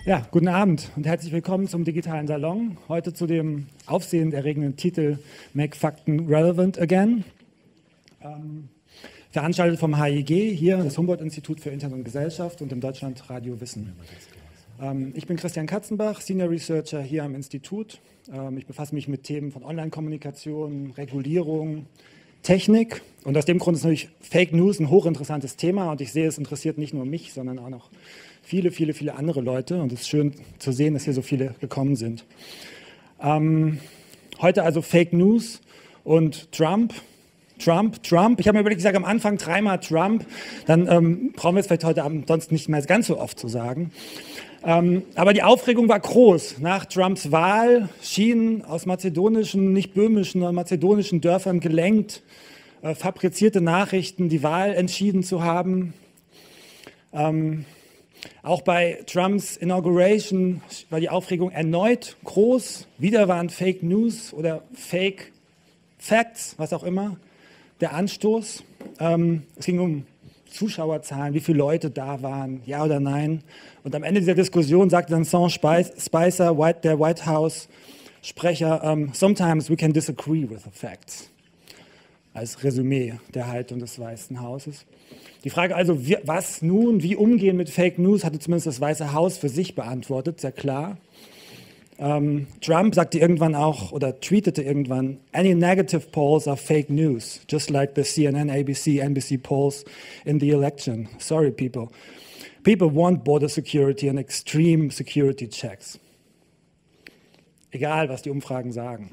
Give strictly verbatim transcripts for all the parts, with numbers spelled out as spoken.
Ja, guten Abend und herzlich willkommen zum digitalen Salon. Heute zu dem aufsehenerregenden Titel Make Fakten Relevant Again. Ähm, veranstaltet vom H I G, hier das Humboldt-Institut für Internet und Gesellschaft und im Deutschlandradio Wissen. Ähm, ich bin Christian Katzenbach, Senior Researcher hier am Institut. Ähm, ich befasse mich mit Themen von Online-Kommunikation, Regulierung, Technik. Und aus dem Grund ist natürlich Fake News ein hochinteressantes Thema. Und ich sehe, es interessiert nicht nur mich, sondern auch noch viele, viele, viele andere Leute. Und es ist schön zu sehen, dass hier so viele gekommen sind. Ähm, heute also Fake News und Trump. Trump, Trump. Ich habe mir überlegt, ich sage am Anfang dreimal Trump. Dann ähm, brauchen wir es vielleicht heute Abend sonst nicht mehr ganz so oft zu sagen. Ähm, aber die Aufregung war groß. Nach Trumps Wahl schienen aus mazedonischen, nicht böhmischen, sondern mazedonischen Dörfern gelenkt, äh, fabrizierte Nachrichten die Wahl entschieden zu haben. Ähm, Auch bei Trumps Inauguration war die Aufregung erneut groß. Wieder waren Fake News oder Fake Facts, was auch immer, der Anstoß. Ähm, es ging um Zuschauerzahlen, wie viele Leute da waren, ja oder nein. Und am Ende dieser Diskussion sagte dann Sean Spicer, White, der White House-Sprecher, um, sometimes we can disagree with the facts. Als Resümee der Haltung des Weißen Hauses. Die Frage also, wie, was nun, wie umgehen mit Fake News, hatte zumindest das Weiße Haus für sich beantwortet, sehr klar. Ähm, Trump sagte irgendwann auch oder tweetete irgendwann, any negative polls are fake news, just like the C N N, A B C, N B C polls in the election. Sorry people. People want border security and extreme security checks. Egal, was die Umfragen sagen.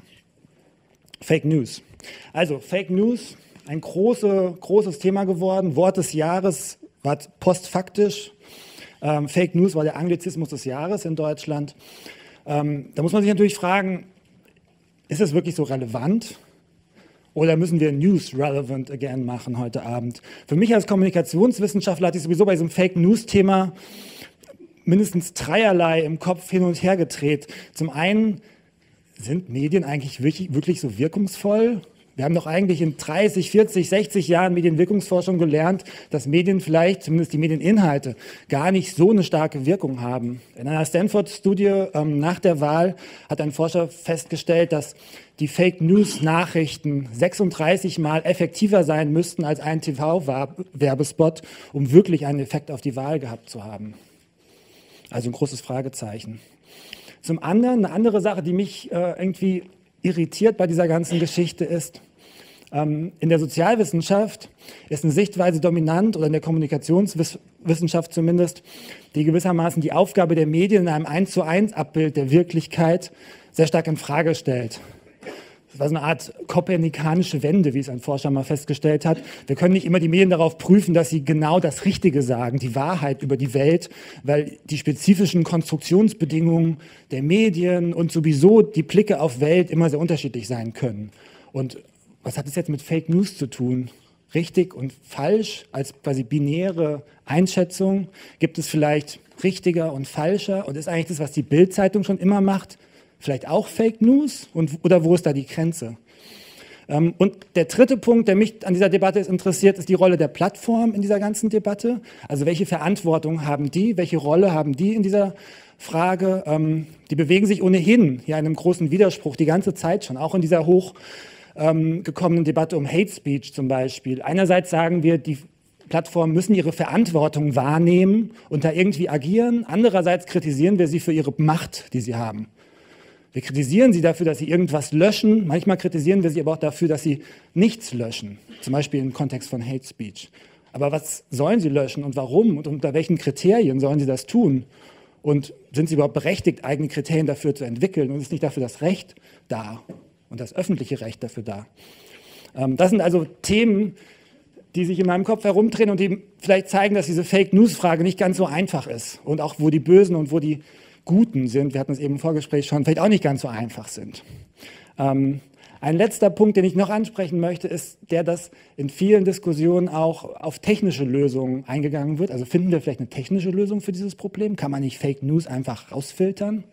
Fake News. Also Fake News, ein große, großes Thema geworden. Wort des Jahres war postfaktisch. Ähm, Fake News war der Anglizismus des Jahres in Deutschland. Ähm, da muss man sich natürlich fragen, ist es wirklich so relevant? Oder müssen wir News relevant again machen heute Abend? Für mich als Kommunikationswissenschaftler hatte ich sowieso bei diesem Fake News-Thema mindestens dreierlei im Kopf hin und her gedreht. Zum einen, sind Medien eigentlich wirklich, wirklich so wirkungsvoll? Wir haben doch eigentlich in dreißig, vierzig, sechzig Jahren Medienwirkungsforschung gelernt, dass Medien vielleicht, zumindest die Medieninhalte, gar nicht so eine starke Wirkung haben. In einer Stanford-Studie ähm, nach der Wahl hat ein Forscher festgestellt, dass die Fake-News-Nachrichten sechsunddreißig Mal effektiver sein müssten als ein T V-Werbespot, um wirklich einen Effekt auf die Wahl gehabt zu haben. Also ein großes Fragezeichen. Zum anderen, eine andere Sache, die mich äh, irgendwie irritiert bei dieser ganzen Geschichte ist, ähm, in der Sozialwissenschaft ist eine Sichtweise dominant, oder in der Kommunikationswissenschaft zumindest, die gewissermaßen die Aufgabe der Medien in einem eins zu eins Abbild der Wirklichkeit sehr stark in Frage stellt. Das war so eine Art kopernikanische Wende, wie es ein Forscher mal festgestellt hat. Wir können nicht immer die Medien darauf prüfen, dass sie genau das Richtige sagen, die Wahrheit über die Welt, weil die spezifischen Konstruktionsbedingungen der Medien und sowieso die Blicke auf Welt immer sehr unterschiedlich sein können. Und was hat das jetzt mit Fake News zu tun? Richtig und falsch als quasi binäre Einschätzung? Gibt es vielleicht richtiger und falscher? Und ist eigentlich das, was die Bild-Zeitung schon immer macht, vielleicht auch Fake News? Und, oder wo ist da die Grenze? Ähm, und der dritte Punkt, der mich an dieser Debatte interessiert, ist die Rolle der Plattform in dieser ganzen Debatte. Also welche Verantwortung haben die, welche Rolle haben die in dieser Frage? Ähm, die bewegen sich ohnehin ja in einem großen Widerspruch die ganze Zeit schon, auch in dieser hochgekommenen ähm, Debatte um Hate Speech zum Beispiel. Einerseits sagen wir, die Plattformen müssen ihre Verantwortung wahrnehmen und da irgendwie agieren. Andererseits kritisieren wir sie für ihre Macht, die sie haben. Wir kritisieren sie dafür, dass sie irgendwas löschen. Manchmal kritisieren wir sie aber auch dafür, dass sie nichts löschen. Zum Beispiel im Kontext von Hate Speech. Aber was sollen sie löschen und warum und unter welchen Kriterien sollen sie das tun? Und sind sie überhaupt berechtigt, eigene Kriterien dafür zu entwickeln? Und ist nicht dafür das Recht da und das öffentliche Recht dafür da? Ähm, das sind also Themen, die sich in meinem Kopf herumdrehen und die vielleicht zeigen, dass diese Fake-News-Frage nicht ganz so einfach ist. Und auch wo die Bösen und wo die Guten sind, wir hatten es eben im Vorgespräch schon, vielleicht auch nicht ganz so einfach sind. Ähm, ein letzter Punkt, den ich noch ansprechen möchte, ist der, dass in vielen Diskussionen auch auf technische Lösungen eingegangen wird. Also finden wir vielleicht eine technische Lösung für dieses Problem? Kann man nicht Fake News einfach rausfiltern?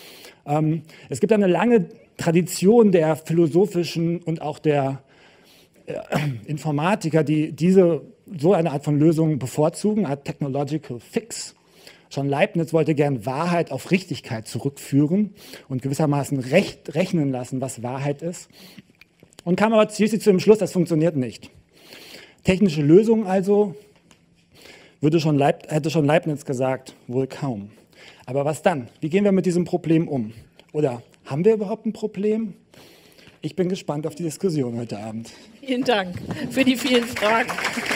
Ähm, es gibt eine lange Tradition der philosophischen und auch der äh, Informatiker, die diese so eine Art von Lösung bevorzugen, eine Art Technological Fix. Schon Leibniz wollte gern Wahrheit auf Richtigkeit zurückführen und gewissermaßen recht rechnen lassen, was Wahrheit ist. Und kam aber schließlich zu dem Schluss, das funktioniert nicht. Technische Lösungen also, würde schon Leib, hätte schon Leibniz gesagt, wohl kaum. Aber was dann? Wie gehen wir mit diesem Problem um? Oder haben wir überhaupt ein Problem? Ich bin gespannt auf die Diskussion heute Abend. Vielen Dank für die vielen Fragen.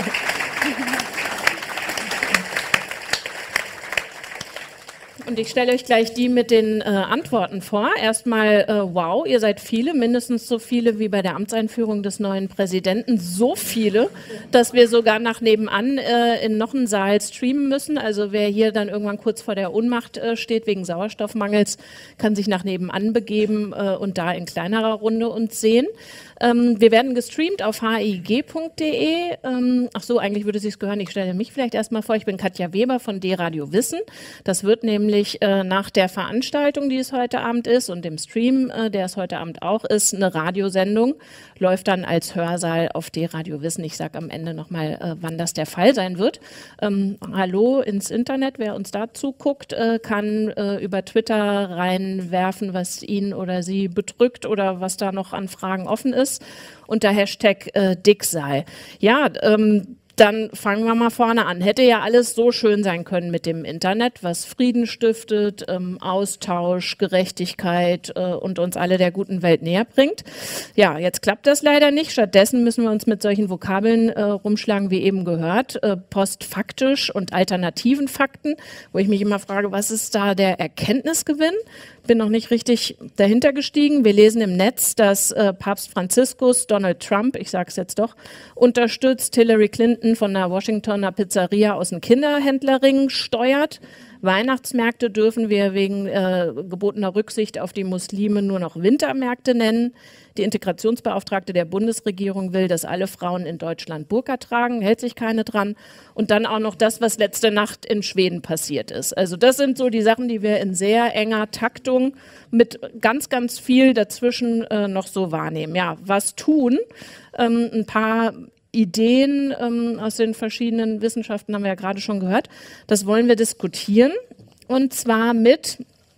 Und ich stelle euch gleich die mit den äh, Antworten vor. Erstmal, äh, wow, ihr seid viele, mindestens so viele wie bei der Amtseinführung des neuen Präsidenten. So viele, dass wir sogar nach nebenan äh, in noch einen Saal streamen müssen. Also wer hier dann irgendwann kurz vor der Ohnmacht äh, steht wegen Sauerstoffmangels, kann sich nach nebenan begeben äh, und da in kleinerer Runde uns sehen. Ähm, wir werden gestreamt auf h i g punkt d e. Ähm, ach so, eigentlich würde es sich gehören, ich stelle mich vielleicht erstmal vor. Ich bin Katja Weber von D-Radio Wissen. Das wird nämlich äh, nach der Veranstaltung, die es heute Abend ist, und dem Stream, äh, der es heute Abend auch ist, eine Radiosendung. Läuft dann als Hörsaal auf D-Radio Wissen. Ich sage am Ende nochmal, äh, wann das der Fall sein wird. Ähm, hallo ins Internet, wer uns dazu guckt, äh, kann äh, über Twitter reinwerfen, was ihn oder sie bedrückt oder was da noch an Fragen offen ist. Unter Hashtag äh, Dicksaal. Ja, ähm, dann fangen wir mal vorne an. Hätte ja alles so schön sein können mit dem Internet, was Frieden stiftet, ähm, Austausch, Gerechtigkeit äh, und uns alle der guten Welt näher bringt. Ja, jetzt klappt das leider nicht. Stattdessen müssen wir uns mit solchen Vokabeln äh, rumschlagen, wie eben gehört, äh, postfaktisch und alternativen Fakten, wo ich mich immer frage, was ist da der Erkenntnisgewinn? Bin noch nicht richtig dahinter gestiegen. Wir lesen im Netz, dass äh, Papst Franziskus Donald Trump, ich sage es jetzt doch, unterstützt, Hillary Clinton von einer Washingtoner Pizzeria aus dem Kinderhändlerring steuert. Weihnachtsmärkte dürfen wir wegen äh, gebotener Rücksicht auf die Muslime nur noch Wintermärkte nennen. Die Integrationsbeauftragte der Bundesregierung will, dass alle Frauen in Deutschland Burka tragen, hält sich keine dran. Und dann auch noch das, was letzte Nacht in Schweden passiert ist. Also das sind so die Sachen, die wir in sehr enger Taktung mit ganz, ganz viel dazwischen äh, noch so wahrnehmen. Ja, was tun? Ähm, ein paar Ideen ähm, aus den verschiedenen Wissenschaften haben wir ja gerade schon gehört. Das wollen wir diskutieren. Und zwar mit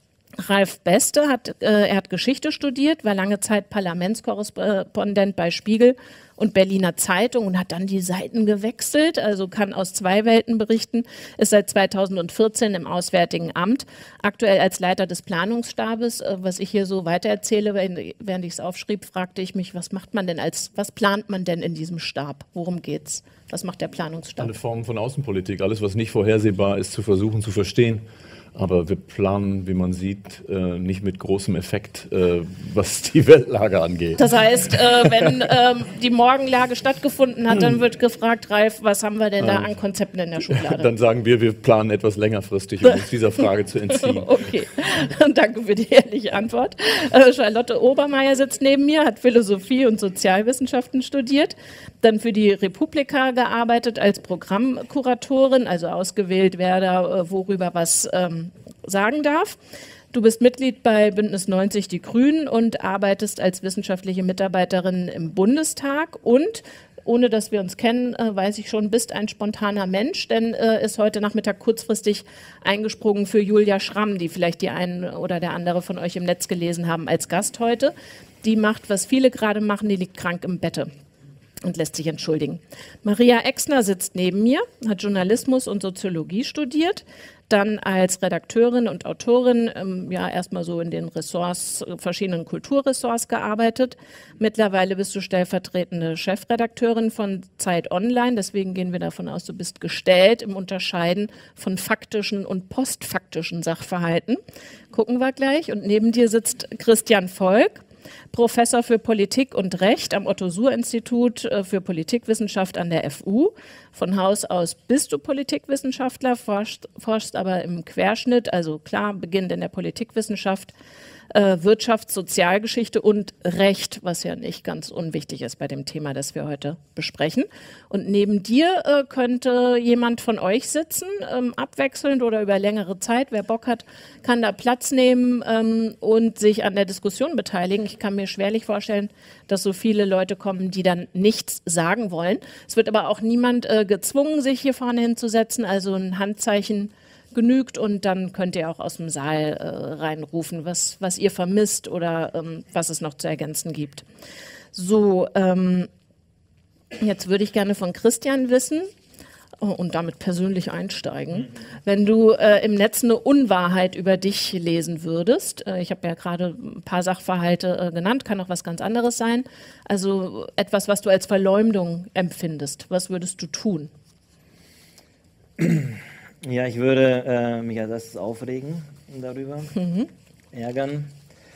Ralf Beste, hat, äh, er hat Geschichte studiert, war lange Zeit Parlamentskorrespondent bei Spiegel und Berliner Zeitung und hat dann die Seiten gewechselt, also kann aus zwei Welten berichten, ist seit zweitausendvierzehn im Auswärtigen Amt, aktuell als Leiter des Planungsstabes. Äh, was ich hier so weitererzähle, während ich es aufschrieb, fragte ich mich, was macht man denn als, was plant man denn in diesem Stab? Worum geht's? Was macht der Planungsstab? Eine Form von Außenpolitik, alles was nicht vorhersehbar ist, zu versuchen zu verstehen. Aber wir planen, wie man sieht, nicht mit großem Effekt, was die Weltlage angeht. Das heißt, wenn ähm, die Morgenlage stattgefunden hat, dann wird gefragt, Ralf, was haben wir denn da an Konzepten in der Schublade? Dann sagen wir, wir planen etwas längerfristig, um uns dieser Frage zu entziehen. Okay, danke für die ehrliche Antwort. Äh, Charlotte Obermeier sitzt neben mir, hat Philosophie und Sozialwissenschaften studiert, dann für die Republika gearbeitet als Programmkuratorin, also ausgewählt, wer da äh, worüber was ähm, sagen darf. Du bist Mitglied bei Bündnis neunzig Die Grünen und arbeitest als wissenschaftliche Mitarbeiterin im Bundestag und, ohne dass wir uns kennen, äh, weiß ich schon, bist ein spontaner Mensch, denn äh, ist heute Nachmittag kurzfristig eingesprungen für Julia Schramm, die vielleicht die einen oder der andere von euch im Netz gelesen haben, als Gast heute. Die macht, was viele gerade machen, die liegt krank im Bette und lässt sich entschuldigen. Maria Exner sitzt neben mir, hat Journalismus und Soziologie studiert, dann als Redakteurin und Autorin ähm, ja erstmal so in den Ressorts, verschiedenen Kulturressorts gearbeitet. Mittlerweile bist du stellvertretende Chefredakteurin von Zeit Online, deswegen gehen wir davon aus, du bist gestellt im Unterscheiden von faktischen und postfaktischen Sachverhalten. Gucken wir gleich. Und neben dir sitzt Christian Volk, Professor für Politik und Recht am Otto-Suhr-Institut für Politikwissenschaft an der F U. Von Haus aus bist du Politikwissenschaftler, forschst, forschst aber im Querschnitt, also klar, beginnend in der Politikwissenschaft, äh, Wirtschaft, Sozialgeschichte und Recht, was ja nicht ganz unwichtig ist bei dem Thema, das wir heute besprechen. Und neben dir äh, könnte jemand von euch sitzen, ähm, abwechselnd oder über längere Zeit. Wer Bock hat, kann da Platz nehmen ähm, und sich an der Diskussion beteiligen. Ich kann mir schwerlich vorstellen, dass so viele Leute kommen, die dann nichts sagen wollen. Es wird aber auch niemand äh, gezwungen, sich hier vorne hinzusetzen. Also ein Handzeichen genügt und dann könnt ihr auch aus dem Saal äh, reinrufen, was, was ihr vermisst oder ähm, was es noch zu ergänzen gibt. So, ähm, jetzt würde ich gerne von Christian wissen, und damit persönlich einsteigen. Wenn du äh, im Netz eine Unwahrheit über dich lesen würdest, äh, ich habe ja gerade ein paar Sachverhalte äh, genannt, kann auch was ganz anderes sein, also etwas, was du als Verleumdung empfindest, was würdest du tun? Ja, ich würde äh, mich als erstes aufregen darüber, mhm. ärgern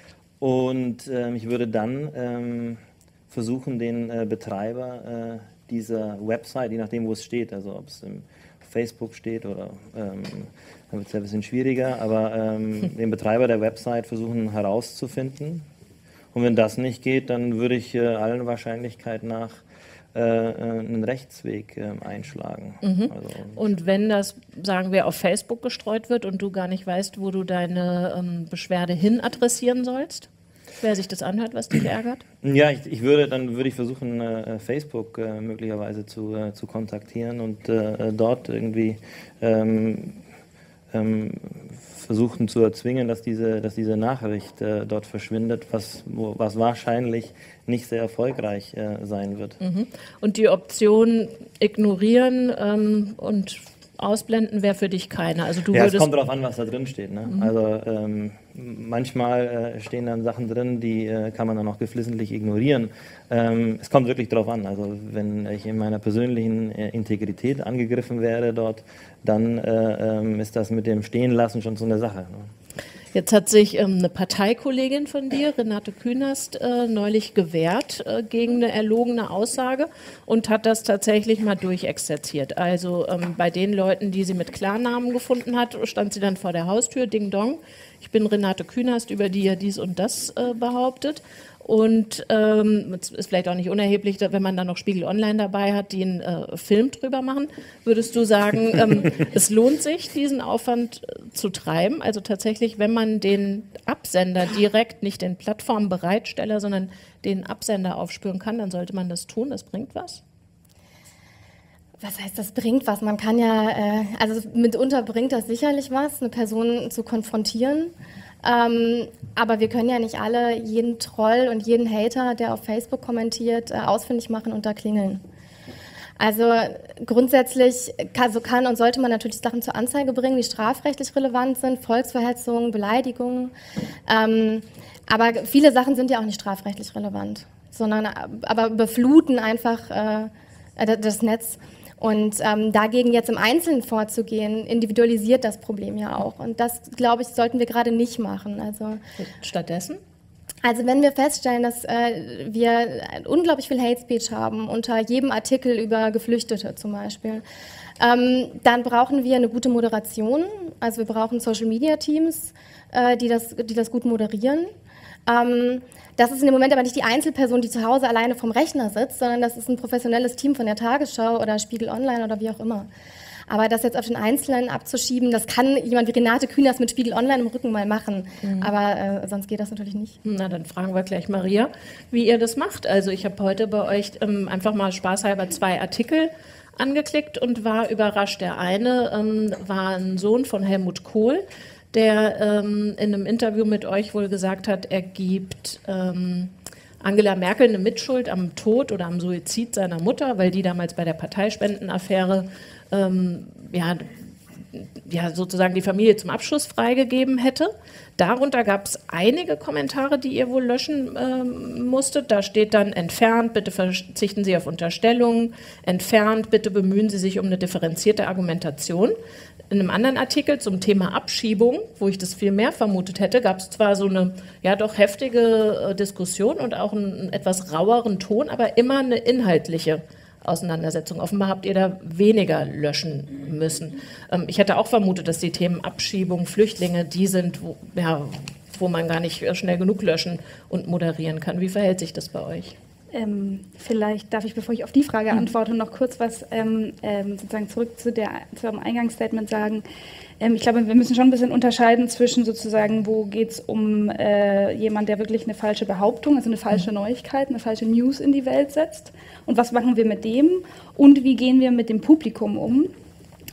und äh, ich würde dann ähm, versuchen, den äh, Betreiber äh, dieser Website, je nachdem, wo es steht, also ob es im Facebook steht oder ähm, dann wird es ja ein bisschen schwieriger, aber ähm, den Betreiber der Website versuchen herauszufinden. Und wenn das nicht geht, dann würde ich äh, allen Wahrscheinlichkeit nach äh, einen Rechtsweg äh, einschlagen. Mhm. Also, und wenn das, sagen wir, auf Facebook gestreut wird und du gar nicht weißt, wo du deine ähm, Beschwerde hin adressieren sollst? Wer sich das anhört, was dich ärgert? Ja, ich, ich würde, dann würde ich versuchen, äh, Facebook äh, möglicherweise zu, äh, zu kontaktieren und äh, dort irgendwie ähm, ähm, versuchen zu erzwingen, dass diese, dass diese Nachricht äh, dort verschwindet, was, wo, was wahrscheinlich nicht sehr erfolgreich äh, sein wird. Mhm. Und die Option ignorieren ähm, und ausblenden wäre für dich keine. Also du ja, würdest es kommt darauf an, was da drin steht. Ne? Mhm. Also ähm, manchmal äh, stehen dann Sachen drin, die äh, kann man dann auch geflissentlich ignorieren. Ähm, es kommt wirklich darauf an. Also wenn ich in meiner persönlichen äh, Integrität angegriffen werde dort, dann äh, ähm, ist das mit dem Stehenlassen schon so eine Sache. Ne? Jetzt hat sich ähm, eine Parteikollegin von dir, Renate Künast, äh, neulich gewehrt äh, gegen eine erlogene Aussage und hat das tatsächlich mal durchexerziert. Also ähm, bei den Leuten, die sie mit Klarnamen gefunden hat, stand sie dann vor der Haustür, Ding Dong. Ich bin Renate Künast, über die ihr dies und das äh, behauptet. Und ähm, es ist vielleicht auch nicht unerheblich, wenn man dann noch Spiegel Online dabei hat, die einen äh, Film drüber machen. Würdest du sagen, ähm, es lohnt sich, diesen Aufwand äh, zu treiben? Also tatsächlich, wenn man den Absender direkt, nicht den Plattformbereitsteller, sondern den Absender aufspüren kann, dann sollte man das tun. Das bringt was? Was heißt, das bringt was? Man kann ja, äh, also mitunter bringt das sicherlich was, eine Person zu konfrontieren. Ähm, aber wir können ja nicht alle jeden Troll und jeden Hater, der auf Facebook kommentiert, äh, ausfindig machen und da klingeln. Also grundsätzlich kann, so kann und sollte man natürlich Sachen zur Anzeige bringen, die strafrechtlich relevant sind, Volksverhetzung, Beleidigungen. Ähm, aber viele Sachen sind ja auch nicht strafrechtlich relevant, sondern aber befluten einfach äh, das Netz. Und ähm, dagegen jetzt im Einzelnen vorzugehen, individualisiert das Problem ja auch. Und das, glaube ich, sollten wir gerade nicht machen. Also, stattdessen? Also wenn wir feststellen, dass äh, wir unglaublich viel Hate Speech haben, unter jedem Artikel über Geflüchtete zum Beispiel, ähm, dann brauchen wir eine gute Moderation. Also wir brauchen Social-Media-Teams, äh, die das, die das gut moderieren. Ähm, das ist in dem Moment aber nicht die Einzelperson, die zu Hause alleine vom Rechner sitzt, sondern das ist ein professionelles Team von der Tagesschau oder Spiegel Online oder wie auch immer. Aber das jetzt auf den Einzelnen abzuschieben, das kann jemand wie Renate Künast mit Spiegel Online im Rücken mal machen. Mhm. Aber äh, sonst geht das natürlich nicht. Na, dann fragen wir gleich Maria, wie ihr das macht. Also ich habe heute bei euch ähm, einfach mal spaßhalber zwei Artikel angeklickt und war überrascht. Der eine ähm, war ein Sohn von Helmut Kohl, der ähm, in einem Interview mit euch wohl gesagt hat, er gibt ähm, Angela Merkel eine Mitschuld am Tod oder am Suizid seiner Mutter, weil die damals bei der Parteispendenaffäre ähm, ja, ja, sozusagen die Familie zum Abschluss freigegeben hätte. Darunter gab es einige Kommentare, die ihr wohl löschen ähm, musstet. Da steht dann entfernt, bitte verzichten Sie auf Unterstellungen, entfernt, bitte bemühen Sie sich um eine differenzierte Argumentation. In einem anderen Artikel zum Thema Abschiebung, wo ich das viel mehr vermutet hätte, gab es zwar so eine ja doch heftige äh, Diskussion und auch einen, einen etwas raueren Ton, aber immer eine inhaltliche Auseinandersetzung. Offenbar habt ihr da weniger löschen müssen. Ähm, ich hätte auch vermutet, dass die Themen Abschiebung, Flüchtlinge, die sind, wo, ja, wo man gar nicht schnell genug löschen und moderieren kann. Wie verhält sich das bei euch? Ähm, vielleicht darf ich, bevor ich auf die Frage antworte, noch kurz was ähm, ähm, sozusagen zurück zu, der, zu eurem Eingangsstatement sagen. Ähm, ich glaube, wir müssen schon ein bisschen unterscheiden zwischen sozusagen, wo geht es um äh, jemand, der wirklich eine falsche Behauptung, also eine falsche Neuigkeit, eine falsche News in die Welt setzt und was machen wir mit dem und wie gehen wir mit dem Publikum um.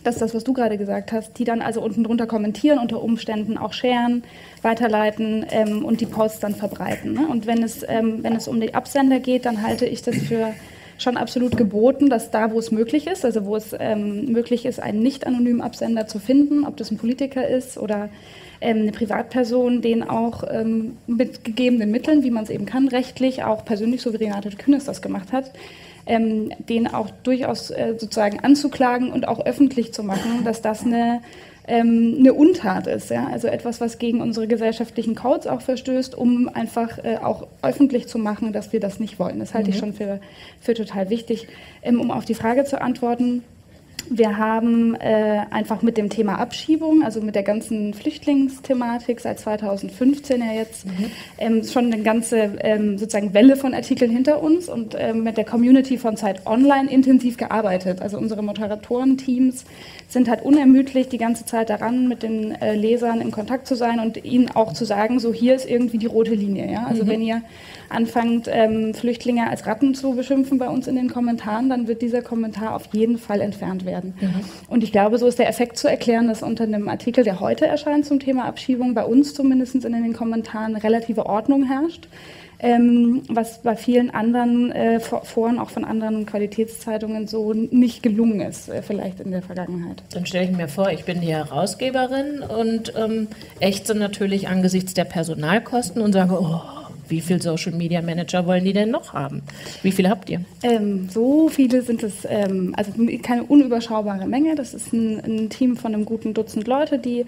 das ist das, was du gerade gesagt hast, die dann also unten drunter kommentieren, unter Umständen auch sharen, weiterleiten ähm, und die Posts dann verbreiten. Ne? Und wenn es, ähm, wenn es um die Absender geht, dann halte ich das für schon absolut geboten, dass da, wo es möglich ist, also wo es ähm, möglich ist, einen nicht anonymen Absender zu finden, ob das ein Politiker ist oder ähm, eine Privatperson, den auch ähm, mit gegebenen Mitteln, wie man es eben kann, rechtlich, auch persönlich, so wie Renate Künast das gemacht hat, Ähm, den auch durchaus äh, sozusagen anzuklagen und auch öffentlich zu machen, dass das eine, ähm, eine Untat ist. Ja? Also etwas, was gegen unsere gesellschaftlichen Codes auch verstößt, um einfach äh, auch öffentlich zu machen, dass wir das nicht wollen. Das halte mhm. ich schon für, für total wichtig. Ähm, um auf die Frage zu antworten, wir haben äh, einfach mit dem Thema Abschiebung, also mit der ganzen Flüchtlingsthematik seit zweitausendfünfzehn ja jetzt, mhm. ähm, schon eine ganze ähm, sozusagen Welle von Artikeln hinter uns und ähm, mit der Community von Zeit Online intensiv gearbeitet. Also unsere Moderatorenteams sind halt unermüdlich die ganze Zeit daran, mit den äh, Lesern in Kontakt zu sein und ihnen auch zu sagen, so hier ist irgendwie die rote Linie. Ja? Also mhm. wenn ihr anfangt, ähm, Flüchtlinge als Ratten zu beschimpfen bei uns in den Kommentaren, dann wird dieser Kommentar auf jeden Fall entfernt werden. Mhm. Und ich glaube, so ist der Effekt zu erklären, dass unter einem Artikel, der heute erscheint zum Thema Abschiebung, bei uns zumindest in den Kommentaren relative Ordnung herrscht. Ähm, was bei vielen anderen äh, Foren, auch von anderen Qualitätszeitungen, so nicht gelungen ist, äh, vielleicht in der Vergangenheit. Dann stelle ich mir vor, ich bin die Herausgeberin und ähm, ächze natürlich angesichts der Personalkosten und sage, oh, wie viele Social Media Manager wollen die denn noch haben? Wie viele habt ihr? Ähm, so viele sind es, ähm, also keine unüberschaubare Menge. Das ist ein, ein Team von einem guten Dutzend Leute, die,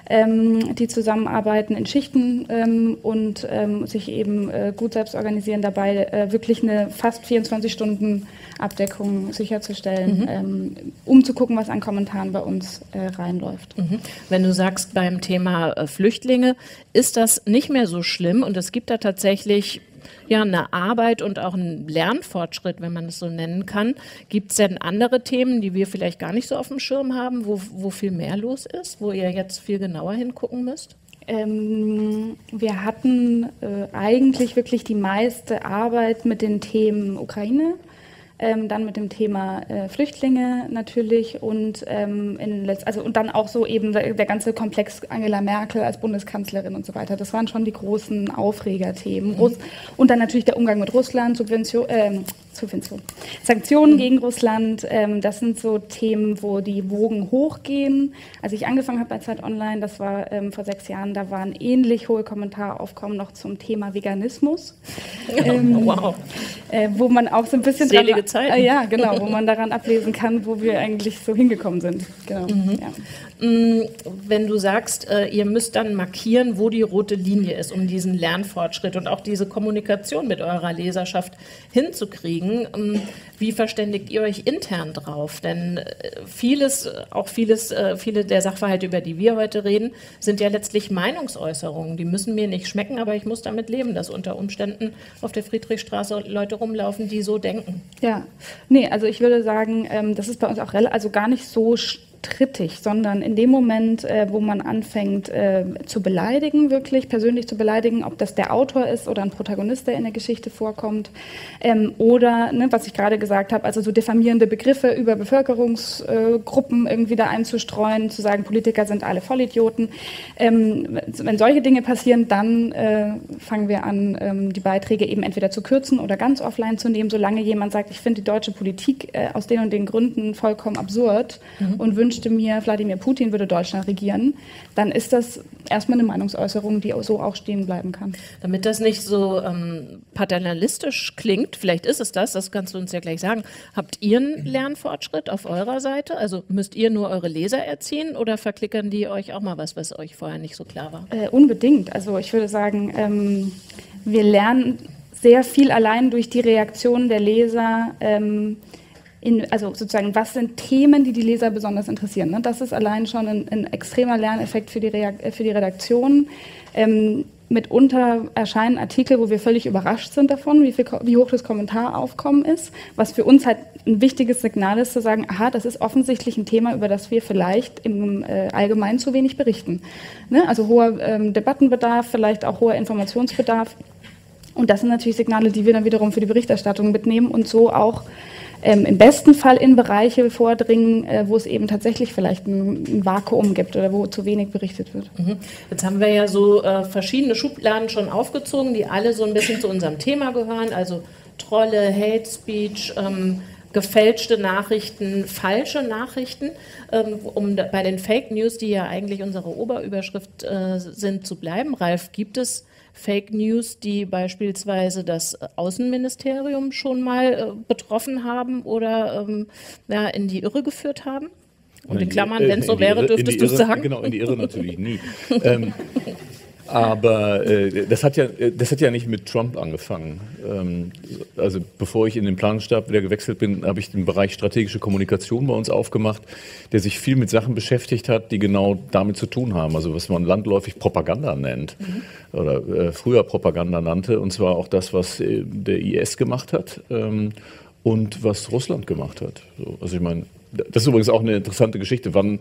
ähm, die zusammenarbeiten in Schichten ähm, und ähm, sich eben äh, gut selbst organisieren, dabei äh, wirklich eine fast vierundzwanzig Stunden Abdeckung sicherzustellen, mhm. ähm, um zu gucken, was an Kommentaren bei uns äh, reinläuft. Mhm. Wenn du sagst, beim Thema äh, Flüchtlinge ist das nicht mehr so schlimm und es gibt da tatsächlich ja, eine Arbeit und auch einen Lernfortschritt, wenn man es so nennen kann. Gibt es denn andere Themen, die wir vielleicht gar nicht so auf dem Schirm haben, wo, wo viel mehr los ist, wo ihr jetzt viel genauer hingucken müsst? Ähm, wir hatten äh, eigentlich wirklich die meiste Arbeit mit den Themen Ukraine, Ähm, dann mit dem Thema äh, Flüchtlinge natürlich und, ähm, in Letz- also, und dann auch so eben der, der ganze Komplex Angela Merkel als Bundeskanzlerin und so weiter. Das waren schon die großen Aufregerthemen. Mhm. Russ- und dann natürlich der Umgang mit Russland, Subvention, äh, Subvention. Sanktionen mhm. gegen Russland. Ähm, das sind so Themen, wo die Wogen hochgehen. Als ich angefangen habe bei Zeit Online, das war ähm, vor sechs Jahren, da waren ähnlich hohe Kommentaraufkommen noch zum Thema Veganismus. ähm, wow. Äh, wo man auch so ein bisschen Selige dran, Zeiten. Äh, ja, genau, wo man daran ablesen kann, wo wir eigentlich so hingekommen sind. Genau. Mhm. Ja. Wenn du sagst, äh, ihr müsst dann markieren, wo die rote Linie ist, um diesen Lernfortschritt und auch diese Kommunikation mit eurer Leserschaft hinzukriegen, ähm, wie verständigt ihr euch intern drauf? Denn äh, vieles, auch vieles, äh, viele der Sachverhalte, über die wir heute reden, sind ja letztlich Meinungsäußerungen. Die müssen mir nicht schmecken, aber ich muss damit leben, dass unter Umständen auf der Friedrichstraße Leute rumlaufen, die so denken. Ja, nee, also ich würde sagen, ähm, das ist bei uns auch rel- also gar nicht so strittig, sondern in dem Moment, äh, wo man anfängt äh, zu beleidigen, wirklich persönlich zu beleidigen, ob das der Autor ist oder ein Protagonist, der in der Geschichte vorkommt, ähm, oder, ne, was ich gerade gesagt habe, also so diffamierende Begriffe über Bevölkerungsgruppen äh, irgendwie da einzustreuen, zu sagen, Politiker sind alle Vollidioten. Ähm, wenn solche Dinge passieren, dann äh, fangen wir an, ähm, die Beiträge eben entweder zu kürzen oder ganz offline zu nehmen, solange jemand sagt, ich finde die deutsche Politik äh, aus den und den Gründen vollkommen absurd mhm. und wünsche mir, Wladimir Putin würde Deutschland regieren, dann ist das erstmal eine Meinungsäußerung, die so auch stehen bleiben kann. Damit das nicht so ähm, paternalistisch klingt, vielleicht ist es das, das kannst du uns ja gleich sagen, habt ihr einen Lernfortschritt auf eurer Seite? Also müsst ihr nur eure Leser erziehen oder verklickern die euch auch mal was, was euch vorher nicht so klar war? Äh, unbedingt. Also ich würde sagen, ähm, wir lernen sehr viel allein durch die Reaktionen der Leser, ähm, In, also sozusagen, was sind Themen, die die Leser besonders interessieren. Ne? Das ist allein schon ein, ein extremer Lerneffekt für die, Reak- für die Redaktion. Ähm, mitunter erscheinen Artikel, wo wir völlig überrascht sind davon, wie, viel, wie hoch das Kommentaraufkommen ist, was für uns halt ein wichtiges Signal ist, zu sagen, aha, das ist offensichtlich ein Thema, über das wir vielleicht im äh, Allgemeinen zu wenig berichten. Ne? Also hoher ähm, Debattenbedarf, vielleicht auch hoher Informationsbedarf. Und das sind natürlich Signale, die wir dann wiederum für die Berichterstattung mitnehmen und so auch ähm, im besten Fall in Bereiche vordringen, äh, wo es eben tatsächlich vielleicht ein, ein Vakuum gibt oder wo zu wenig berichtet wird. Mhm. Jetzt haben wir ja so äh, verschiedene Schubladen schon aufgezogen, die alle so ein bisschen zu unserem Thema gehören, also Trolle, Hate Speech, ähm, gefälschte Nachrichten, falsche Nachrichten. Ähm, um da, bei den Fake News, die ja eigentlich unsere Oberüberschrift äh, sind, zu bleiben, Ralf, gibt es Fake News, die beispielsweise das Außenministerium schon mal äh, betroffen haben oder ähm, ja, in die Irre geführt haben? Und in Klammern, wenn es so wäre, dürftest du es sagen? Genau, in die Irre natürlich nie. ähm, aber äh, das, hat ja, das hat ja nicht mit Trump angefangen. Ähm, also bevor ich in den Planungsstab wieder gewechselt bin, habe ich den Bereich strategische Kommunikation bei uns aufgemacht, der sich viel mit Sachen beschäftigt hat, die genau damit zu tun haben. Also was man landläufig Propaganda nennt mhm. oder äh, früher Propaganda nannte. Und zwar auch das, was äh, der I S gemacht hat ähm, und was Russland gemacht hat. So, also ich meine, das ist übrigens auch eine interessante Geschichte. Wann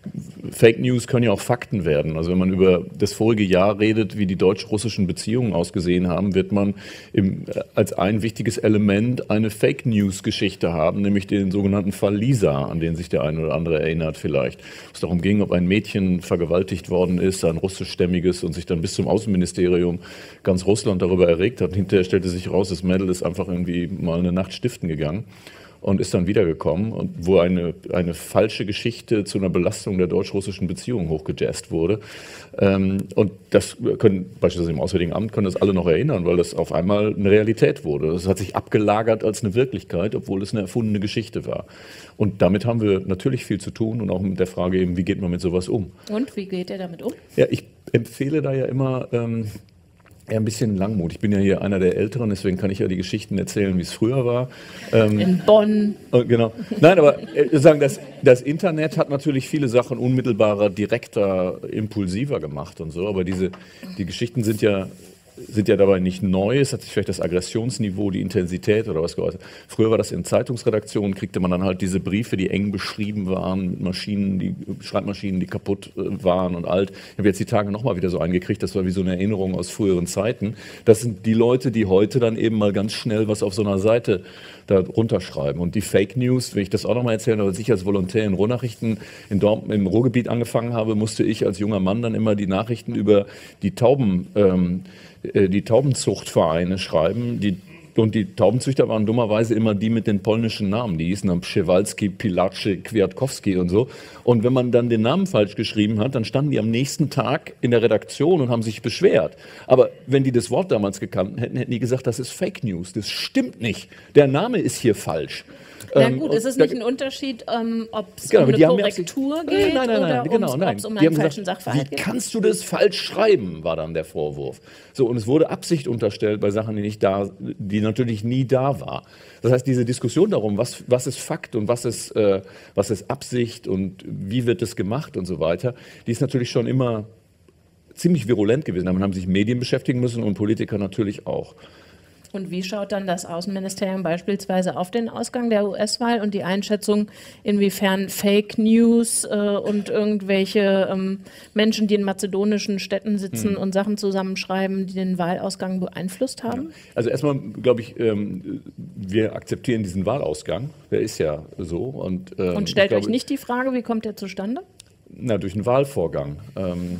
Fake News können ja auch Fakten werden. Also wenn man über das vorige Jahr redet, wie die deutsch-russischen Beziehungen ausgesehen haben, wird man im, als ein wichtiges Element eine Fake News-Geschichte haben, nämlich den sogenannten Fall Lisa, an den sich der eine oder andere erinnert vielleicht. Wo es darum ging, ob ein Mädchen vergewaltigt worden ist, ein russischstämmiges, und sich dann bis zum Außenministerium ganz Russland darüber erregt hat. Hinterher stellte sich raus, das Mädel ist einfach irgendwie mal eine Nacht stiften gegangen und ist dann wiedergekommen, und wo eine, eine falsche Geschichte zu einer Belastung der deutsch-russischen Beziehung hochgejazzt wurde. Ähm, und das können beispielsweise im Auswärtigen Amt können das alle noch erinnern, weil das auf einmal eine Realität wurde. Das hat sich abgelagert als eine Wirklichkeit, obwohl es eine erfundene Geschichte war. Und damit haben wir natürlich viel zu tun, und auch mit der Frage eben, wie geht man mit sowas um? Und wie geht ihr damit um? Ja, ich empfehle da ja immer ähm, eher ein bisschen Langmut. Ich bin ja hier einer der Älteren, deswegen kann ich ja die Geschichten erzählen, wie es früher war. Ähm, In Bonn. Genau. Nein, aber äh, sagen, das, das Internet hat natürlich viele Sachen unmittelbarer, direkter, impulsiver gemacht und so, aber diese, die Geschichten sind ja sind ja dabei nicht neu. Es hat sich vielleicht das Aggressionsniveau, die Intensität oder was geäußert. Früher war das in Zeitungsredaktionen, kriegte man dann halt diese Briefe, die eng beschrieben waren, mit Maschinen, die Schreibmaschinen, die kaputt waren und alt. Ich habe jetzt die Tage nochmal wieder so eingekriegt, das war wie so eine Erinnerung aus früheren Zeiten. Das sind die Leute, die heute dann eben mal ganz schnell was auf so einer Seite da runterschreiben. Und die Fake News, wenn ich das auch nochmal erzählen, als ich als Volontär in Ruhrnachrichten in Dortmund, im Ruhrgebiet angefangen habe, musste ich als junger Mann dann immer die Nachrichten über die Tauben ähm, die Taubenzuchtvereine schreiben. Die, und die Taubenzüchter waren dummerweise immer die mit den polnischen Namen. Die hießen dann Przewalski, Pilaczy, Kwiatkowski und so. Und wenn man dann den Namen falsch geschrieben hat, dann standen die am nächsten Tag in der Redaktion und haben sich beschwert. Aber wenn die das Wort damals gekannt hätten, hätten die gesagt, das ist Fake News. Das stimmt nicht. Der Name ist hier falsch. Na gut, ähm, ist es nicht ein Unterschied, ähm, ob es genau, um eine Korrektur geht nein, nein, nein, oder genau, ob es um einen falschen Sachverhalt geht? Wie kannst du das falsch schreiben, war dann der Vorwurf. So, und es wurde Absicht unterstellt bei Sachen, die nicht da, die natürlich nie da war. Das heißt, diese Diskussion darum, was, was ist Fakt und was ist, äh, was ist Absicht und wie wird das gemacht und so weiter, die ist natürlich schon immer ziemlich virulent gewesen. Damit haben sich Medien beschäftigen müssen und Politiker natürlich auch. Und wie schaut dann das Außenministerium beispielsweise auf den Ausgang der U S-Wahl und die Einschätzung, inwiefern Fake News äh, und irgendwelche ähm, Menschen, die in mazedonischen Städten sitzen hm. und Sachen zusammenschreiben, die den Wahlausgang beeinflusst haben? Ja. Also erstmal glaube ich, ähm, wir akzeptieren diesen Wahlausgang, der ist ja so. Und, ähm, und stellt glaube, euch nicht die Frage, wie kommt der zustande? Na, durch einen Wahlvorgang. Ähm,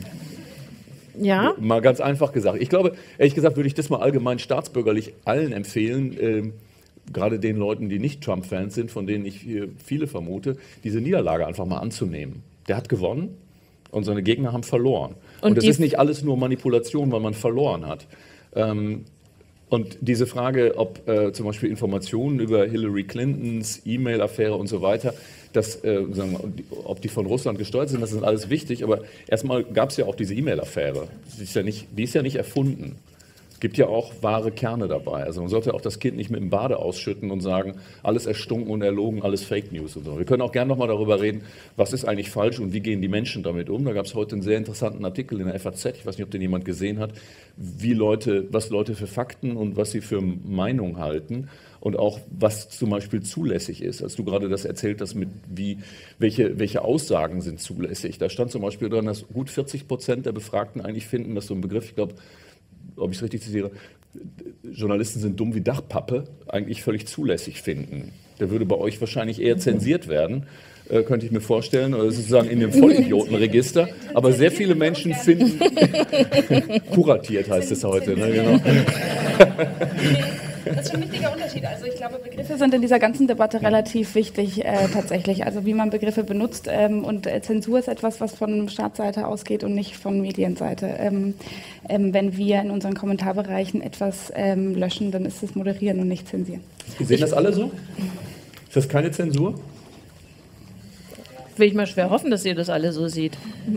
Ja. Mal ganz einfach gesagt. Ich glaube, ehrlich gesagt, würde ich das mal allgemein staatsbürgerlich allen empfehlen, äh, gerade den Leuten, die nicht Trump-Fans sind, von denen ich hier viele vermute, diese Niederlage einfach mal anzunehmen. Der hat gewonnen und seine Gegner haben verloren. Und, und das ist nicht alles nur Manipulation, weil man verloren hat. Ähm, Und diese Frage, ob äh, zum Beispiel Informationen über Hillary Clintons E-Mail-Affäre und so weiter, das, äh, sagen wir, ob die von Russland gesteuert sind, das ist alles wichtig. Aber erstmal gab es ja auch diese E-Mail-Affäre. Die ist ja nicht, die ist ja nicht erfunden. Es gibt ja auch wahre Kerne dabei. Also man sollte auch das Kind nicht mit dem Bade ausschütten und sagen, alles erstunken und erlogen, alles Fake News und so. Wir können auch gerne nochmal darüber reden, was ist eigentlich falsch und wie gehen die Menschen damit um. Da gab es heute einen sehr interessanten Artikel in der F A Z, ich weiß nicht, ob den jemand gesehen hat, wie Leute, was Leute für Fakten und was sie für Meinung halten. Und auch, was zum Beispiel zulässig ist. Als du gerade das erzählt hast, mit wie, welche, welche Aussagen sind zulässig. Da stand zum Beispiel drin, dass gut vierzig Prozent der Befragten eigentlich finden, dass so ein Begriff, ich glaube, ob ich es richtig zitiere, Journalisten sind dumm wie Dachpappe, eigentlich völlig zulässig finden. Der würde bei euch wahrscheinlich eher zensiert werden, äh, könnte ich mir vorstellen, oder sozusagen in dem Vollidiotenregister. Aber sehr viele Menschen finden, kuratiert heißt es heute, ne? Genau. Das ist schon ein wichtiger Unterschied. Also ich glaube, Begriffe sind in dieser ganzen Debatte relativ wichtig äh, tatsächlich. Also wie man Begriffe benutzt ähm, und äh, Zensur ist etwas, was von Staatsseite ausgeht und nicht von Medienseite. Ähm, ähm, wenn wir in unseren Kommentarbereichen etwas ähm, löschen, dann ist es moderieren und nicht zensieren. Sie sehen das alle so? Ist das keine Zensur? Will ich mal schwer hoffen, dass ihr das alle so seht.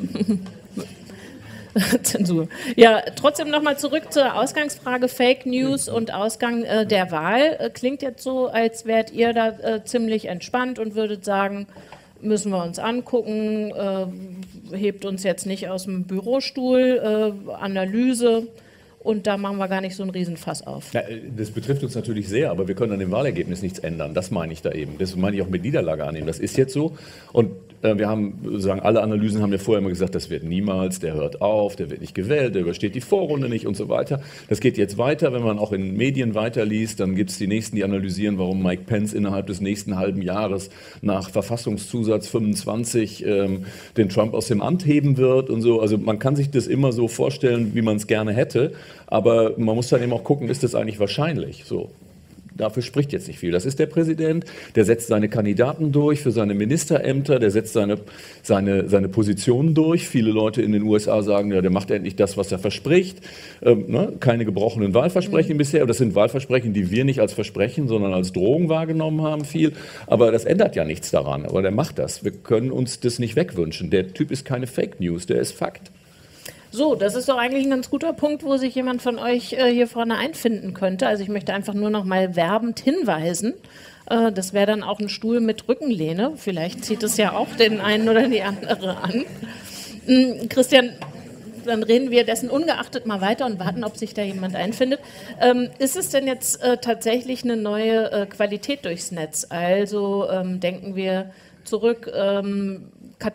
Zensur. Ja, trotzdem nochmal zurück zur Ausgangsfrage Fake News und Ausgang äh, der Wahl. Äh, klingt jetzt so, als wärt ihr da äh, ziemlich entspannt und würdet sagen, müssen wir uns angucken, äh, hebt uns jetzt nicht aus dem Bürostuhl, äh, Analyse. Und da machen wir gar nicht so einen Riesenfass auf. Ja, das betrifft uns natürlich sehr, aber wir können an dem Wahlergebnis nichts ändern. Das meine ich da eben. Das meine ich auch mit Niederlage annehmen. Das ist jetzt so. Und äh, wir haben, sagen, alle Analysen haben ja vorher immer gesagt, das wird niemals, der hört auf, der wird nicht gewählt, der übersteht die Vorrunde nicht und so weiter. Das geht jetzt weiter. Wenn man auch in Medien weiterliest, dann gibt es die Nächsten, die analysieren, warum Mike Pence innerhalb des nächsten halben Jahres nach Verfassungszusatz fünfundzwanzig ähm, den Trump aus dem Amt heben wird und so. Also man kann sich das immer so vorstellen, wie man es gerne hätte. Aber man muss dann eben auch gucken, ist das eigentlich wahrscheinlich so? Dafür spricht jetzt nicht viel. Das ist der Präsident, der setzt seine Kandidaten durch für seine Ministerämter, der setzt seine, seine, seine Positionen durch. Viele Leute in den U S A sagen, ja, der macht endlich das, was er verspricht. Ähm, ne? Keine gebrochenen Wahlversprechen mhm. bisher. Das sind Wahlversprechen, die wir nicht als Versprechen, sondern als Drohung wahrgenommen haben, viel. Aber das ändert ja nichts daran. Aber der macht das. Wir können uns das nicht wegwünschen. Der Typ ist keine Fake News, der ist Fakt. So, das ist doch eigentlich ein ganz guter Punkt, wo sich jemand von euch äh, hier vorne einfinden könnte. Also ich möchte einfach nur noch mal werbend hinweisen. Äh, das wäre dann auch ein Stuhl mit Rückenlehne. Vielleicht zieht es ja auch den einen oder die andere an. Mhm, Christian, dann reden wir dessen ungeachtet mal weiter und warten, ob sich da jemand einfindet. Ähm, ist es denn jetzt äh, tatsächlich eine neue äh, Qualität durchs Netz? Also ähm, denken wir zurück, ähm,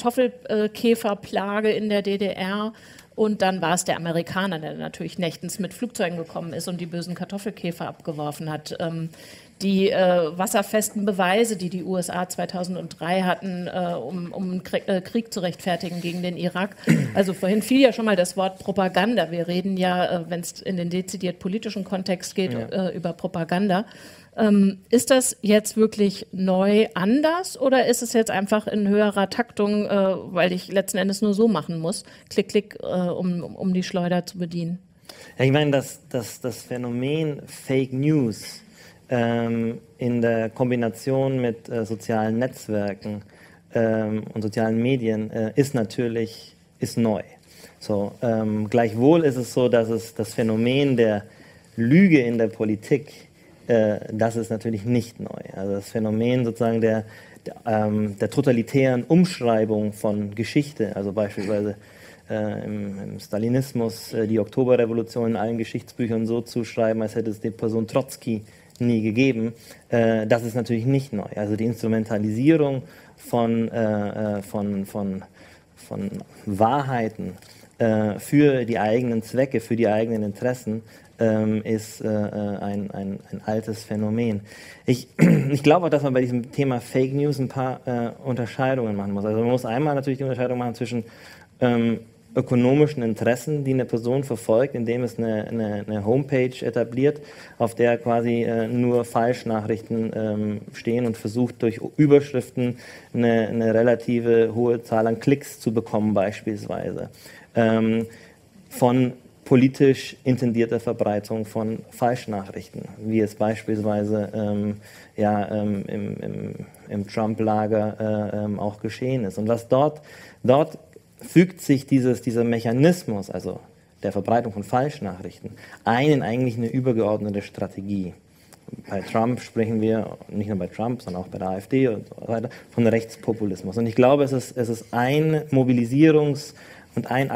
Kartoffelkäferplage in der D D R. Und dann war es der Amerikaner, der natürlich nächtens mit Flugzeugen gekommen ist und die bösen Kartoffelkäfer abgeworfen hat. Ähm, die äh, wasserfesten Beweise, die die U S A zweitausenddrei hatten, äh, um, um einen Krieg, äh, Krieg zu rechtfertigen gegen den Irak. Also vorhin fiel ja schon mal das Wort Propaganda. Wir reden ja, äh, wenn es in den dezidiert politischen Kontext geht, ja. äh, über Propaganda. Ähm, ist das jetzt wirklich neu anders oder ist es jetzt einfach in höherer Taktung, äh, weil ich letzten Endes nur so machen muss, klick, klick, äh, um, um die Schleuder zu bedienen? Ja, ich meine, das, das, das Phänomen Fake News ähm, in der Kombination mit äh, sozialen Netzwerken ähm, und sozialen Medien äh, ist natürlich ist neu. So, ähm, gleichwohl ist es so, dass es das Phänomen der Lüge in der Politik das ist natürlich nicht neu. Also das Phänomen sozusagen der, der, ähm, der totalitären Umschreibung von Geschichte, also beispielsweise äh, im, im Stalinismus äh, die Oktoberrevolution in allen Geschichtsbüchern so zu schreiben, als hätte es die Person Trotzki nie gegeben, äh, das ist natürlich nicht neu. Also die Instrumentalisierung von, äh, von, von, von Wahrheiten äh, für die eigenen Zwecke, für die eigenen Interessen, ist äh, ein, ein, ein altes Phänomen. Ich, ich glaube auch, dass man bei diesem Thema Fake News ein paar äh, Unterscheidungen machen muss. Also man muss einmal natürlich die Unterscheidung machen zwischen ähm, ökonomischen Interessen, die eine Person verfolgt, indem es eine, eine, eine Homepage etabliert, auf der quasi äh, nur Falschnachrichten ähm, stehen und versucht durch Überschriften eine, eine relative hohe Zahl an Klicks zu bekommen beispielsweise. Ähm, von politisch intendierter Verbreitung von Falschnachrichten, wie es beispielsweise ähm, ja, ähm, im, im, im Trump-Lager äh, ähm, auch geschehen ist. Und was dort, dort fügt sich dieses, dieser Mechanismus, also der Verbreitung von Falschnachrichten, ein in eigentlich eine übergeordnete Strategie. Bei Trump sprechen wir, nicht nur bei Trump, sondern auch bei der AfD und so weiter, von Rechtspopulismus. Und ich glaube, es ist, es ist ein Mobilisierungs- und ein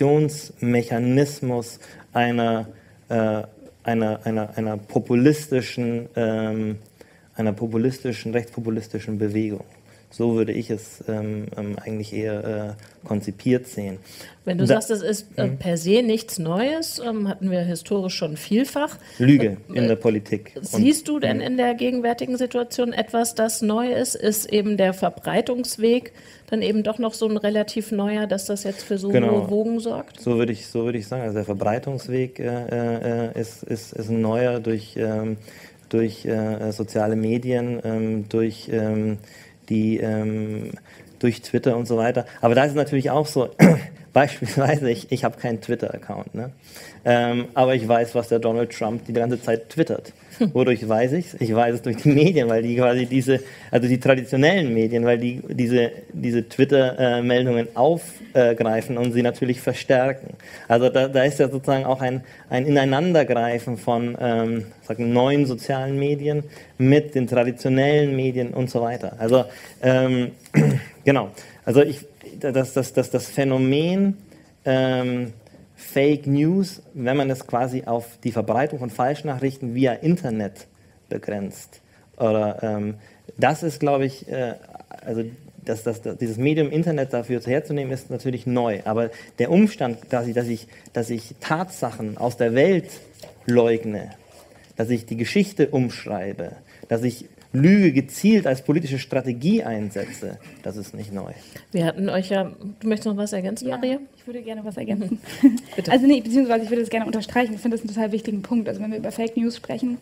Agitationsmechanismus einer, äh, einer, einer, einer populistischen, ähm, einer populistischen, rechtspopulistischen Bewegung. So würde ich es ähm, ähm, eigentlich eher äh, konzipiert sehen. Wenn du Da- sagst, es ist äh, per se nichts Neues, ähm, hatten wir historisch schon vielfach. Lüge in der Politik. Und- Siehst du denn in der gegenwärtigen Situation etwas, das neu ist? Ist eben der Verbreitungsweg dann eben doch noch so ein relativ neuer, dass das jetzt für so Genau. hohe Wogen sorgt? So würde ich, so würde ich sagen. Also der Verbreitungsweg äh, äh, ist, ist, ist ein neuer durch, ähm, durch äh, soziale Medien, ähm, durch, ähm, die, ähm, durch Twitter und so weiter. Aber da ist es natürlich auch so, beispielsweise, ich, ich habe keinen Twitter-Account, ne? ähm, aber ich weiß, was der Donald Trump die ganze Zeit twittert. Wodurch weiß ich es? Ich weiß es durch die Medien, weil die quasi diese, also die traditionellen Medien, weil die diese, diese Twitter-Meldungen aufgreifen und sie natürlich verstärken. Also da, da ist ja sozusagen auch ein, ein Ineinandergreifen von ähm, sagen, neuen sozialen Medien mit den traditionellen Medien und so weiter. Also ähm, genau, also ich, das, das, das, das Phänomen ähm, Fake News, wenn man es quasi auf die Verbreitung von Falschnachrichten via Internet begrenzt. Oder, ähm, das ist, glaube ich, äh, also das, das, das, dieses Medium Internet dafür herzunehmen, ist natürlich neu. Aber der Umstand, dass ich, dass ich, dass ich Tatsachen aus der Welt leugne, dass ich die Geschichte umschreibe, dass ich Lüge gezielt als politische Strategie einsetze, das ist nicht neu. Wir hatten euch ja, du möchtest noch was ergänzen, Ja, Maria? ich würde gerne was ergänzen. Bitte. Also nee, beziehungsweise ich würde das gerne unterstreichen. Ich finde das einen total wichtigen Punkt. Also wenn wir über Fake News sprechen,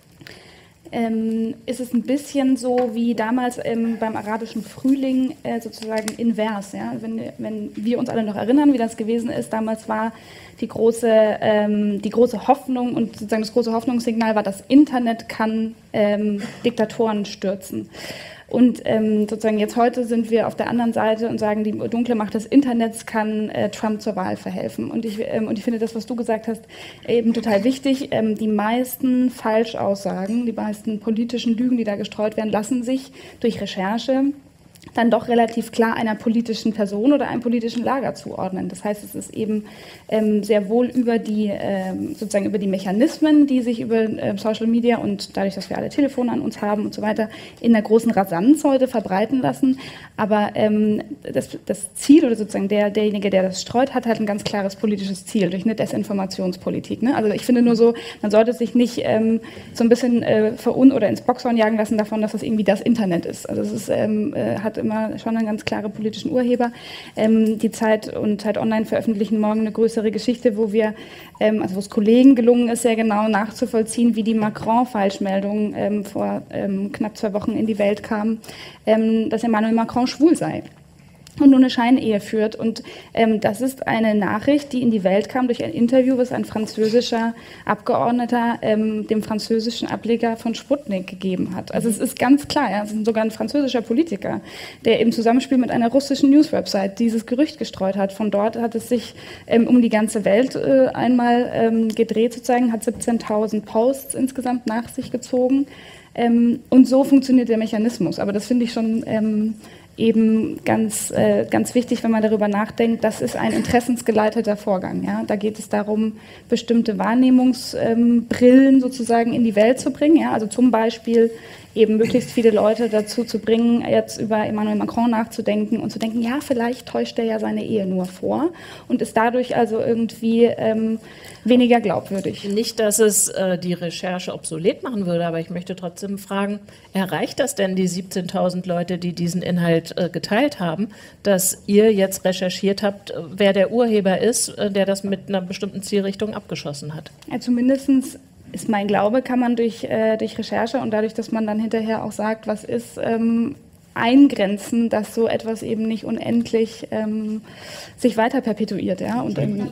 ähm, ist es ein bisschen so wie damals ähm, beim arabischen Frühling äh, sozusagen invers. Ja? Wenn, wenn wir uns alle noch erinnern, wie das gewesen ist, damals war die große, ähm, die große Hoffnung und sozusagen das große Hoffnungssignal war, das Internet kann ähm, Diktatoren stürzen. Und ähm, sozusagen jetzt heute sind wir auf der anderen Seite und sagen, die dunkle Macht des Internets kann äh, Trump zur Wahl verhelfen. Und ich, ähm, und ich finde das, was du gesagt hast, eben total wichtig. Ähm, die meisten Falschaussagen, die meisten politischen Lügen, die da gestreut werden, lassen sich durch Recherche dann doch relativ klar einer politischen Person oder einem politischen Lager zuordnen. Das heißt, es ist eben ähm, sehr wohl über die, ähm, sozusagen über die Mechanismen, die sich über ähm, Social Media und dadurch, dass wir alle Telefone an uns haben und so weiter, in der großen Rasanz heute verbreiten lassen. Aber ähm, das, das Ziel oder sozusagen der, derjenige, der das streut, hat halt ein ganz klares politisches Ziel durch eine Desinformationspolitik. Ne? Also ich finde nur so, man sollte sich nicht ähm, so ein bisschen äh, verun- oder ins Boxhorn jagen lassen davon, dass das irgendwie das Internet ist. Also es ist, ähm, äh, hat immer schon einen ganz klaren politischen Urheber. Ähm, die Zeit und Zeit Online veröffentlichen morgen eine größere Geschichte, wo wir, ähm, also wo es Kollegen gelungen ist, sehr genau nachzuvollziehen, wie die Macron-Falschmeldung ähm, vor ähm, knapp zwei Wochen in die Welt kam, ähm, dass Emmanuel Macron schwul sei und nur eine Scheinehe führt. Und ähm, das ist eine Nachricht, die in die Welt kam durch ein Interview, was ein französischer Abgeordneter ähm, dem französischen Ableger von Sputnik gegeben hat. Also es ist ganz klar, ja, es ist sogar ein französischer Politiker, der im Zusammenspiel mit einer russischen News-Website dieses Gerücht gestreut hat. Von dort hat es sich ähm, um die ganze Welt äh, einmal ähm, gedreht, sozusagen, hat siebzehntausend Posts insgesamt nach sich gezogen. Ähm, und so funktioniert der Mechanismus. Aber das finde ich schon ähm, eben ganz, äh, ganz wichtig, wenn man darüber nachdenkt, das ist ein interessensgeleiteter Vorgang. Ja? Da geht es darum, bestimmte Wahrnehmungsbrillen ähm, sozusagen in die Welt zu bringen. Ja? Also zum Beispiel eben möglichst viele Leute dazu zu bringen, jetzt über Emmanuel Macron nachzudenken und zu denken, ja, vielleicht täuscht er ja seine Ehe nur vor und ist dadurch also irgendwie ähm, weniger glaubwürdig. Nicht, dass es äh, die Recherche obsolet machen würde, aber ich möchte trotzdem fragen, erreicht das denn die siebzehntausend Leute, die diesen Inhalt äh, geteilt haben, dass ihr jetzt recherchiert habt, äh, wer der Urheber ist, äh, der das mit einer bestimmten Zielrichtung abgeschossen hat? Ja, zumindestens ist mein Glaube, kann man durch, äh, durch Recherche und dadurch, dass man dann hinterher auch sagt, was ist, ähm, eingrenzen, dass so etwas eben nicht unendlich ähm, sich weiter perpetuiert. Ja? Und ähm,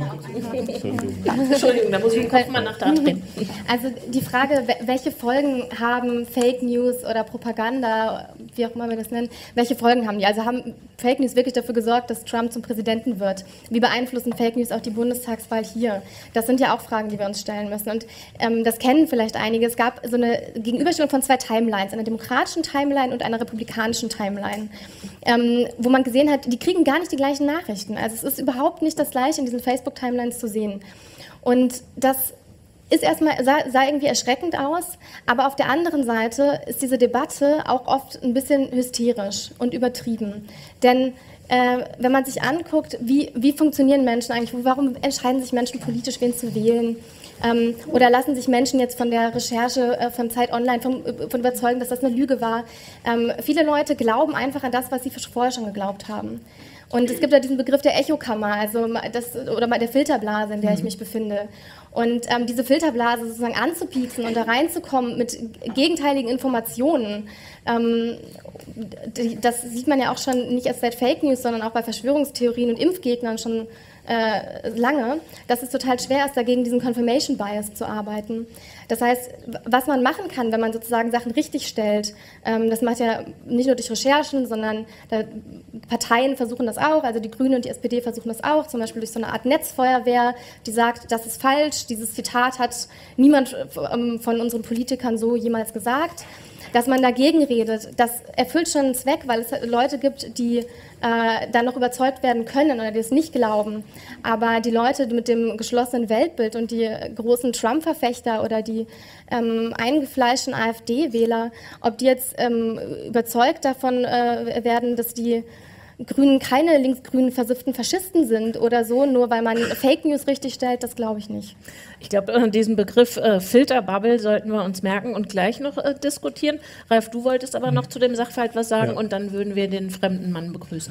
Entschuldigung, da muss ich den Kopf mal nach da drehen. Also die Frage, welche Folgen haben Fake News oder Propaganda, wie auch immer wir das nennen, welche Folgen haben die? Also haben Fake News wirklich dafür gesorgt, dass Trump zum Präsidenten wird? Wie beeinflussen Fake News auch die Bundestagswahl hier? Das sind ja auch Fragen, die wir uns stellen müssen. Und ähm, das kennen vielleicht einige. Es gab so eine Gegenüberstellung von zwei Timelines, einer demokratischen Timeline und einer republikanischen Timeline, ähm, wo man gesehen hat, die kriegen gar nicht die gleichen Nachrichten. Also es ist überhaupt nicht das Gleiche in diesen Facebook-Timelines zu sehen. Und das ist erstmal, sah, sah irgendwie erschreckend aus, aber auf der anderen Seite ist diese Debatte auch oft ein bisschen hysterisch und übertrieben. Denn äh, wenn man sich anguckt, wie, wie funktionieren Menschen eigentlich, warum entscheiden sich Menschen politisch, wen zu wählen, ähm, oder lassen sich Menschen jetzt von der Recherche äh, von Zeit Online von, von überzeugen, dass das eine Lüge war. Ähm, viele Leute glauben einfach an das, was sie vorher schon geglaubt haben. Und es gibt ja diesen Begriff der Echokammer, also das, oder der Filterblase, in der ich mich befinde. Und ähm, diese Filterblase sozusagen anzupieksen und da reinzukommen mit gegenteiligen Informationen, ähm, die, das sieht man ja auch schon nicht erst seit Fake News, sondern auch bei Verschwörungstheorien und Impfgegnern schon äh, lange, dass es total schwer ist, dagegen diesen Confirmation Bias zu arbeiten. Das heißt, was man machen kann, wenn man sozusagen Sachen richtig stellt, ähm, das macht ja nicht nur durch Recherchen, sondern da, Parteien versuchen das auch, also die Grünen und die S P D versuchen das auch, zum Beispiel durch so eine Art Netzfeuerwehr, die sagt, das ist falsch, dieses Zitat hat niemand ähm, von unseren Politikern so jemals gesagt. Dass man dagegen redet, das erfüllt schon einen Zweck, weil es Leute gibt, die äh, dann noch überzeugt werden können oder die es nicht glauben. Aber die Leute mit dem geschlossenen Weltbild und die großen Trump-Verfechter oder die ähm, eingefleischten AfD-Wähler, ob die jetzt ähm, überzeugt davon äh, werden, dass die Grünen keine linksgrünen versifften Faschisten sind oder so, nur weil man Fake News richtig stellt, das glaube ich nicht. Ich glaube, diesen Begriff äh, Filterbubble sollten wir uns merken und gleich noch äh, diskutieren. Ralf, du wolltest aber noch zu dem Sachverhalt was sagen, ja, und dann würden wir den fremden Mann begrüßen.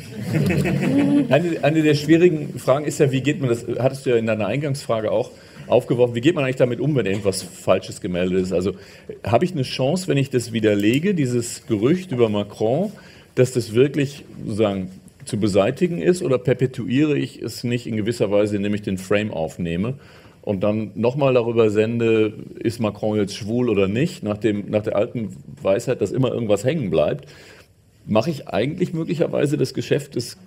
Eine, eine der schwierigen Fragen ist ja, wie geht man das, hattest du ja in deiner Eingangsfrage auch aufgeworfen, wie geht man eigentlich damit um, wenn irgendwas Falsches gemeldet ist? Also habe ich eine Chance, wenn ich das widerlege, dieses Gerücht über Macron, dass das wirklich sozusagen zu beseitigen ist, oder perpetuiere ich es nicht in gewisser Weise, indem ich den Frame aufnehme und dann nochmal darüber sende, ist Macron jetzt schwul oder nicht, nach, dem, nach der alten Weisheit, dass immer irgendwas hängen bleibt, mache ich eigentlich möglicherweise das Geschäft des,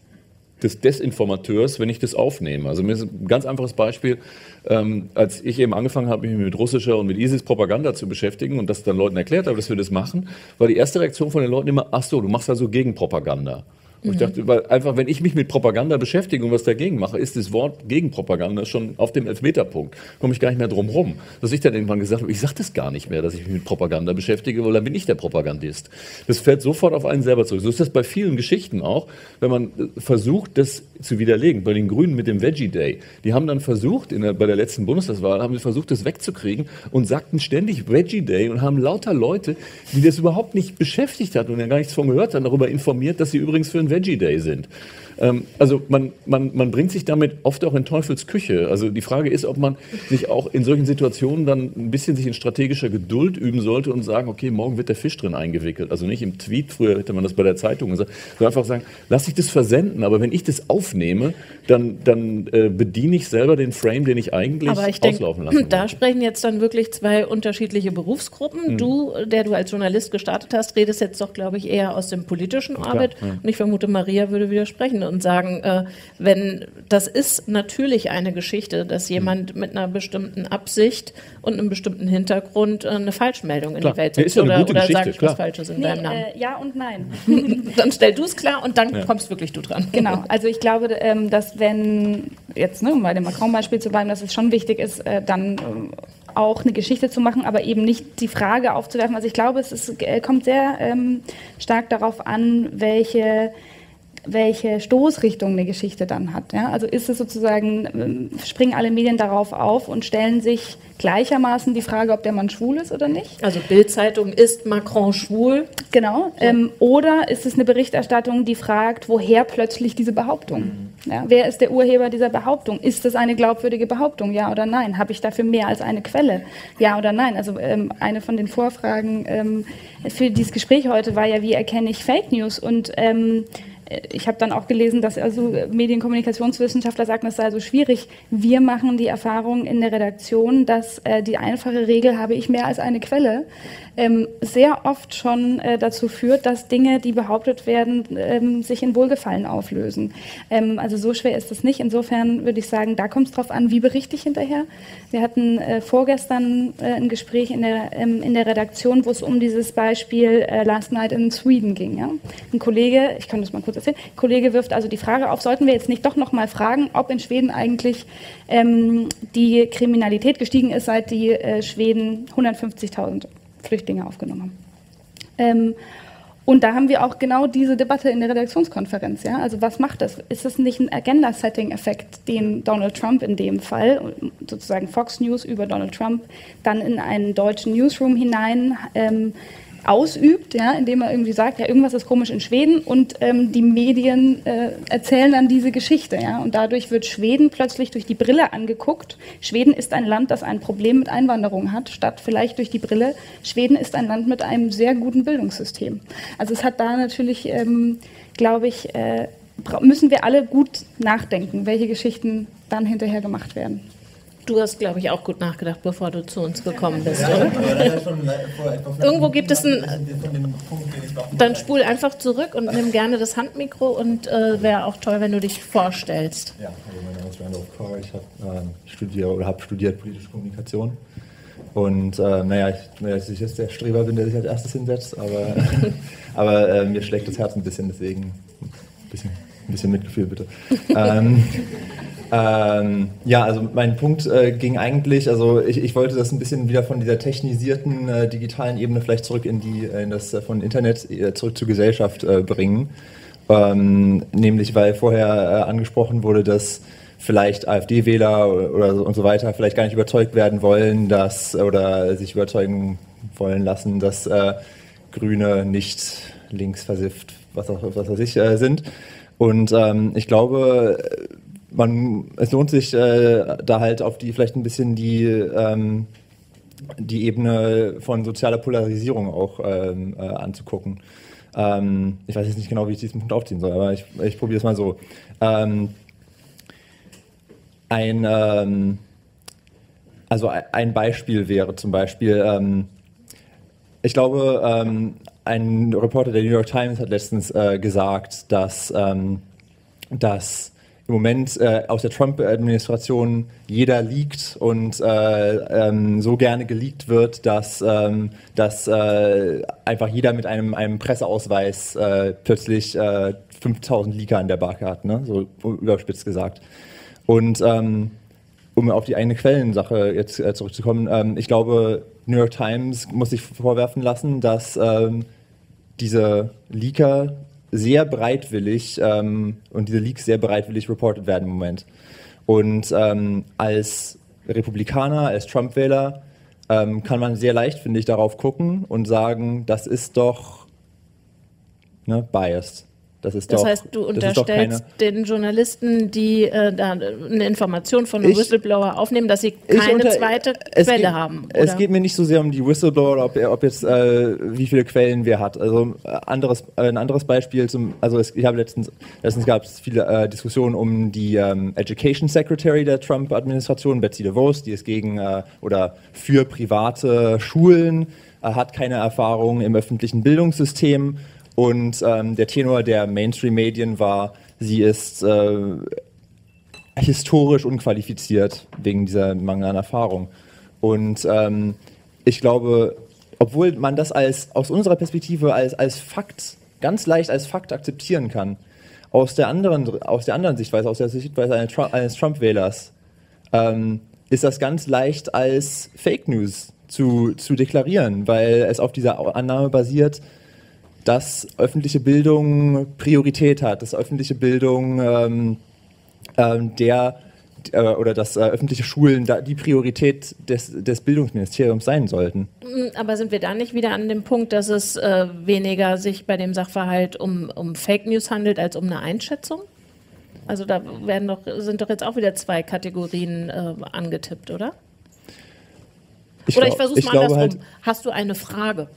des Desinformateurs, wenn ich das aufnehme. Also mir ist ein ganz einfaches Beispiel, ähm, als ich eben angefangen habe, mich mit russischer und mit ISIS-Propaganda zu beschäftigen und das dann Leuten erklärt habe, dass wir das machen, war die erste Reaktion von den Leuten immer, ach so, du machst also Gegenpropaganda. Und ich dachte, weil einfach, wenn ich mich mit Propaganda beschäftige und was dagegen mache, ist das Wort Gegenpropaganda schon auf dem Elfmeterpunkt. Komme ich gar nicht mehr drum rum. Dass ich dann irgendwann gesagt habe, ich sage das gar nicht mehr, dass ich mich mit Propaganda beschäftige, weil dann bin ich der Propagandist. Das fällt sofort auf einen selber zurück. So ist das bei vielen Geschichten auch, wenn man versucht, das zu widerlegen. Bei den Grünen mit dem Veggie Day. Die haben dann versucht, in der, bei der letzten Bundestagswahl, haben sie versucht, das wegzukriegen und sagten ständig Veggie Day und haben lauter Leute, die das überhaupt nicht beschäftigt hat und ja gar nichts von gehört haben, darüber informiert, dass sie übrigens für ein Veggie Day sind. Ähm, also man, man, man bringt sich damit oft auch in Teufels Küche. Also die Frage ist, ob man sich auch in solchen Situationen dann ein bisschen sich in strategischer Geduld üben sollte und sagen, okay, morgen wird der Fisch drin eingewickelt. Also nicht im Tweet, früher hätte man das bei der Zeitung gesagt, sondern einfach sagen, lass ich das versenden, aber wenn ich das aufnehme, dann, dann äh, bediene ich selber den Frame, den ich eigentlich aber ich auslaufen denk, lassen da wollte. sprechen jetzt dann wirklich zwei unterschiedliche Berufsgruppen. Mhm. Du, der du als Journalist gestartet hast, redest jetzt doch, glaube ich, eher aus dem politischen Orbit. Ja, ja. Und ich vermute, Maria würde widersprechen und sagen, äh, wenn das ist natürlich eine Geschichte, dass jemand mit einer bestimmten Absicht und einem bestimmten Hintergrund äh, eine Falschmeldung in klar. die Welt Ja, setzt. ist ja eine oder gute oder Geschichte, sage ich klar. was Falsches in Nee, deinem Namen? Äh, ja und nein. Dann stell du es klar und dann Ja. kommst wirklich du dran. Genau, also ich glaube, ähm, dass wenn, jetzt ne, um bei dem Macron-Beispiel zu bleiben, dass es schon wichtig ist, äh, dann ähm, auch eine Geschichte zu machen, aber eben nicht die Frage aufzuwerfen. Also ich glaube, es ist, äh, kommt sehr ähm, stark darauf an, welche welche Stoßrichtung eine Geschichte dann hat. Ja? Also ist es sozusagen, springen alle Medien darauf auf und stellen sich gleichermaßen die Frage, ob der Mann schwul ist oder nicht. Also Bild-Zeitung, ist Macron schwul? Genau. So. Ähm, oder ist es eine Berichterstattung, die fragt, woher plötzlich diese Behauptung? Ja? Wer ist der Urheber dieser Behauptung? Ist das eine glaubwürdige Behauptung? Ja oder nein? Habe ich dafür mehr als eine Quelle? Ja oder nein? Also ähm, eine von den Vorfragen ähm, für dieses Gespräch heute war ja, wie erkenne ich Fake News? Und ähm, ich habe dann auch gelesen, dass also Medienkommunikationswissenschaftler sagen, das sei so schwierig. Wir machen die Erfahrung in der Redaktion, dass äh, die einfache Regel, habe ich mehr als eine Quelle, ähm, sehr oft schon äh, dazu führt, dass Dinge, die behauptet werden, ähm, sich in Wohlgefallen auflösen. Ähm, also so schwer ist das nicht. Insofern würde ich sagen, da kommt es drauf an, wie berichte ich hinterher. Wir hatten äh, vorgestern äh, ein Gespräch in der, ähm, in der Redaktion, wo es um dieses Beispiel äh, Last Night in Sweden ging. Ja? Ein Kollege, ich kann das mal kurz kurz erzählen. Der Kollege wirft also die Frage auf, sollten wir jetzt nicht doch noch mal fragen, ob in Schweden eigentlich ähm, die Kriminalität gestiegen ist, seit die äh, Schweden hundertfünfzigtausend Flüchtlinge aufgenommen haben. Ähm, Und da haben wir auch genau diese Debatte in der Redaktionskonferenz. Ja? Also was macht das? Ist das nicht ein Agenda-Setting-Effekt, den Donald Trump in dem Fall, sozusagen Fox News über Donald Trump, dann in einen deutschen Newsroom hinein ähm, ausübt, ja? Indem er irgendwie sagt, ja, irgendwas ist komisch in Schweden und ähm, die Medien äh, erzählen dann diese Geschichte. Ja? Und dadurch wird Schweden plötzlich durch die Brille angeguckt. Schweden ist ein Land, das ein Problem mit Einwanderung hat, statt vielleicht durch die Brille, Schweden ist ein Land mit einem sehr guten Bildungssystem. Also es hat da natürlich, ähm, glaube ich, äh, müssen wir alle gut nachdenken, welche Geschichten dann hinterher gemacht werden. Du hast, glaube ich, auch gut nachgedacht, bevor du zu uns gekommen bist, oder? Irgendwo gibt es einen... Dann spul einfach zurück und nimm gerne das Handmikro und äh, wäre auch toll, wenn du dich vorstellst. Ja, hallo, mein Name ist Randolph Kaur, ich habe ähm, studiert oder habe studiert politische Kommunikation. Und äh, naja, ich, naja, ich jetzt der Streber bin, der sich als erstes hinsetzt, aber, aber äh, mir schlägt das Herz ein bisschen, deswegen ein bisschen, ein bisschen Mitgefühl bitte. ähm, Ähm, ja, also mein Punkt äh, ging eigentlich, also ich, ich wollte das ein bisschen wieder von dieser technisierten äh, digitalen Ebene vielleicht zurück in die, in das äh, von Internet äh, zurück zur Gesellschaft äh, bringen. Ähm, nämlich, weil vorher äh, angesprochen wurde, dass vielleicht AfD-Wähler oder, oder so und so weiter vielleicht gar nicht überzeugt werden wollen, dass oder sich überzeugen wollen lassen, dass äh, Grüne nicht linksversifft, was auch was weiß ich, äh, sind. Und ähm, ich glaube, Man, es lohnt sich äh, da halt auf die vielleicht ein bisschen die, ähm, die Ebene von sozialer Polarisierung auch ähm, äh, anzugucken. Ähm, ich weiß jetzt nicht genau, wie ich diesen Punkt aufziehen soll, aber ich, ich probiere es mal so. Ähm, ein, ähm, also ein Beispiel wäre zum Beispiel, ähm, ich glaube, ähm, ein Reporter der New York Times hat letztens äh, gesagt, dass, ähm, dass im Moment äh, aus der Trump-Administration jeder leakt und äh, ähm, so gerne geleakt wird, dass, ähm, dass äh, einfach jeder mit einem, einem Presseausweis äh, plötzlich äh, fünftausend Leaker an der Backe hat, ne? So überspitzt gesagt. Und ähm, um auf die eine Quellensache jetzt äh, zurückzukommen, ähm, ich glaube, New York Times muss sich vorwerfen lassen, dass ähm, diese Leaker sehr bereitwillig ähm, und diese Leaks sehr bereitwillig reported werden im Moment. Und ähm, als Republikaner, als Trump-Wähler ähm, kann man sehr leicht, finde ich, darauf gucken und sagen, das ist doch ne, biased. Das, ist das doch, heißt, du das ist doch unterstellst keine, den Journalisten, die äh, da eine Information von einem ich, Whistleblower aufnehmen, dass sie keine unter, zweite Quelle geht, haben. Oder? Es geht mir nicht so sehr um die Whistleblower oder ob, ob jetzt äh, wie viele Quellen wer hat. Also äh, anderes, äh, ein anderes Beispiel, zum, also es, ich habe letztens, letztens gab es viele äh, Diskussionen um die ähm, Education Secretary der Trump-Administration, Betsy DeVos, die ist gegen äh, oder für private Schulen, äh, hat keine Erfahrung im öffentlichen Bildungssystem. Und ähm, der Tenor der Mainstream-Medien war, sie ist äh, historisch unqualifiziert wegen dieser Mangel an Erfahrung. Und ähm, ich glaube, obwohl man das als, aus unserer Perspektive als, als Fakt, ganz leicht als Fakt akzeptieren kann, aus der anderen, aus der anderen Sichtweise, aus der Sichtweise eines, Trump, eines Trump-Wählers, ähm, ist das ganz leicht als Fake News zu, zu deklarieren, weil es auf dieser Annahme basiert, dass öffentliche Bildung Priorität hat, dass öffentliche Bildung ähm, ähm, der äh, oder dass äh, öffentliche Schulen da die Priorität des, des Bildungsministeriums sein sollten. Aber sind wir da nicht wieder an dem Punkt, dass es äh, weniger sich bei dem Sachverhalt um, um Fake News handelt als um eine Einschätzung? Also da werden doch, sind doch jetzt auch wieder zwei Kategorien äh, angetippt, oder? Ich Oder glaub, ich versuche es mal andersrum. Halt, Hast du eine Frage?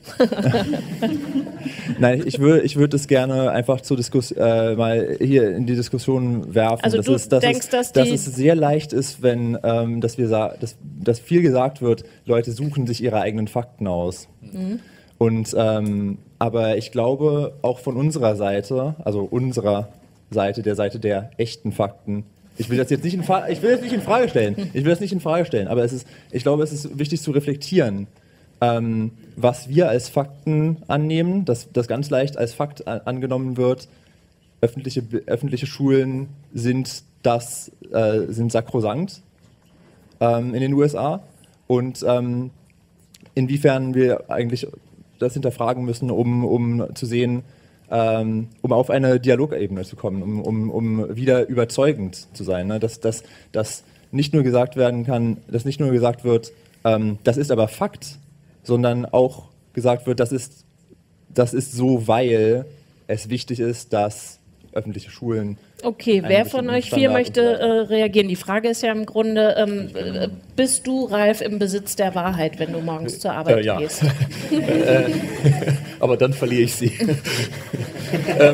Nein, ich würde ich würd es gerne einfach zur Diskus äh, mal hier in die Diskussion werfen. Also das du ist, dass denkst, es, dass, dass die es sehr leicht ist, wenn ähm, dass wir dass, dass viel gesagt wird, Leute suchen sich ihre eigenen Fakten aus. Mhm. Und ähm, aber ich glaube auch von unserer Seite, also unserer Seite, der Seite der echten Fakten. Ich will das jetzt nicht in, ich will das nicht in Frage stellen. Ich will das nicht in Frage stellen. Aber es ist, ich glaube, es ist wichtig zu reflektieren, ähm, was wir als Fakten annehmen, dass das ganz leicht als Fakt an, angenommen wird, öffentliche, öffentliche Schulen sind, das, äh, sind sakrosankt ähm, in den U S A und ähm, inwiefern wir eigentlich das hinterfragen müssen, um, um zu sehen, ähm, um auf eine Dialogebene zu kommen, um, um, um wieder überzeugend zu sein, ne? dass, dass, dass nicht nur gesagt werden kann, dass nicht nur gesagt wird, ähm, das ist aber Fakt, sondern auch gesagt wird, das ist, das ist so, weil es wichtig ist, dass öffentliche Schulen. Okay, wer von euch vier möchte äh, reagieren? Die Frage ist ja im Grunde, ähm, äh, bist du, Ralf, im Besitz der Wahrheit, wenn du morgens zur Arbeit äh, ja. gehst? äh, aber dann verliere ich sie. ähm,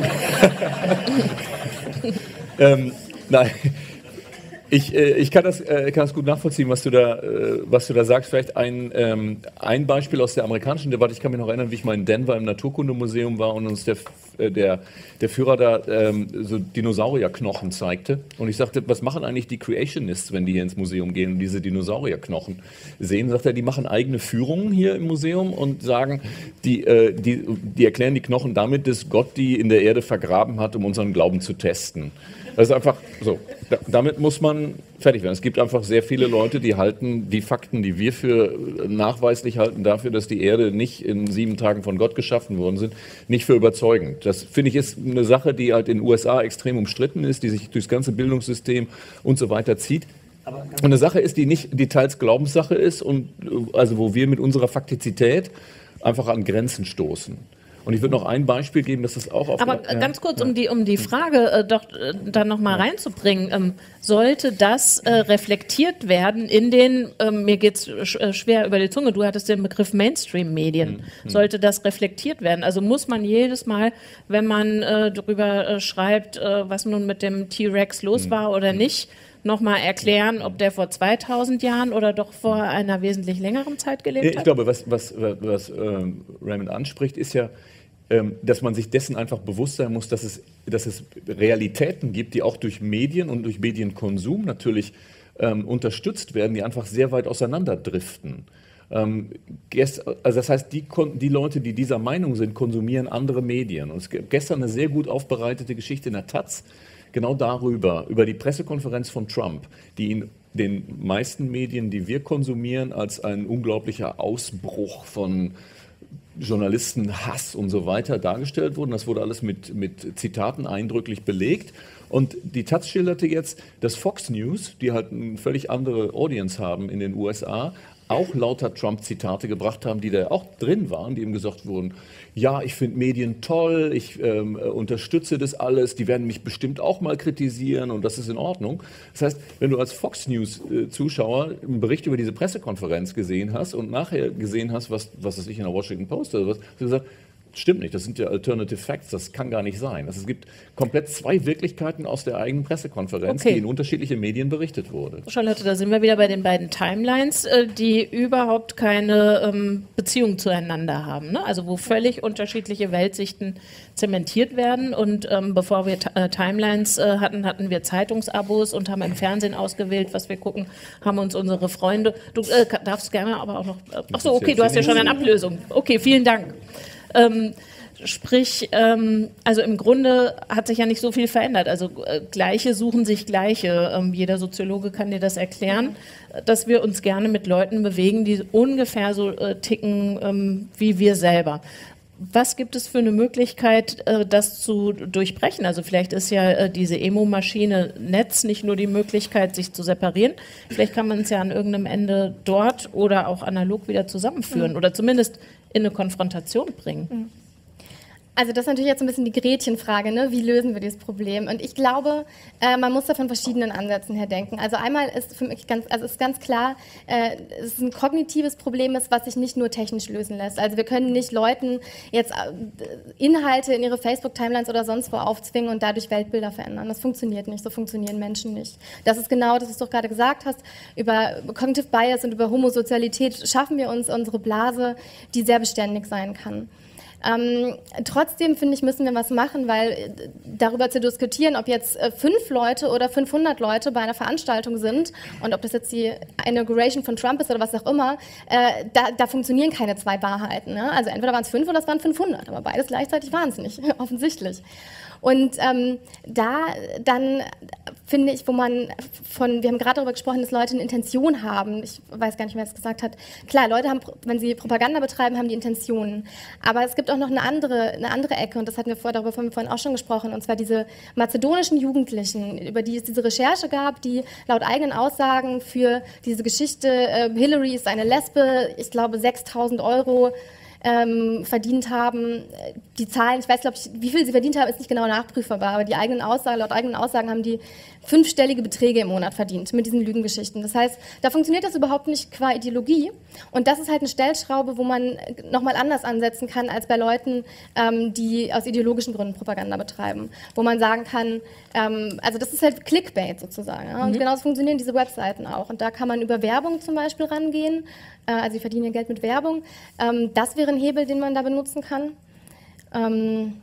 ähm, nein. Ich, äh, ich kann, das, äh, kann das gut nachvollziehen, was du da, äh, was du da sagst. Vielleicht ein, ähm, ein Beispiel aus der amerikanischen Debatte. Ich kann mich noch erinnern, wie ich mal in Denver im Naturkundemuseum war und uns der, äh, der, der Führer da ähm, so Dinosaurierknochen zeigte. Und ich sagte, was machen eigentlich die Creationists, wenn die hier ins Museum gehen und diese Dinosaurierknochen sehen? Sagt er, die machen eigene Führungen hier im Museum und sagen, die, äh, die, die erklären die Knochen damit, dass Gott die in der Erde vergraben hat, um unseren Glauben zu testen. Das ist einfach so. Da, damit muss man fertig werden. Es gibt einfach sehr viele Leute, die halten die Fakten, die wir für nachweislich halten, dafür, dass die Erde nicht in sieben Tagen von Gott geschaffen worden sind, nicht für überzeugend. Das, finde ich, ist eine Sache, die halt in den U S A extrem umstritten ist, die sich durchs ganze Bildungssystem und so weiter zieht. Und eine Sache ist, die nicht die teils Glaubenssache ist und also wo wir mit unserer Faktizität einfach an Grenzen stoßen. Und ich würde noch ein Beispiel geben, dass das auch auf... Aber ja, ganz kurz, ja. um die, um die Frage äh, doch äh, dann nochmal ja. reinzubringen, ähm, sollte das äh, reflektiert werden in den, ähm, mir geht es sch äh, schwer über die Zunge, du hattest den Begriff Mainstream-Medien, mhm. sollte das reflektiert werden? Also muss man jedes Mal, wenn man äh, darüber äh, schreibt, äh, was nun mit dem T-Rex los mhm. war oder mhm. nicht, nochmal erklären, ob der vor zweitausend Jahren oder doch vor einer wesentlich längeren Zeit gelebt hat? Ich glaube, was, was, was ähm, Raymond anspricht, ist ja, ähm, dass man sich dessen einfach bewusst sein muss, dass es, dass es Realitäten gibt, die auch durch Medien und durch Medienkonsum natürlich ähm, unterstützt werden, die einfach sehr weit auseinanderdriften. Ähm, also das heißt, die, die Leute, die dieser Meinung sind, konsumieren andere Medien. Und es gibt gestern eine sehr gut aufbereitete Geschichte in der Taz, genau darüber, über die Pressekonferenz von Trump, die in den meisten Medien, die wir konsumieren, als ein unglaublicher Ausbruch von Journalistenhass und so weiter dargestellt wurden. Das wurde alles mit, mit Zitaten eindrücklich belegt. Und die Taz schilderte jetzt, dass Fox News, die halt eine völlig andere Audience haben in den U S A, auch lauter Trump-Zitate gebracht haben, die da auch drin waren, die ihm gesagt wurden, ja, ich finde Medien toll, ich ähm, unterstütze das alles, die werden mich bestimmt auch mal kritisieren und das ist in Ordnung. Das heißt, wenn du als Fox News-Zuschauer einen Bericht über diese Pressekonferenz gesehen hast und nachher gesehen hast, was, was ist ich in der Washington Post oder was, hast du gesagt, stimmt nicht, das sind ja Alternative Facts, das kann gar nicht sein. Also es gibt komplett zwei Wirklichkeiten aus der eigenen Pressekonferenz, okay, die in unterschiedliche Medien berichtet wurde. Charlotte, da sind wir wieder bei den beiden Timelines, die überhaupt keine ähm, Beziehung zueinander haben, ne? Also wo völlig unterschiedliche Weltsichten zementiert werden und ähm, bevor wir äh, Timelines äh, hatten, hatten wir Zeitungsabos und haben im Fernsehen ausgewählt, was wir gucken, haben uns unsere Freunde, du äh, darfst gerne aber auch noch, äh, ach so, okay, du hast ja schon eine Ablösung, okay, vielen Dank. Ähm, sprich, ähm, also im Grunde hat sich ja nicht so viel verändert. Also äh, Gleiche suchen sich Gleiche. Ähm, jeder Soziologe kann dir das erklären, dass wir uns gerne mit Leuten bewegen, die ungefähr so äh, ticken ähm, wie wir selber. Was gibt es für eine Möglichkeit, äh, das zu durchbrechen? Also vielleicht ist ja äh, diese Emo-Maschine Netz nicht nur die Möglichkeit, sich zu separieren. Vielleicht kann man es ja an irgendeinem Ende dort oder auch analog wieder zusammenführen mhm. oder zumindest in eine Konfrontation bringen. Also das ist natürlich jetzt ein bisschen die Gretchenfrage, ne? Wie lösen wir dieses Problem? Und ich glaube, äh, man muss da von verschiedenen Ansätzen her denken. Also einmal ist für mich ganz, also ist ganz klar, äh, es ist ein kognitives Problem ist, was sich nicht nur technisch lösen lässt. Also wir können nicht Leuten jetzt äh, Inhalte in ihre Facebook-Timelines oder sonst wo aufzwingen und dadurch Weltbilder verändern. Das funktioniert nicht, so funktionieren Menschen nicht. Das ist genau das, was du gerade gesagt hast. Über Cognitive Bias und über Homosozialität schaffen wir uns unsere Blase, die sehr beständig sein kann. Ähm, trotzdem, finde ich, müssen wir was machen, weil äh, darüber zu diskutieren, ob jetzt äh, fünf Leute oder fünfhundert Leute bei einer Veranstaltung sind und ob das jetzt die Inauguration von Trump ist oder was auch immer, äh, da, da funktionieren keine zwei Wahrheiten. Ne? Also entweder waren es fünf oder es waren fünfhundert, aber beides gleichzeitig waren es nicht, offensichtlich. Und ähm, da dann finde ich, wo man von, wir haben gerade darüber gesprochen, dass Leute eine Intention haben. Ich weiß gar nicht, wer es gesagt hat. Klar, Leute haben, wenn sie Propaganda betreiben, haben die Intentionen. Aber es gibt auch noch eine andere, eine andere Ecke, und das hatten wir vorher, darüber haben wir vorhin auch schon gesprochen, und zwar diese mazedonischen Jugendlichen, über die es diese Recherche gab, die laut eigenen Aussagen für diese Geschichte, äh, Hillary ist eine Lesbe, ich glaube sechstausend Euro ähm, verdient haben. Die Zahlen, ich weiß glaube ich, wie viel sie verdient haben, ist nicht genau nachprüfbar, aber die eigenen Aussagen, laut eigenen Aussagen haben die fünfstellige Beträge im Monat verdient mit diesen Lügengeschichten. Das heißt, da funktioniert das überhaupt nicht qua Ideologie, und das ist halt eine Stellschraube, wo man nochmal anders ansetzen kann als bei Leuten, ähm, die aus ideologischen Gründen Propaganda betreiben, wo man sagen kann, ähm, also das ist halt Clickbait sozusagen, ja? Und mhm. genauso funktionieren diese Webseiten auch, und da kann man über Werbung zum Beispiel rangehen, äh, also sie verdienen ja Geld mit Werbung, ähm, das wäre ein Hebel, den man da benutzen kann. Ähm,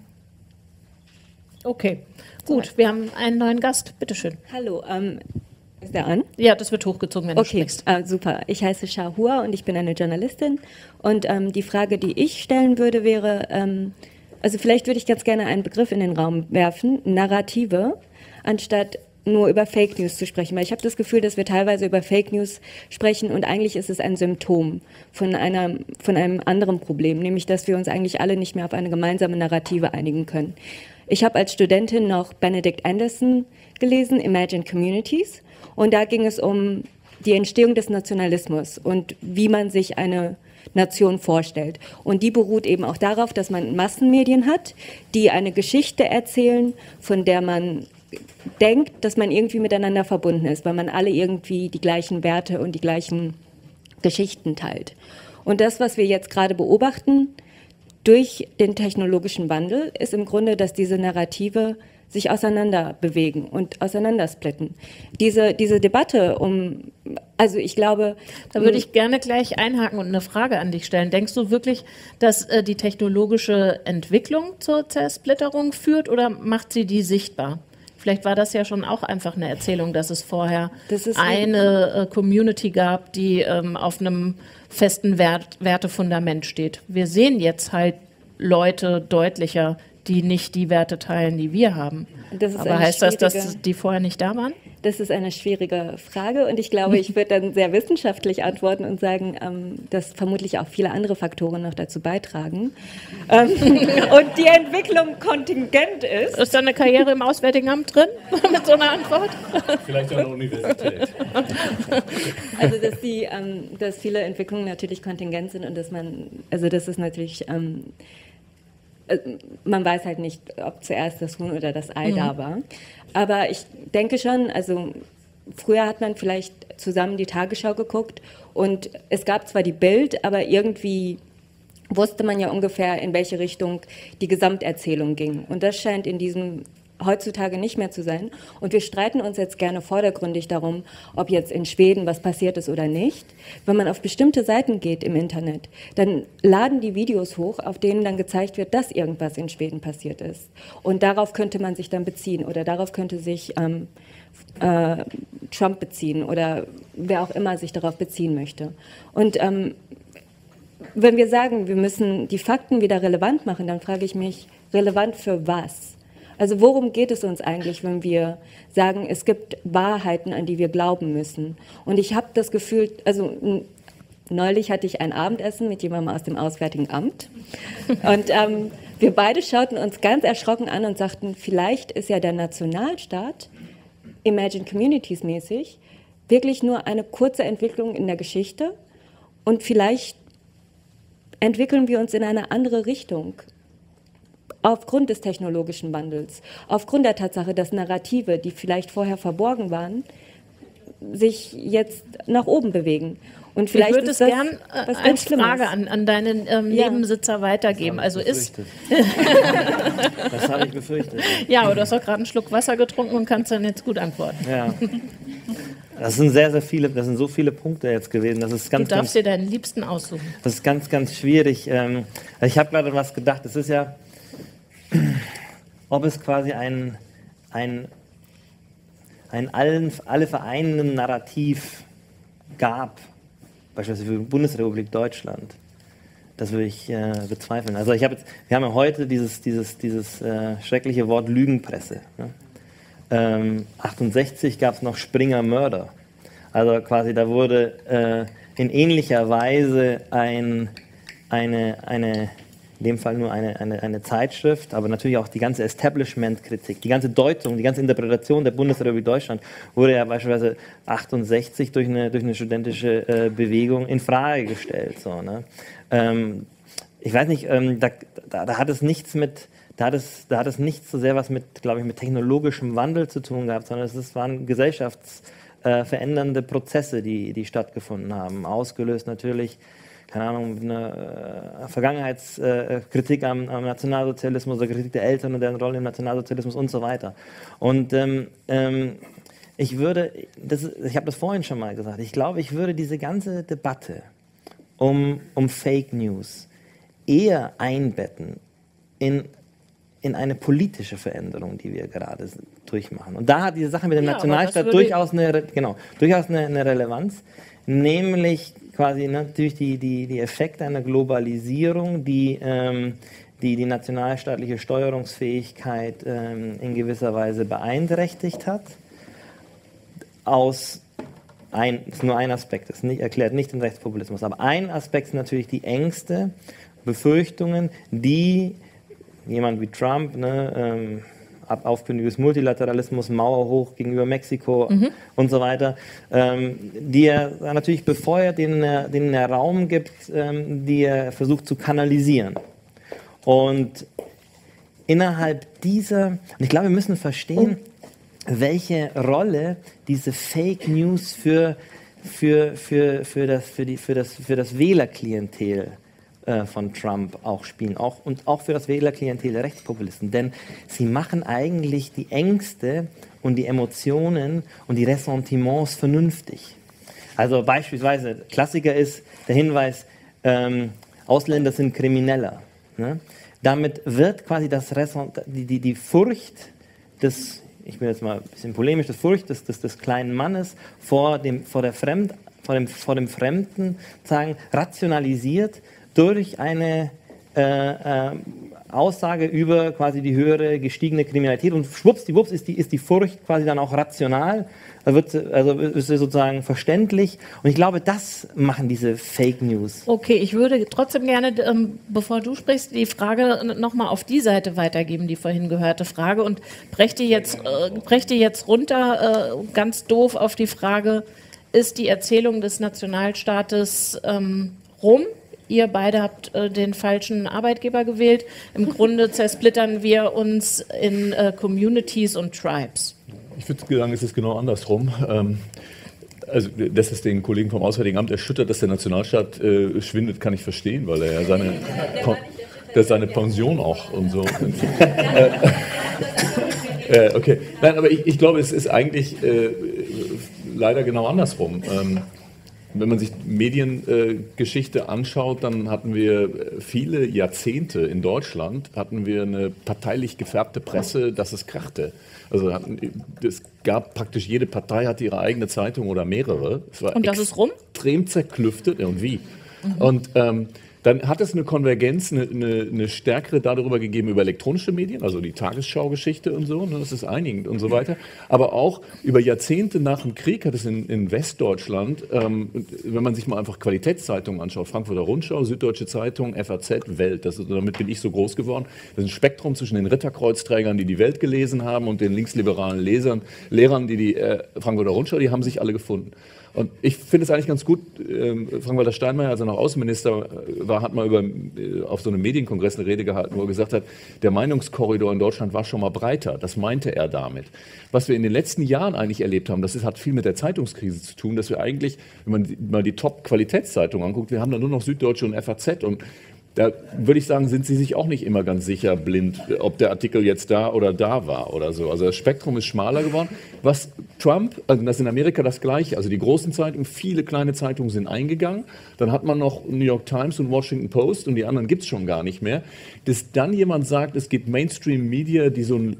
okay, gut, wir haben einen neuen Gast, bitteschön. Hallo, ähm, ist der an? Ja, das wird hochgezogen, wenn okay, du sprichst. Okay, äh, super. Ich heiße Shahua und ich bin eine Journalistin, und ähm, die Frage, die ich stellen würde, wäre, ähm, also vielleicht würde ich ganz gerne einen Begriff in den Raum werfen, Narrative, anstatt nur über Fake News zu sprechen, weil ich habe das Gefühl, dass wir teilweise über Fake News sprechen, und eigentlich ist es ein Symptom von, einer, von einem anderen Problem, nämlich dass wir uns eigentlich alle nicht mehr auf eine gemeinsame Narrative einigen können. Ich habe als Studentin noch Benedict Anderson gelesen, Imagine Communities, und da ging es um die Entstehung des Nationalismus und wie man sich eine Nation vorstellt. Und die beruht eben auch darauf, dass man Massenmedien hat, die eine Geschichte erzählen, von der man denkt, dass man irgendwie miteinander verbunden ist, weil man alle irgendwie die gleichen Werte und die gleichen Geschichten teilt. Und das, was wir jetzt gerade beobachten durch den technologischen Wandel, ist im Grunde, dass diese Narrative sich auseinander bewegen und auseinandersplitten. Diese, diese Debatte um, also ich glaube... Da würde ich gerne gleich einhaken und eine Frage an dich stellen. Denkst du wirklich, dass äh, die technologische Entwicklung zur Zersplitterung führt, oder macht sie die sichtbar? Vielleicht war das ja schon auch einfach eine Erzählung, dass es vorher eine äh, Community gab, die ähm, auf einem festen Wert, Wertefundament steht. Wir sehen jetzt halt Leute deutlicher, die nicht die Werte teilen, die wir haben. Das Aber heißt das, dass die vorher nicht da waren? Das ist eine schwierige Frage, und ich glaube, ich würde dann sehr wissenschaftlich antworten und sagen, ähm, dass vermutlich auch viele andere Faktoren noch dazu beitragen. Ähm, und die Entwicklung kontingent ist. Ist da eine Karriere im Auswärtigen Amt drin mit so einer Antwort? Vielleicht an der Universität. Also dass, die, ähm, dass viele Entwicklungen natürlich kontingent sind, und dass man, also das ist natürlich... Ähm, man weiß halt nicht, ob zuerst das Huhn oder das Ei mhm. da war. Aber ich denke schon, also früher hat man vielleicht zusammen die Tagesschau geguckt, und es gab zwar die Bild, aber irgendwie wusste man ja ungefähr, in welche Richtung die Gesamterzählung ging. Und das scheint in diesem heutzutage nicht mehr zu sein. Und wir streiten uns jetzt gerne vordergründig darum, ob jetzt in Schweden was passiert ist oder nicht. Wenn man auf bestimmte Seiten geht im Internet, dann laden die Videos hoch, auf denen dann gezeigt wird, dass irgendwas in Schweden passiert ist. Und darauf könnte man sich dann beziehen, oder darauf könnte sich ähm, äh, Trump beziehen, oder wer auch immer sich darauf beziehen möchte. Und ähm, wenn wir sagen, wir müssen die Fakten wieder relevant machen, dann frage ich mich, relevant für was? Also worum geht es uns eigentlich, wenn wir sagen, es gibt Wahrheiten, an die wir glauben müssen? Und ich habe das Gefühl, also neulich hatte ich ein Abendessen mit jemandem aus dem Auswärtigen Amt, und ähm, wir beide schauten uns ganz erschrocken an und sagten, vielleicht ist ja der Nationalstaat, Imagine Communities mäßig, wirklich nur eine kurze Entwicklung in der Geschichte, und vielleicht entwickeln wir uns in eine andere Richtung. Aufgrund des technologischen Wandels, aufgrund der Tatsache, dass Narrative, die vielleicht vorher verborgen waren, sich jetzt nach oben bewegen. Und vielleicht ich würde es gern äh, als Frage an, an deinen ähm, ja. Nebensitzer weitergeben. Also ist das habe ich befürchtet. Ja, aber du hast doch gerade einen Schluck Wasser getrunken und kannst dann jetzt gut antworten. Ja. Das sind sehr, sehr viele, das sind so viele Punkte jetzt gewesen. Das ist ganz, du darfst ganz, dir deinen Liebsten aussuchen. Das ist ganz, ganz schwierig. Ich habe gerade was gedacht. Es ist ja, ob es quasi ein, ein, ein allen, alle vereinenden Narrativ gab, beispielsweise für die Bundesrepublik Deutschland, Das würde ich äh, bezweifeln. Also ich habe jetzt, wir haben ja heute dieses, dieses, dieses äh, schreckliche Wort Lügenpresse. Ne? Ähm, achtundsechzig gab es noch Springer Mörder. Also quasi da wurde äh, in ähnlicher Weise ein, eine, eine, in dem Fall nur eine, eine, eine Zeitschrift, aber natürlich auch die ganze Establishment-Kritik, die ganze Deutung, die ganze Interpretation der Bundesrepublik Deutschland wurde ja beispielsweise achtundsechzig durch eine, durch eine studentische äh, Bewegung in Frage gestellt. So, ne? ähm, ich weiß nicht, ähm, da, da, da hat es nichts mit, da hat es, da hat es nicht so sehr was mit, glaube ich, mit technologischem Wandel zu tun gehabt, sondern es, es waren gesellschaftsverändernde Prozesse, die, die stattgefunden haben, ausgelöst natürlich, keine Ahnung, eine äh, Vergangenheitskritik äh, am, am Nationalsozialismus oder Kritik der Eltern und deren Rolle im Nationalsozialismus und so weiter. Und ähm, ähm, ich würde, das, ich habe das vorhin schon mal gesagt, ich glaube, ich würde diese ganze Debatte um, um Fake News eher einbetten in, in eine politische Veränderung, die wir gerade durchmachen. Und da hat diese Sache mit dem ja, Nationalstaat durchaus eine, genau, durchaus eine, eine Relevanz, nämlich quasi natürlich die, die, die Effekte einer Globalisierung, die, ähm, die die nationalstaatliche Steuerungsfähigkeit ähm, in gewisser Weise beeinträchtigt hat. Aus ein, das ist nur ein Aspekt, das nicht, erklärt nicht den Rechtspopulismus, aber ein Aspekt sind natürlich die Ängste, Befürchtungen, die jemand wie Trump, ne, ähm, Aufkündigung des Multilateralismus, Mauer hoch gegenüber Mexiko mhm. und so weiter, ähm, die er natürlich befeuert, denen er, denen er Raum gibt, ähm, die er versucht zu kanalisieren. Und innerhalb dieser, und ich glaube, wir müssen verstehen, welche Rolle diese Fake News für, für, für, für, das, für, die, für, das, für das Wählerklientel von Trump auch spielen, auch, und auch für das Wählerklientel der Rechtspopulisten, denn sie machen eigentlich die Ängste und die Emotionen und die Ressentiments vernünftig. Also beispielsweise, Klassiker ist der Hinweis, ähm, Ausländer sind Krimineller. Ne? Damit wird quasi das Ressent, die, die, die Furcht des, ich bin jetzt mal ein bisschen polemisch, das Furcht des, des, des kleinen Mannes vor dem, vor der Fremd, vor dem, vor dem Fremden, sagen, rationalisiert durch eine äh, äh, Aussage über quasi die höhere gestiegene Kriminalität und schwuppsdiwupps ist die, ist die Furcht quasi dann auch rational, da wird, also ist sie sozusagen verständlich und ich glaube, das machen diese Fake News. Okay, ich würde trotzdem gerne, ähm, bevor du sprichst, die Frage nochmal auf die Seite weitergeben, die vorhin gehörte Frage und brech die jetzt, äh, brech die jetzt runter, äh, ganz doof auf die Frage, ist die Erzählung des Nationalstaates ähm, rum? Ihr beide habt äh, den falschen Arbeitgeber gewählt. Im Grunde zersplittern wir uns in äh, Communities und Tribes. Ich würde sagen, es ist genau andersrum. Ähm, also, dass es den Kollegen vom Auswärtigen Amt erschüttert, dass der Nationalstaat äh, schwindet, kann ich verstehen, weil er ja seine, der seine Pension auch und so. äh, äh, okay, nein, aber ich, ich glaube, es ist eigentlich äh, leider genau andersrum. Ähm, Wenn man sich Mediengeschichte äh, anschaut, dann hatten wir viele Jahrzehnte in Deutschland, hatten wir eine parteilich gefärbte Presse, dass es krachte. Also hatten, es gab praktisch, jede Partei hatte ihre eigene Zeitung oder mehrere. Es war und das ist rum? Extrem zerklüftet. Und wie? Mhm. Und ähm, dann hat es eine Konvergenz, eine, eine, eine stärkere darüber gegeben über elektronische Medien, also die Tagesschau-Geschichte und so, ne, das ist einigend und so weiter. Aber auch über Jahrzehnte nach dem Krieg hat es in, in Westdeutschland, ähm, wenn man sich mal einfach Qualitätszeitungen anschaut, Frankfurter Rundschau, Süddeutsche Zeitung, F A Z, Welt, das ist, damit bin ich so groß geworden. Das ist ein Spektrum zwischen den Ritterkreuzträgern, die die Welt gelesen haben, und den linksliberalen Lesern, Lehrern, die die äh, Frankfurter Rundschau, die haben sich alle gefunden. Und ich finde es eigentlich ganz gut, ähm, Frank-Walter Steinmeier, als er noch Außenminister war, hat mal über, äh, auf so einem Medienkongress eine Rede gehalten, wo er gesagt hat, der Meinungskorridor in Deutschland war schon mal breiter. Das meinte er damit. Was wir in den letzten Jahren eigentlich erlebt haben, das ist, hat viel mit der Zeitungskrise zu tun, dass wir eigentlich, wenn man die, mal die Top-Qualitätszeitungen anguckt, wir haben da nur noch Süddeutsche und F A Z, und da würde ich sagen, sind Sie sich auch nicht immer ganz sicher blind, ob der Artikel jetzt da oder da war oder so. Also das Spektrum ist schmaler geworden. Was Trump, also das ist in Amerika das Gleiche, also die großen Zeitungen, viele kleine Zeitungen sind eingegangen. Dann hat man noch New York Times und Washington Post und die anderen gibt es schon gar nicht mehr. Dass dann jemand sagt, es gibt Mainstream-Media, die so einen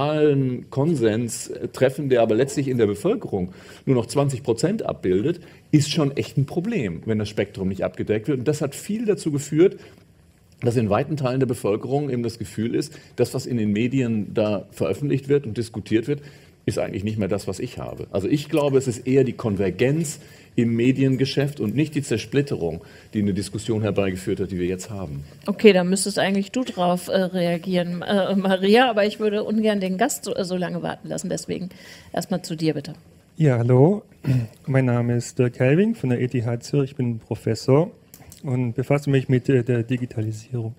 liberalen Konsens treffen, der aber letztlich in der Bevölkerung nur noch zwanzig Prozent abbildet, ist schon echt ein Problem, wenn das Spektrum nicht abgedeckt wird. Und das hat viel dazu geführt, dass in weiten Teilen der Bevölkerung eben das Gefühl ist, das, was in den Medien da veröffentlicht wird und diskutiert wird, ist eigentlich nicht mehr das, was ich habe. Also ich glaube, es ist eher die Konvergenz im Mediengeschäft und nicht die Zersplitterung, die eine Diskussion herbeigeführt hat, die wir jetzt haben. Okay, dann müsstest eigentlich du drauf äh, reagieren, äh, Maria, aber ich würde ungern den Gast so, so lange warten lassen, deswegen erstmal zu dir bitte. Ja, hallo, mein Name ist Dirk Helving von der E T H Zürich, ich bin Professor und befasse mich mit äh, der Digitalisierung.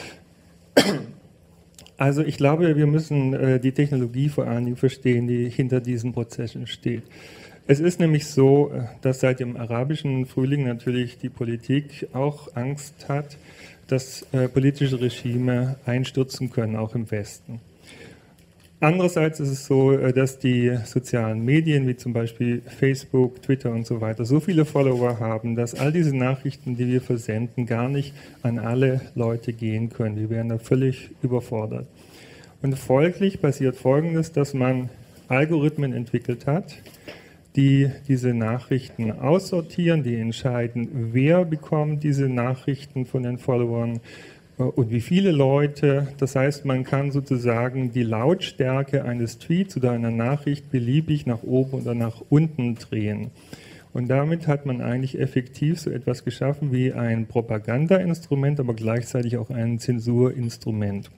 Also ich glaube, wir müssen äh, die Technologie vor allen Dingen verstehen, die hinter diesen Prozessen steht. Es ist nämlich so, dass seit dem arabischen Frühling natürlich die Politik auch Angst hat, dass äh, politische Regime einstürzen können, auch im Westen. Andererseits ist es so, dass die sozialen Medien, wie zum Beispiel Facebook, Twitter und so weiter, so viele Follower haben, dass all diese Nachrichten, die wir versenden, gar nicht an alle Leute gehen können. Die werden da völlig überfordert. Und folglich passiert Folgendes, dass man Algorithmen entwickelt hat, die diese Nachrichten aussortieren, die entscheiden, wer bekommt diese Nachrichten von den Followern und wie viele Leute. Das heißt, man kann sozusagen die Lautstärke eines Tweets oder einer Nachricht beliebig nach oben oder nach unten drehen. Und damit hat man eigentlich effektiv so etwas geschaffen wie ein Propagandainstrument, aber gleichzeitig auch ein Zensurinstrument.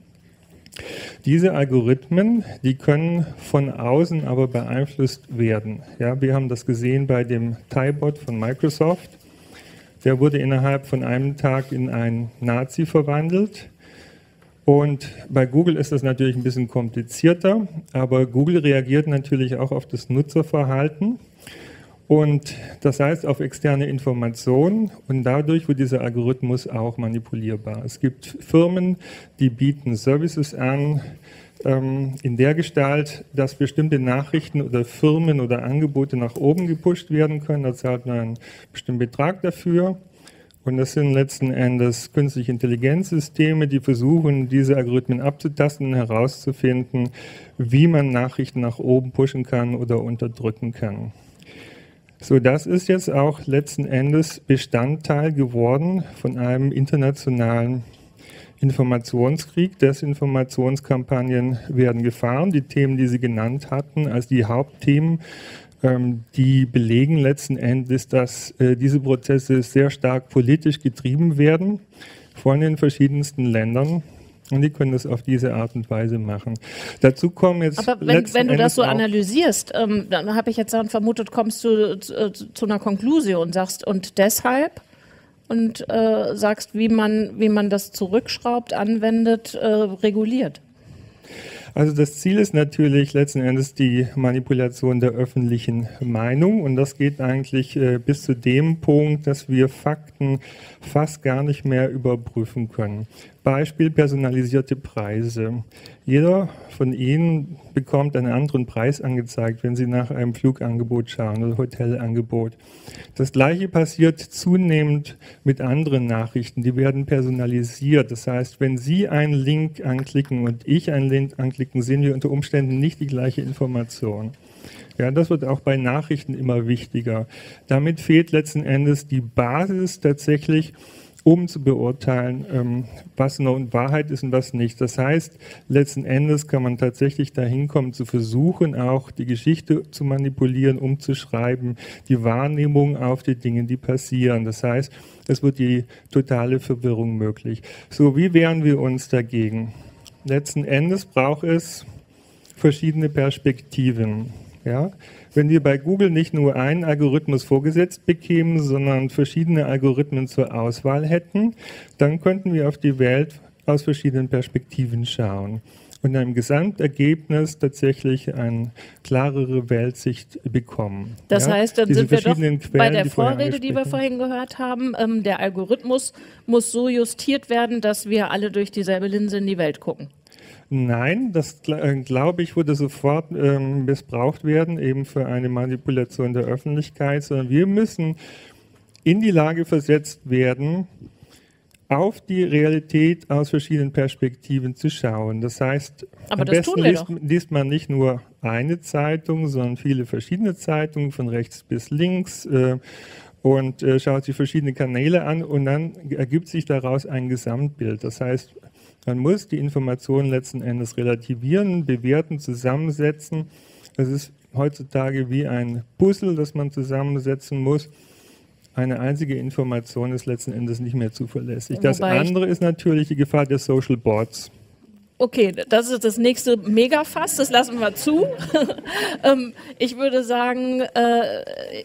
Diese Algorithmen, die können von außen aber beeinflusst werden. Ja, wir haben das gesehen bei dem Thai-Bot von Microsoft. Der wurde innerhalb von einem Tag in einen Nazi verwandelt. Und bei Google ist das natürlich ein bisschen komplizierter, aber Google reagiert natürlich auch auf das Nutzerverhalten. Und das heißt auf externe Informationen und dadurch wird dieser Algorithmus auch manipulierbar. Es gibt Firmen, die bieten Services an ähm, in der Gestalt, dass bestimmte Nachrichten oder Firmen oder Angebote nach oben gepusht werden können. Da zahlt man einen bestimmten Betrag dafür. Und das sind letzten Endes künstliche Intelligenzsysteme, die versuchen, diese Algorithmen abzutasten und herauszufinden, wie man Nachrichten nach oben pushen kann oder unterdrücken kann. So, das ist jetzt auch letzten Endes Bestandteil geworden von einem internationalen Informationskrieg. Desinformationskampagnen werden gefahren. Die Themen, die Sie genannt hatten, als die Hauptthemen, ähm, die belegen letzten Endes, dass äh, diese Prozesse sehr stark politisch getrieben werden von den verschiedensten Ländern. Und die können das auf diese Art und Weise machen. Dazu kommen jetzt. Aber wenn, wenn du das so analysierst, ähm, dann habe ich jetzt dann vermutet, kommst du zu, zu einer Konklusion und sagst, und deshalb, und äh, sagst, wie man, wie man das zurückschraubt, anwendet, äh, reguliert. Also das Ziel ist natürlich letzten Endes die Manipulation der öffentlichen Meinung und das geht eigentlich äh, bis zu dem Punkt, dass wir Fakten fast gar nicht mehr überprüfen können. Beispiel personalisierte Preise. Jeder von Ihnen bekommt einen anderen Preis angezeigt, wenn Sie nach einem Flugangebot schauen oder Hotelangebot. Das Gleiche passiert zunehmend mit anderen Nachrichten, die werden personalisiert. Das heißt, wenn Sie einen Link anklicken und ich einen Link anklicken, sehen wir unter Umständen nicht die gleiche Information. Ja, das wird auch bei Nachrichten immer wichtiger. Damit fehlt letzten Endes die Basis tatsächlich, um zu beurteilen, ähm, was nun Wahrheit ist und was nicht. Das heißt, letzten Endes kann man tatsächlich dahin kommen, zu versuchen, auch die Geschichte zu manipulieren, umzuschreiben, die Wahrnehmung auf die Dinge, die passieren. Das heißt, es wird die totale Verwirrung möglich. So, wie wehren wir uns dagegen? Letzten Endes braucht es verschiedene Perspektiven. Ja? Wenn wir bei Google nicht nur einen Algorithmus vorgesetzt bekämen, sondern verschiedene Algorithmen zur Auswahl hätten, dann könnten wir auf die Welt aus verschiedenen Perspektiven schauen und im Gesamtergebnis tatsächlich eine klarere Weltsicht bekommen. Das ja? heißt, dann Diese sind wir doch Quellen, bei der die Vorrede, die wir vorhin gehört haben, ähm, der Algorithmus muss so justiert werden, dass wir alle durch dieselbe Linse in die Welt gucken. Nein, das glaube ich, würde sofort ähm, missbraucht werden, eben für eine Manipulation der Öffentlichkeit, sondern wir müssen in die Lage versetzt werden, auf die Realität aus verschiedenen Perspektiven zu schauen. Das heißt, Aber am das besten tun wir liest, doch. liest man nicht nur eine Zeitung, sondern viele verschiedene Zeitungen, von rechts bis links. Äh, und äh, schaut sich verschiedene Kanäle an und dann ergibt sich daraus ein Gesamtbild. Das heißt, man muss die Informationen letzten Endes relativieren, bewerten, zusammensetzen. Es ist heutzutage wie ein Puzzle, das man zusammensetzen muss. Eine einzige Information ist letzten Endes nicht mehr zuverlässig. Das Wobei andere ist natürlich die Gefahr der Social Bots. Okay, das ist das nächste Megafass, das lassen wir zu. ähm, ich würde sagen, äh,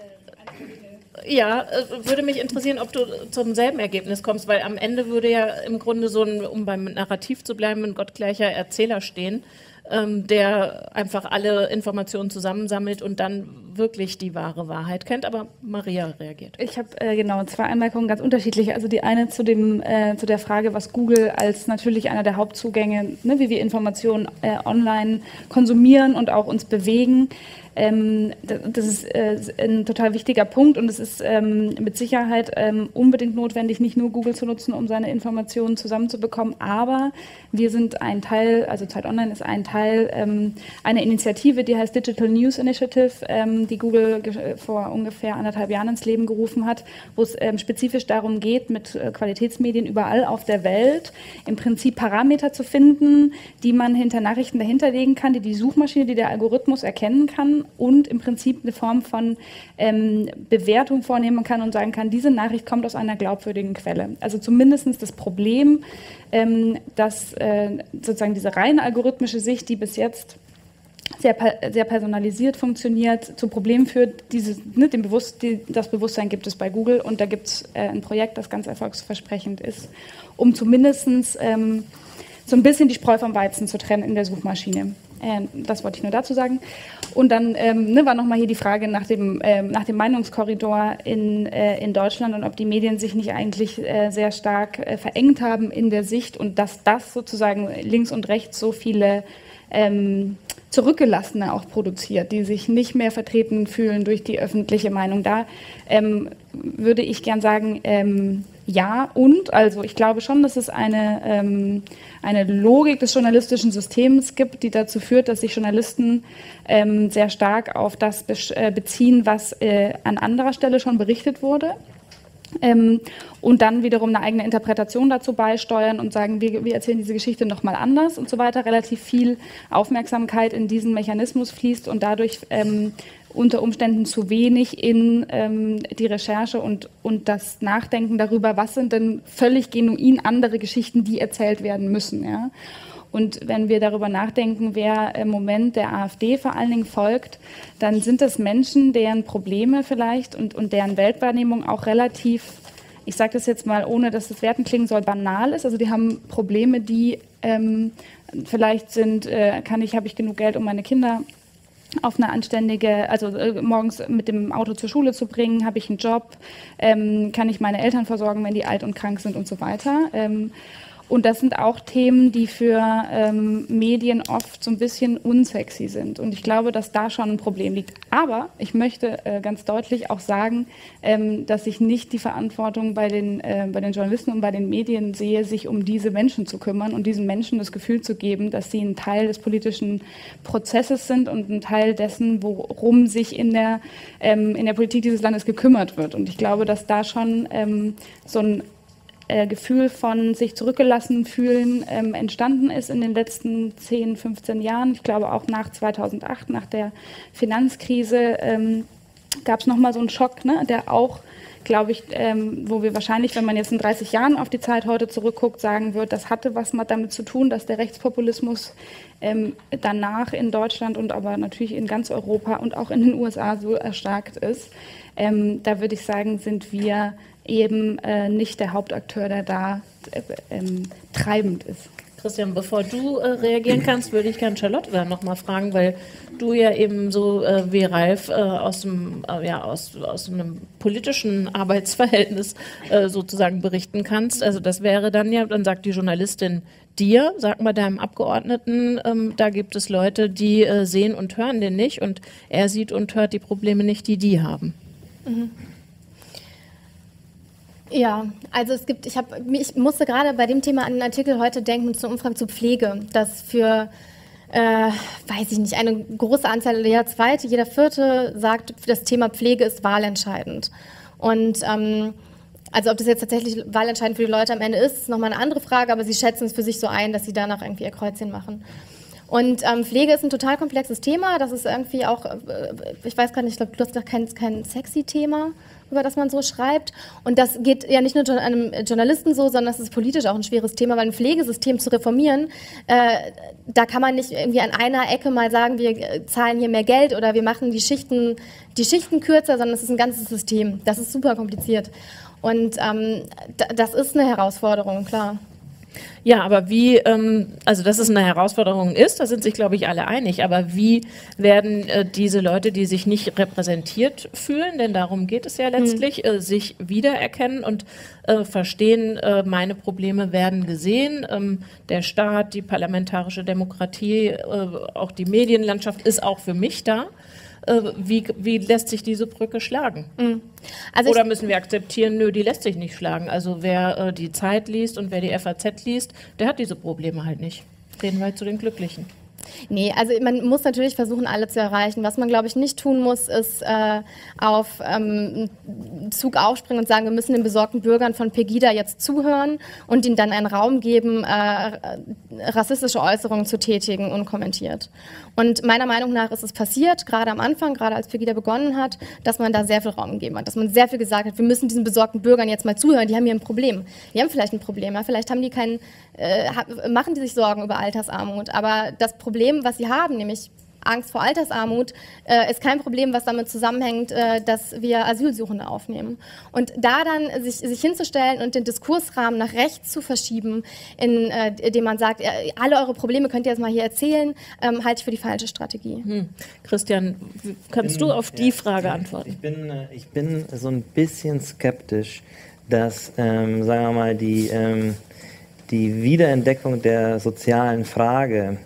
ja, äh, würde mich interessieren, ob du zum selben Ergebnis kommst, weil am Ende würde ja im Grunde so ein, um beim Narrativ zu bleiben, ein gottgleicher Erzähler stehen, ähm, der einfach alle Informationen zusammensammelt und dann wirklich die wahre Wahrheit kennt. Aber Maria reagiert. Ich habe äh, genau zwei Anmerkungen, ganz unterschiedliche. Also die eine zu, dem, äh, zu der Frage, was Google als natürlich einer der Hauptzugänge, ne, wie wir Informationen äh, online konsumieren und auch uns bewegen. Ähm, das, das ist äh, ein total wichtiger Punkt und es ist ähm, mit Sicherheit ähm, unbedingt notwendig, nicht nur Google zu nutzen, um seine Informationen zusammenzubekommen, aber wir sind ein Teil, also Zeit Online ist ein Teil ähm, einer Initiative, die heißt Digital News Initiative, ähm, die Google vor ungefähr anderthalb Jahren ins Leben gerufen hat, wo es ähm, spezifisch darum geht, mit äh, Qualitätsmedien überall auf der Welt im Prinzip Parameter zu finden, die man hinter Nachrichten dahinterlegen kann, die die Suchmaschine, die der Algorithmus erkennen kann und im Prinzip eine Form von ähm, Bewertung vornehmen kann und sagen kann, diese Nachricht kommt aus einer glaubwürdigen Quelle. Also zumindest das Problem, ähm, dass äh, sozusagen diese rein algorithmische Sicht, die bis jetzt sehr, sehr personalisiert funktioniert, zu Problemen führt. Dieses, ne, dem Bewusst, die, das Bewusstsein gibt es bei Google und da gibt es äh, ein Projekt, das ganz erfolgsversprechend ist, um zumindest ähm, so ein bisschen die Spreu vom Weizen zu trennen in der Suchmaschine. Äh, das wollte ich nur dazu sagen. Und dann ähm, ne, war nochmal hier die Frage nach dem, äh, nach dem Meinungskorridor in, äh, in Deutschland und ob die Medien sich nicht eigentlich äh, sehr stark äh, verengt haben in der Sicht und dass das sozusagen links und rechts so viele ähm, Zurückgelassene auch produziert, die sich nicht mehr vertreten fühlen durch die öffentliche Meinung. Da ähm, würde ich gern sagen, ähm, ja und, also ich glaube schon, dass es eine, ähm, eine Logik des journalistischen Systems gibt, die dazu führt, dass sich Journalisten ähm, sehr stark auf das beziehen, was äh, an anderer Stelle schon berichtet wurde. Ähm, und dann wiederum eine eigene Interpretation dazu beisteuern und sagen, wir, wir erzählen diese Geschichte nochmal anders und so weiter. Relativ viel Aufmerksamkeit in diesen Mechanismus fließt und dadurch ähm, unter Umständen zu wenig in ähm, die Recherche und, und das Nachdenken darüber, was sind denn völlig genuin andere Geschichten, die erzählt werden müssen. Ja? Und wenn wir darüber nachdenken, wer im Moment der AfD vor allen Dingen folgt, dann sind das Menschen, deren Probleme vielleicht und, und deren Weltwahrnehmung auch relativ, ich sage das jetzt mal, ohne dass es wertend klingen soll, banal ist. Also die haben Probleme, die ähm, vielleicht sind, äh, kann ich, habe ich genug Geld, um meine Kinder auf eine anständige, also äh, morgens mit dem Auto zur Schule zu bringen, habe ich einen Job, ähm, kann ich meine Eltern versorgen, wenn die alt und krank sind und so weiter. Ähm, Und das sind auch Themen, die für ähm, Medien oft so ein bisschen unsexy sind. Und ich glaube, dass da schon ein Problem liegt. Aber ich möchte äh, ganz deutlich auch sagen, ähm, dass ich nicht die Verantwortung bei den, äh, bei den Journalisten und bei den Medien sehe, sich um diese Menschen zu kümmern und diesen Menschen das Gefühl zu geben, dass sie ein Teil des politischen Prozesses sind und ein Teil dessen, worum sich in der, ähm, in der Politik dieses Landes gekümmert wird. Und ich glaube, dass da schon ähm, so ein Äh, Gefühl von sich zurückgelassen fühlen ähm, entstanden ist in den letzten zehn, fünfzehn Jahren. Ich glaube auch nach zweitausendacht, nach der Finanzkrise, ähm, gab es nochmal so einen Schock, ne, der auch, glaube ich, ähm, wo wir wahrscheinlich, wenn man jetzt in dreißig Jahren auf die Zeit heute zurückguckt, sagen wird, das hatte was damit zu tun, dass der Rechtspopulismus ähm, danach in Deutschland und aber natürlich in ganz Europa und auch in den U S A so erstarkt ist. Ähm, da würde ich sagen, sind wir eben äh, nicht der Hauptakteur, der da äh, ähm, treibend ist. Christian, bevor du äh, reagieren kannst, würde ich gerne Charlotte dann noch mal fragen, weil du ja eben so äh, wie Ralf äh, aus, dem, äh, ja, aus, aus einem politischen Arbeitsverhältnis äh, sozusagen berichten kannst. Also das wäre dann ja, dann sagt die Journalistin dir, sag mal deinem Abgeordneten, ähm, da gibt es Leute, die äh, sehen und hören den nicht und er sieht und hört die Probleme nicht, die die haben. Mhm. Ja, also es gibt, ich habe, ich musste gerade bei dem Thema an den Artikel heute denken zur Umfrage zur Pflege, dass für, äh, weiß ich nicht, eine große Anzahl, jeder zweite, jeder vierte sagt, das Thema Pflege ist wahlentscheidend. Und ähm, also ob das jetzt tatsächlich wahlentscheidend für die Leute am Ende ist, ist nochmal eine andere Frage, aber sie schätzen es für sich so ein, dass sie danach irgendwie ihr Kreuzchen machen. Und ähm, Pflege ist ein total komplexes Thema. Das ist irgendwie auch, äh, ich weiß gar nicht, ich glaube, du hast gesagt, kein, kein sexy Thema, über das man so schreibt. Und das geht ja nicht nur einem Journalisten so, sondern das ist politisch auch ein schweres Thema, weil ein Pflegesystem zu reformieren, äh, da kann man nicht irgendwie an einer Ecke mal sagen, wir zahlen hier mehr Geld oder wir machen die Schichten, die Schichten kürzer, sondern es ist ein ganzes System. Das ist super kompliziert. Und ähm, das ist eine Herausforderung, klar. Ja, aber wie, ähm, also dass es eine Herausforderung ist, da sind sich, glaube ich, alle einig, aber wie werden äh, diese Leute, die sich nicht repräsentiert fühlen, denn darum geht es ja letztlich, mhm. äh, sich wiedererkennen und äh, verstehen, äh, meine Probleme werden gesehen, ähm, der Staat, die parlamentarische Demokratie, äh, auch die Medienlandschaft ist auch für mich da. Wie, wie lässt sich diese Brücke schlagen? Also Oder müssen wir akzeptieren, nö, die lässt sich nicht schlagen. Also wer äh, die Zeit liest und wer die F A Z liest, der hat diese Probleme halt nicht. Reden wir halt zu den Glücklichen. Nee, also man muss natürlich versuchen, alle zu erreichen. Was man, glaube ich, nicht tun muss, ist äh, auf ähm, einen Zug aufspringen und sagen, wir müssen den besorgten Bürgern von Pegida jetzt zuhören und ihnen dann einen Raum geben, äh, rassistische Äußerungen zu tätigen, unkommentiert. Und meiner Meinung nach ist es passiert, gerade am Anfang, gerade als Pegida begonnen hat, dass man da sehr viel Raum gegeben hat, dass man sehr viel gesagt hat, wir müssen diesen besorgten Bürgern jetzt mal zuhören, die haben hier ein Problem. Die haben vielleicht ein Problem, ja? Vielleicht haben die keinen, äh, machen die sich Sorgen über Altersarmut, aber das Problem, was sie haben, nämlich Angst vor Altersarmut, äh, ist kein Problem, was damit zusammenhängt, äh, dass wir Asylsuchende aufnehmen. Und da dann sich, sich hinzustellen und den Diskursrahmen nach rechts zu verschieben, in, äh, indem man sagt, äh, alle eure Probleme könnt ihr jetzt mal hier erzählen, ähm, halte ich für die falsche Strategie. Hm. Christian, kannst bin, du auf die ja, ja, Frage antworten? Ich bin, ich bin so ein bisschen skeptisch, dass, ähm, sagen wir mal, die, ähm, die Wiederentdeckung der sozialen Frage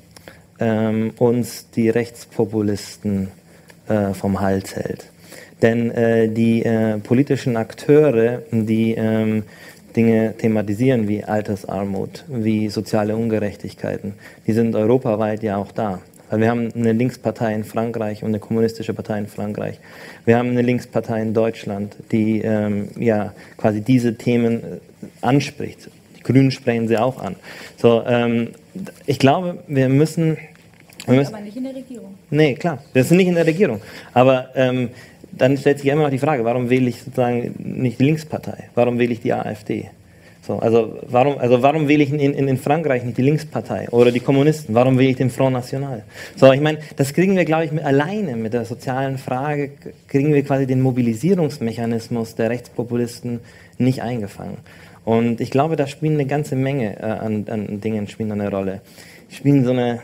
Ähm, uns die Rechtspopulisten äh, vom Hals hält. Denn äh, die äh, politischen Akteure, die ähm, Dinge thematisieren wie Altersarmut, wie soziale Ungerechtigkeiten, die sind europaweit ja auch da. Also wir haben eine Linkspartei in Frankreich und eine kommunistische Partei in Frankreich. Wir haben eine Linkspartei in Deutschland, die ähm, ja quasi diese Themen anspricht. Die Grünen sprechen sie auch an. So, ähm, ich glaube, wir müssen... Wir müssen aber nicht in der Regierung. Nee, klar, wir sind nicht in der Regierung. Aber ähm, dann stellt sich immer noch die Frage, warum wähle ich sozusagen nicht die Linkspartei? Warum wähle ich die AfD? So, also, warum, also warum wähle ich in, in, in Frankreich nicht die Linkspartei oder die Kommunisten? Warum wähle ich den Front National? So, ich meine, das kriegen wir, glaube ich, mit, alleine mit der sozialen Frage, kriegen wir quasi den Mobilisierungsmechanismus der Rechtspopulisten nicht eingefangen. Und ich glaube, da spielen eine ganze Menge äh, an, an Dingen spielen eine Rolle. Spielen so eine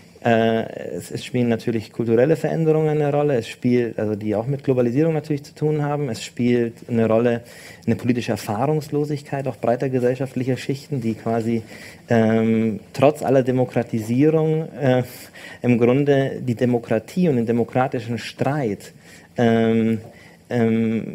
Äh, es, es spielen natürlich kulturelle Veränderungen eine Rolle, es spielt, also die auch mit Globalisierung natürlich zu tun haben, es spielt eine Rolle, eine politische Erfahrungslosigkeit auch breiter gesellschaftlicher Schichten, die quasi ähm, trotz aller Demokratisierung äh, im Grunde die Demokratie und den demokratischen Streit ähm, ähm,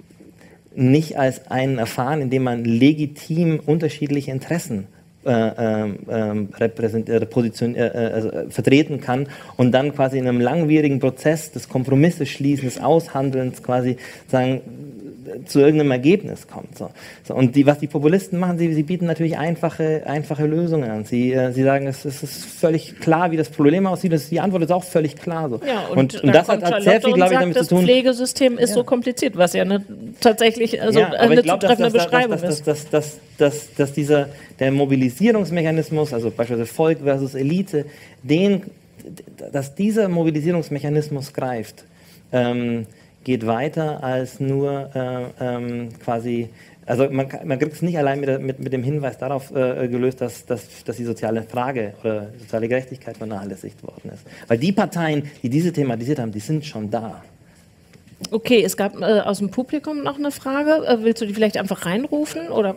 nicht als einen erfahren, in dem man legitim unterschiedliche Interessen Äh, äh, repräsent, äh, position, äh, also, äh, vertreten kann und dann quasi in einem langwierigen Prozess des Kompromisses schließen, des Aushandelns quasi sagen, zu irgendeinem Ergebnis kommt. So. So, und die, was die Populisten machen, sie, sie bieten natürlich einfache, einfache Lösungen an. Sie, äh, sie sagen, es, es ist völlig klar, wie das Problem aussieht. Das, die Antwort ist auch völlig klar. So. Ja, und, und, und das hat, hat sehr viel, glaube ich, damit sagt, zu tun. Das Pflegesystem ist ja. so kompliziert, was ja eine, tatsächlich also ja, eine glaub, zutreffende dass, dass, Beschreibung dass, ist. Dass, dass, dass, dass, dass dieser der Mobilisierungsmechanismus, also beispielsweise Volk versus Elite, den, dass dieser Mobilisierungsmechanismus greift, ähm, geht weiter als nur äh, ähm, quasi, also man, man kriegt es nicht allein mit, mit, mit dem Hinweis darauf äh, gelöst, dass, dass, dass die soziale Frage oder soziale Gerechtigkeit vernachlässigt worden ist. Weil die Parteien, die diese thematisiert haben, die sind schon da. Okay, es gab äh, aus dem Publikum noch eine Frage. Äh, willst du die vielleicht einfach reinrufen? Oder?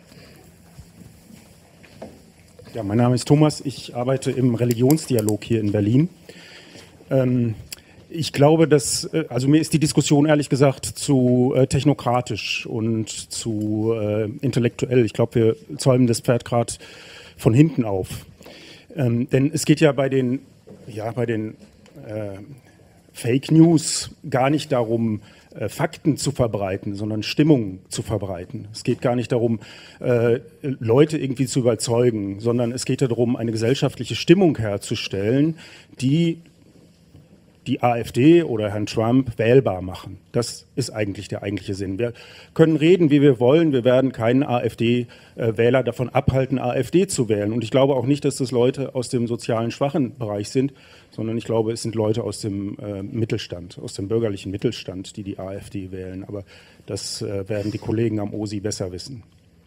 Ja, mein Name ist Thomas. Ich arbeite im Religionsdialog hier in Berlin. Ähm, ich glaube, dass, also mir ist die Diskussion ehrlich gesagt zu äh, technokratisch und zu äh, intellektuell. Ich glaube, wir zäumen das Pferd gerade von hinten auf. Ähm, denn es geht ja bei den, ja, bei den äh, Fake News gar nicht darum, äh, Fakten zu verbreiten, sondern Stimmung zu verbreiten. Es geht gar nicht darum, äh, Leute irgendwie zu überzeugen, sondern es geht darum, eine gesellschaftliche Stimmung herzustellen, die die AfD oder Herrn Trump wählbar machen. Das ist eigentlich der eigentliche Sinn. Wir können reden, wie wir wollen. Wir werden keinen AfD-Wähler davon abhalten, AfD zu wählen. Und ich glaube auch nicht, dass das Leute aus dem sozialen schwachen Bereich sind, sondern ich glaube, es sind Leute aus dem äh, Mittelstand, aus dem bürgerlichen Mittelstand, die die AfD wählen. Aber das äh, werden die Kollegen am O S I besser wissen.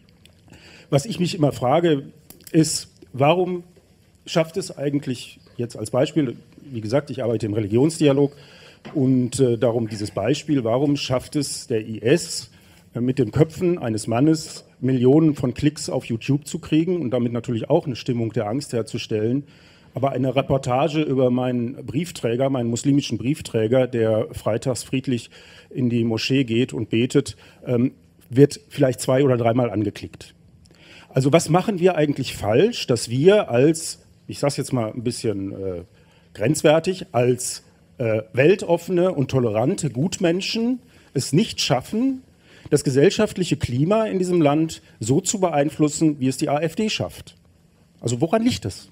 Was ich mich immer frage, ist, warum schafft es eigentlich, jetzt als Beispiel, wie gesagt, ich arbeite im Religionsdialog und äh, darum dieses Beispiel, warum schafft es der I S äh, mit den Köpfen eines Mannes Millionen von Klicks auf YouTube zu kriegen und damit natürlich auch eine Stimmung der Angst herzustellen, aber eine Reportage über meinen Briefträger, meinen muslimischen Briefträger, der freitags friedlich in die Moschee geht und betet, ähm, wird vielleicht zwei- oder dreimal angeklickt. Also was machen wir eigentlich falsch, dass wir als, ich sage es jetzt mal ein bisschen äh, grenzwertig, als äh, weltoffene und tolerante Gutmenschen es nicht schaffen, das gesellschaftliche Klima in diesem Land so zu beeinflussen, wie es die AfD schafft. Also woran liegt das?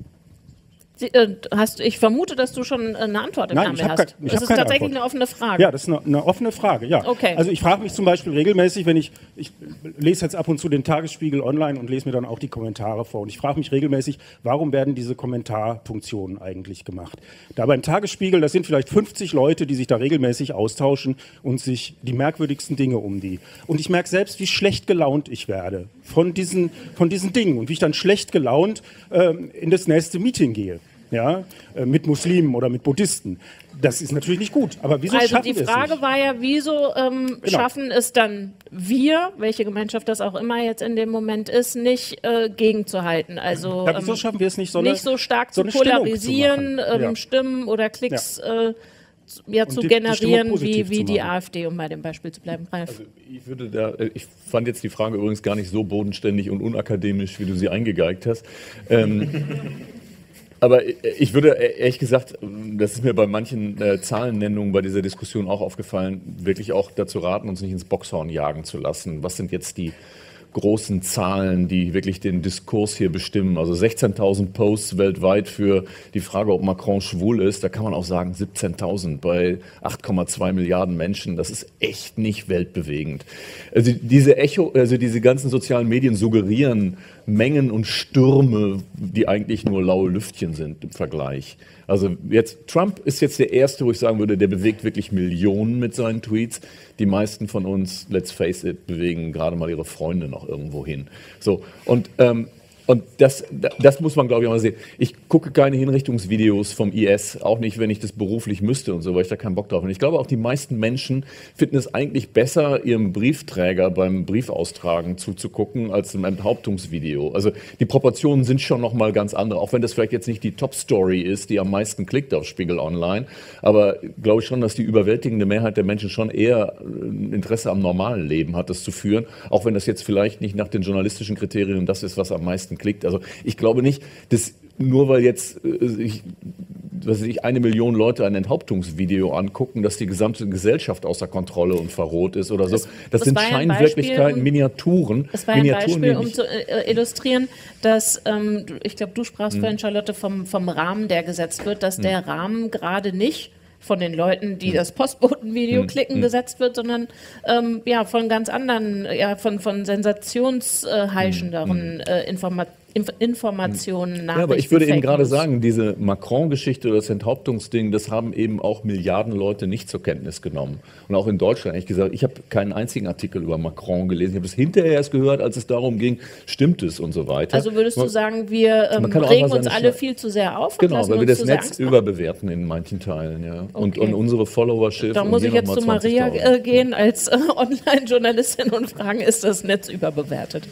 Sie, äh, hast, ich vermute, dass du schon eine Antwort im Nein, Ärmel ich hast. Kein, ich das ist keine tatsächlich Antwort. eine offene Frage. Ja, das ist eine, eine offene Frage, ja. Okay. Also ich frage mich zum Beispiel regelmäßig, wenn ich, ich lese jetzt ab und zu den Tagesspiegel online und lese mir dann auch die Kommentare vor. Und ich frage mich regelmäßig, warum werden diese Kommentarfunktionen eigentlich gemacht? Da beim Tagesspiegel, das sind vielleicht fünfzig Leute, die sich da regelmäßig austauschen und sich die merkwürdigsten Dinge um die. Und ich merke selbst, wie schlecht gelaunt ich werde von diesen, von diesen Dingen und wie ich dann schlecht gelaunt äh, in das nächste Meeting gehe. Ja, mit Muslimen oder mit Buddhisten. Das ist natürlich nicht gut. Aber wieso also schaffen die wir es Frage nicht? war ja, wieso ähm, Genau. schaffen es dann wir, welche Gemeinschaft das auch immer jetzt in dem Moment ist, nicht äh, gegenzuhalten? Also Ja, wieso ähm, schaffen wir es nicht, so eine, nicht so stark so zu eine Stimmung polarisieren, zu machen? ähm, Ja. Stimmen oder Klicks äh, zu- ja, Und zu die- die Stimmung generieren, wie, positiv wie zu die machen. AfD, um bei dem Beispiel zu bleiben. Ralf. Also ich würde da, äh, ich fand jetzt die Frage übrigens gar nicht so bodenständig und unakademisch, wie du sie eingegeigt hast. Ähm, Aber ich würde ehrlich gesagt, das ist mir bei manchen äh, Zahlennennungen bei dieser Diskussion auch aufgefallen, wirklich auch dazu raten, uns nicht ins Boxhorn jagen zu lassen. Was sind jetzt die großen Zahlen, die wirklich den Diskurs hier bestimmen? Also sechzehntausend Posts weltweit für die Frage, ob Macron schwul ist. Da kann man auch sagen siebzehntausend bei acht Komma zwei Milliarden Menschen. Das ist echt nicht weltbewegend. Also diese Echo, also diese ganzen sozialen Medien suggerieren Mengen und Stürme, die eigentlich nur laue Lüftchen sind im Vergleich. Also jetzt, Trump ist jetzt der Erste, wo ich sagen würde, der bewegt wirklich Millionen mit seinen Tweets. Die meisten von uns, let's face it, bewegen gerade mal ihre Freunde noch irgendwo hin. So, und ähm, Und das, das muss man, glaube ich, auch mal sehen. Ich gucke keine Hinrichtungsvideos vom I S, auch nicht, wenn ich das beruflich müsste und so, weil ich da keinen Bock drauf habe. Und ich glaube, auch die meisten Menschen finden es eigentlich besser, ihrem Briefträger beim Briefaustragen zuzugucken, als einem Enthauptungsvideo. Also die Proportionen sind schon noch mal ganz andere, auch wenn das vielleicht jetzt nicht die Top-Story ist, die am meisten klickt auf Spiegel Online. Aber glaube ich schon, dass die überwältigende Mehrheit der Menschen schon eher ein Interesse am normalen Leben hat, das zu führen, auch wenn das jetzt vielleicht nicht nach den journalistischen Kriterien das ist, was am meisten klickt. Also ich glaube nicht, dass nur weil jetzt äh, ich, was weiß ich, eine Million Leute ein Enthauptungsvideo angucken, dass die gesamte Gesellschaft außer Kontrolle und verroht ist oder so. Das, das sind war ja ein Scheinwirklichkeiten, Beispiel, um- Miniaturen. Es war ein Miniaturen, Beispiel, die um nicht- zu äh, illustrieren, dass, ähm, du- ich glaube, du sprachst Mhm. vorhin, Charlotte, vom, vom Rahmen, der gesetzt wird, dass der Rahmen gerade nicht von den Leuten, die das Postbotenvideo Mhm. klicken, Mhm. gesetzt wird, sondern ähm, ja, von ganz anderen, ja, von, von sensationsheischenderen äh, Informa Inf Informationen, Nachrichten, Ja, aber ich würde eben Fake gerade News. sagen, diese Macron-Geschichte oder das Enthauptungsding, das haben eben auch Milliarden Leute nicht zur Kenntnis genommen. Und auch in Deutschland, ehrlich gesagt, ich habe keinen einzigen Artikel über Macron gelesen. Ich habe es hinterher erst gehört, als es darum ging, stimmt es und so weiter. Also würdest du Man- sagen, wir ähm, Man kann auch regen einfach uns seine alle Schla- viel zu sehr auf und Genau, lassen weil wir uns das zu sehr Netz Angst machen? überbewerten in manchen Teilen. Ja. Und, Okay. und unsere Followerschiff. Da und muss hier ich jetzt noch mal zu Maria zwanzigtausend. äh, gehen als äh, Online-Journalistin und fragen, ist das Netz überbewertet?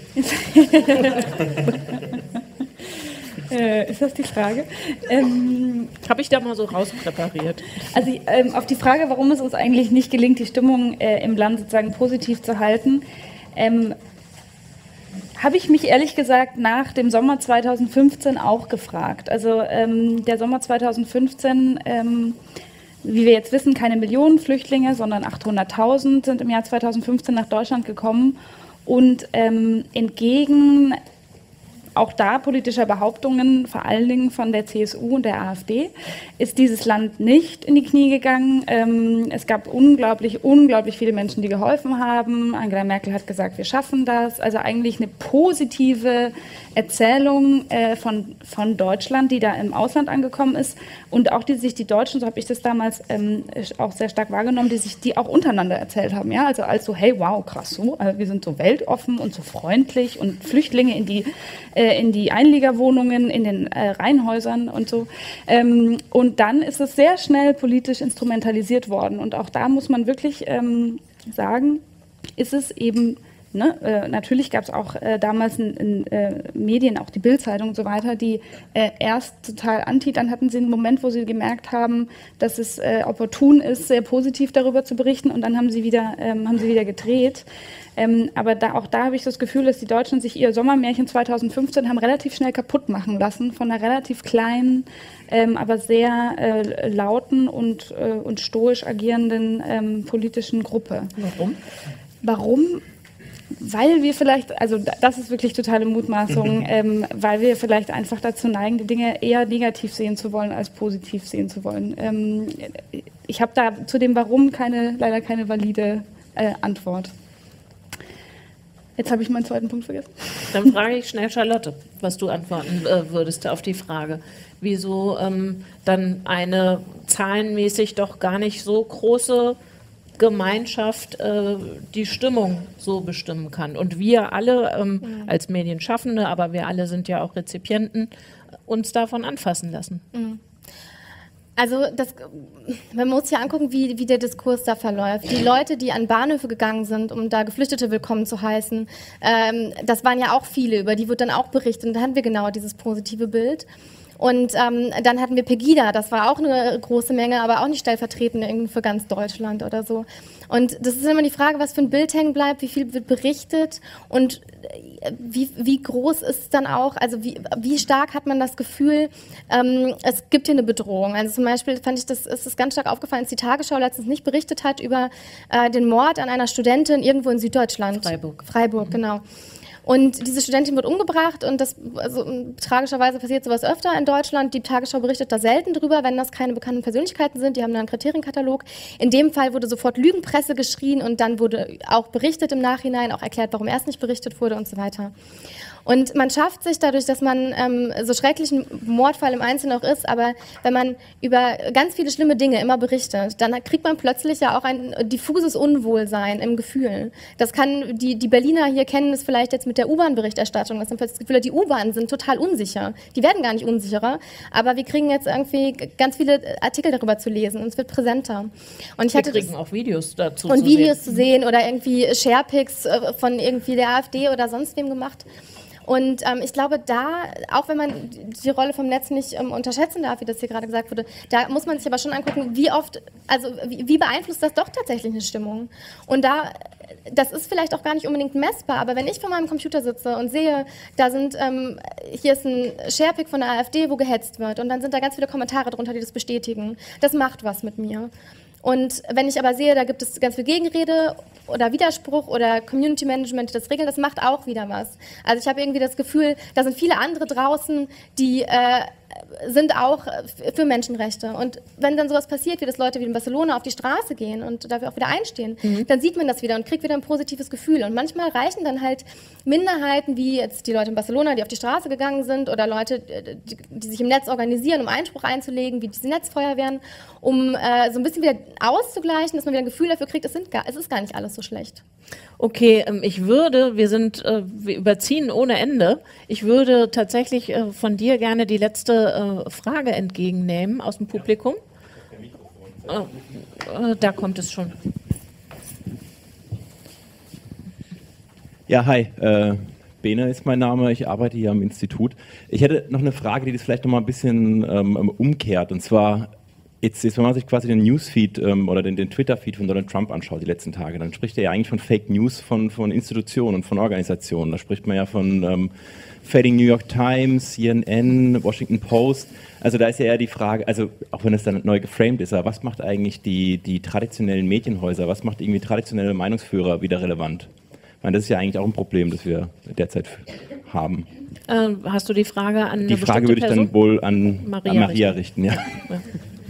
Äh, ist das die Frage? Ähm, Habe ich da mal so rauspräpariert. Also ich, ähm, auf die Frage, warum es uns eigentlich nicht gelingt, die Stimmung äh, im Land sozusagen positiv zu halten, ähm, habe ich mich ehrlich gesagt nach dem Sommer zweitausendfünfzehn auch gefragt. Also ähm, der Sommer zweitausendfünfzehn ähm, wie wir jetzt wissen, keine Millionen Flüchtlinge, sondern achthunderttausend sind im Jahr zweitausendfünfzehn nach Deutschland gekommen. Und ähm, entgegen auch da politischer Behauptungen, vor allen Dingen von der C S U und der AfD, ist dieses Land nicht in die Knie gegangen. Ähm, es gab unglaublich, unglaublich viele Menschen, die geholfen haben. Angela Merkel hat gesagt, wir schaffen das. Also eigentlich eine positive Erzählung äh, von, von Deutschland, die da im Ausland angekommen ist. Und auch die sich die Deutschen, so habe ich das damals ähm, auch sehr stark wahrgenommen, die sich die auch untereinander erzählt haben. Ja? Also als so, hey, wow, krass, so, also wir sind so weltoffen und so freundlich und Flüchtlinge in die in die Einliegerwohnungen, in den äh, Reihenhäusern und so. Ähm, und dann ist es sehr schnell politisch instrumentalisiert worden. Und auch da muss man wirklich ähm, sagen, ist es eben, ne, äh, natürlich gab es auch äh, damals in, in äh, Medien, auch die Bild-Zeitung und so weiter, die äh, erst total anti, dann hatten sie einen Moment, wo sie gemerkt haben, dass es äh, opportun ist, sehr positiv darüber zu berichten, und dann haben sie wieder, ähm, haben sie wieder gedreht. Ähm, aber da, auch da habe ich das Gefühl, dass die Deutschen sich ihr Sommermärchen zweitausendfünfzehn haben relativ schnell kaputt machen lassen von einer relativ kleinen, ähm, aber sehr äh, lauten und, äh, und stoisch agierenden ähm, politischen Gruppe. Warum? Warum? Weil wir vielleicht, also das ist wirklich totale Mutmaßung, ähm, weil wir vielleicht einfach dazu neigen, die Dinge eher negativ sehen zu wollen, als positiv sehen zu wollen. Ähm, ich habe da zu dem Warum keine, leider keine valide äh, Antwort. Jetzt habe ich meinen zweiten Punkt vergessen. Dann frage ich schnell Charlotte, was du antworten äh, würdest auf die Frage, wieso ähm, dann eine zahlenmäßig doch gar nicht so große Gemeinschaft äh, die Stimmung so bestimmen kann. Und wir alle ähm, mhm. als Medienschaffende, aber wir alle sind ja auch Rezipienten, uns davon anfassen lassen. Mhm. Also das, man muss sich ja angucken, wie, wie der Diskurs da verläuft. Die Leute, die an Bahnhöfe gegangen sind, um da Geflüchtete willkommen zu heißen, ähm, das waren ja auch viele, über die wird dann auch berichtet. Und da haben wir genau dieses positive Bild. Und ähm, dann hatten wir Pegida, das war auch eine große Menge, aber auch nicht stellvertretend irgendwie für ganz Deutschland oder so. Und das ist immer die Frage, was für ein Bild hängen bleibt, wie viel wird berichtet und wie, wie groß ist es dann auch, also wie, wie stark hat man das Gefühl, ähm, es gibt hier eine Bedrohung. Also zum Beispiel fand ich, das ist das ganz stark aufgefallen, als die Tagesschau letztens nicht berichtet hat über äh, den Mord an einer Studentin irgendwo in Süddeutschland. Freiburg. Freiburg, mhm. genau. Und diese Studentin wird umgebracht und das, also, tragischerweise passiert sowas öfter in Deutschland. Die Tagesschau berichtet da selten drüber, wenn das keine bekannten Persönlichkeiten sind. Die haben da einen Kriterienkatalog. In dem Fall wurde sofort Lügenpresse geschrien und dann wurde auch berichtet im Nachhinein, auch erklärt, warum erst nicht berichtet wurde und so weiter. Und man schafft sich dadurch, dass man ähm, so schrecklich ein Mordfall im Einzelnen auch ist, aber wenn man über ganz viele schlimme Dinge immer berichtet, dann kriegt man plötzlich ja auch ein diffuses Unwohlsein im Gefühl. Das kann, die, die Berliner hier kennen es vielleicht jetzt mit der U-Bahn-Berichterstattung, dass man plötzlich das Gefühl hat, die U-Bahnen sind total unsicher. Die werden gar nicht unsicherer, aber wir kriegen jetzt irgendwie ganz viele Artikel darüber zu lesen und es wird präsenter. Und ich wir hatte kriegen das, auch Videos dazu und zu Videos sehen. zu sehen oder irgendwie Sharepics von irgendwie der AfD oder sonst wem gemacht. Und ähm, ich glaube, da, auch wenn man die Rolle vom Netz nicht ähm, unterschätzen darf, wie das hier gerade gesagt wurde, da muss man sich aber schon angucken, wie oft, also wie, wie beeinflusst das doch tatsächlich eine Stimmung. Und da, das ist vielleicht auch gar nicht unbedingt messbar, aber wenn ich vor meinem Computer sitze und sehe, da sind, ähm, hier ist ein Sharepic von der AfD, wo gehetzt wird und dann sind da ganz viele Kommentare drunter, die das bestätigen, das macht was mit mir. Und wenn ich aber sehe, da gibt es ganz viel Gegenrede oder Widerspruch oder Community Management, die das regeln, das macht auch wieder was. Also ich habe irgendwie das Gefühl, da sind viele andere draußen, die äh, sind auch für Menschenrechte. Und wenn dann sowas passiert, wie dass Leute wie in Barcelona auf die Straße gehen und dafür auch wieder einstehen, mhm. dann sieht man das wieder und kriegt wieder ein positives Gefühl. Und manchmal reichen dann halt Minderheiten, wie jetzt die Leute in Barcelona, die auf die Straße gegangen sind, oder Leute, die, die sich im Netz organisieren, um Einspruch einzulegen, wie diese Netzfeuerwehren, um äh, so ein bisschen wieder auszugleichen, dass man wieder ein Gefühl dafür kriegt, es, sind gar, es ist gar nicht alles so schlecht. Okay, ähm, ich würde, wir sind, äh, wir überziehen ohne Ende, ich würde tatsächlich äh, von dir gerne die letzte äh, Frage entgegennehmen aus dem Publikum. Äh, äh, da kommt es schon. Ja, hi, äh, Bene ist mein Name, ich arbeite hier am Institut. Ich hätte noch eine Frage, die das vielleicht noch mal ein bisschen ähm, umkehrt, und zwar, Jetzt, jetzt, wenn man sich quasi den Newsfeed ähm, oder den, den Twitter-Feed von Donald Trump anschaut, die letzten Tage, dann spricht er ja eigentlich von Fake News von, von Institutionen und von Organisationen. Da spricht man ja von ähm, Fading New York Times, C N N, Washington Post. Also da ist ja eher die Frage, also auch wenn es dann neu geframed ist, aber was macht eigentlich die, die traditionellen Medienhäuser, was macht irgendwie traditionelle Meinungsführer wieder relevant? Ich meine, das ist ja eigentlich auch ein Problem, das wir derzeit haben. Ähm, hast du die Frage an eine Die Frage würde ich Person? dann wohl an Maria, an Maria richten, ja. ja.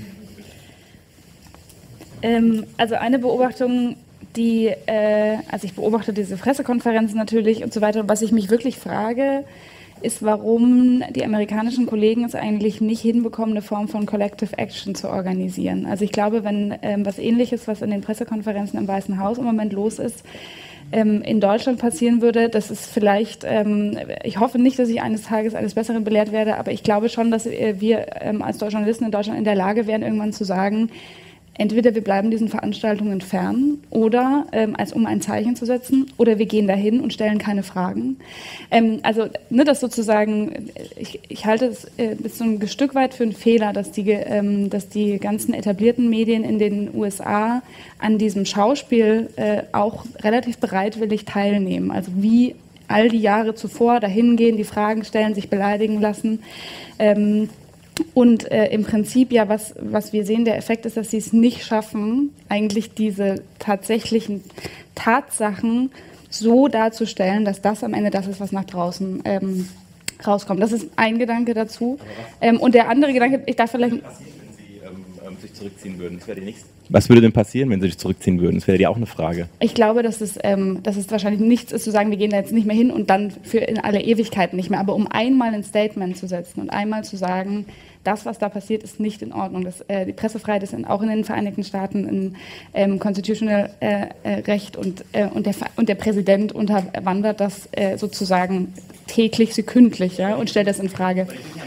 Ähm, also eine Beobachtung, die, äh, also ich beobachte diese Pressekonferenzen natürlich und so weiter. Und was ich mich wirklich frage, ist, warum die amerikanischen Kollegen es eigentlich nicht hinbekommen, eine Form von Collective Action zu organisieren. Also ich glaube, wenn ähm, was Ähnliches, was in den Pressekonferenzen im Weißen Haus im Moment los ist, ähm, in Deutschland passieren würde, das ist vielleicht, ähm, ich hoffe nicht, dass ich eines Tages eines Besseren belehrt werde, aber ich glaube schon, dass äh, wir ähm, als Journalisten in Deutschland in der Lage wären, irgendwann zu sagen, entweder wir bleiben diesen Veranstaltungen fern, oder ähm, als um ein Zeichen zu setzen, oder wir gehen dahin und stellen keine Fragen. Ähm, also ne, das sozusagen, ich, ich halte es äh, bis so ein Stück weit für einen Fehler, dass die, ähm, dass die ganzen etablierten Medien in den U S A an diesem Schauspiel äh, auch relativ bereitwillig teilnehmen. Also wie all die Jahre zuvor dahin gehen, die Fragen stellen, sich beleidigen lassen. Ähm, Und äh, im Prinzip ja, was, was wir sehen, der Effekt ist, dass sie es nicht schaffen, eigentlich diese tatsächlichen Tatsachen so darzustellen, dass das am Ende das ist, was nach draußen ähm, rauskommt. Das ist ein Gedanke dazu. Ähm, und der andere Gedanke, ich darf vielleicht... Was würde denn passieren, wenn Sie ähm, sich zurückziehen würden? Das wäre die nächste. Was würde denn passieren, wenn Sie sich zurückziehen würden? Das wäre ja auch eine Frage. Ich glaube, dass es, ähm, dass es wahrscheinlich nichts ist, zu sagen, wir gehen da jetzt nicht mehr hin und dann für in alle Ewigkeit nicht mehr. Aber um einmal ein Statement zu setzen und einmal zu sagen, das, was da passiert, ist nicht in Ordnung. Das, äh, die Pressefreiheit ist in, auch in den Vereinigten Staaten ein ähm, Constitutional äh, äh, Recht und, äh, und, der, und der Präsident unterwandert das äh, sozusagen täglich, sekündlich, ja, und stellt das in Frage.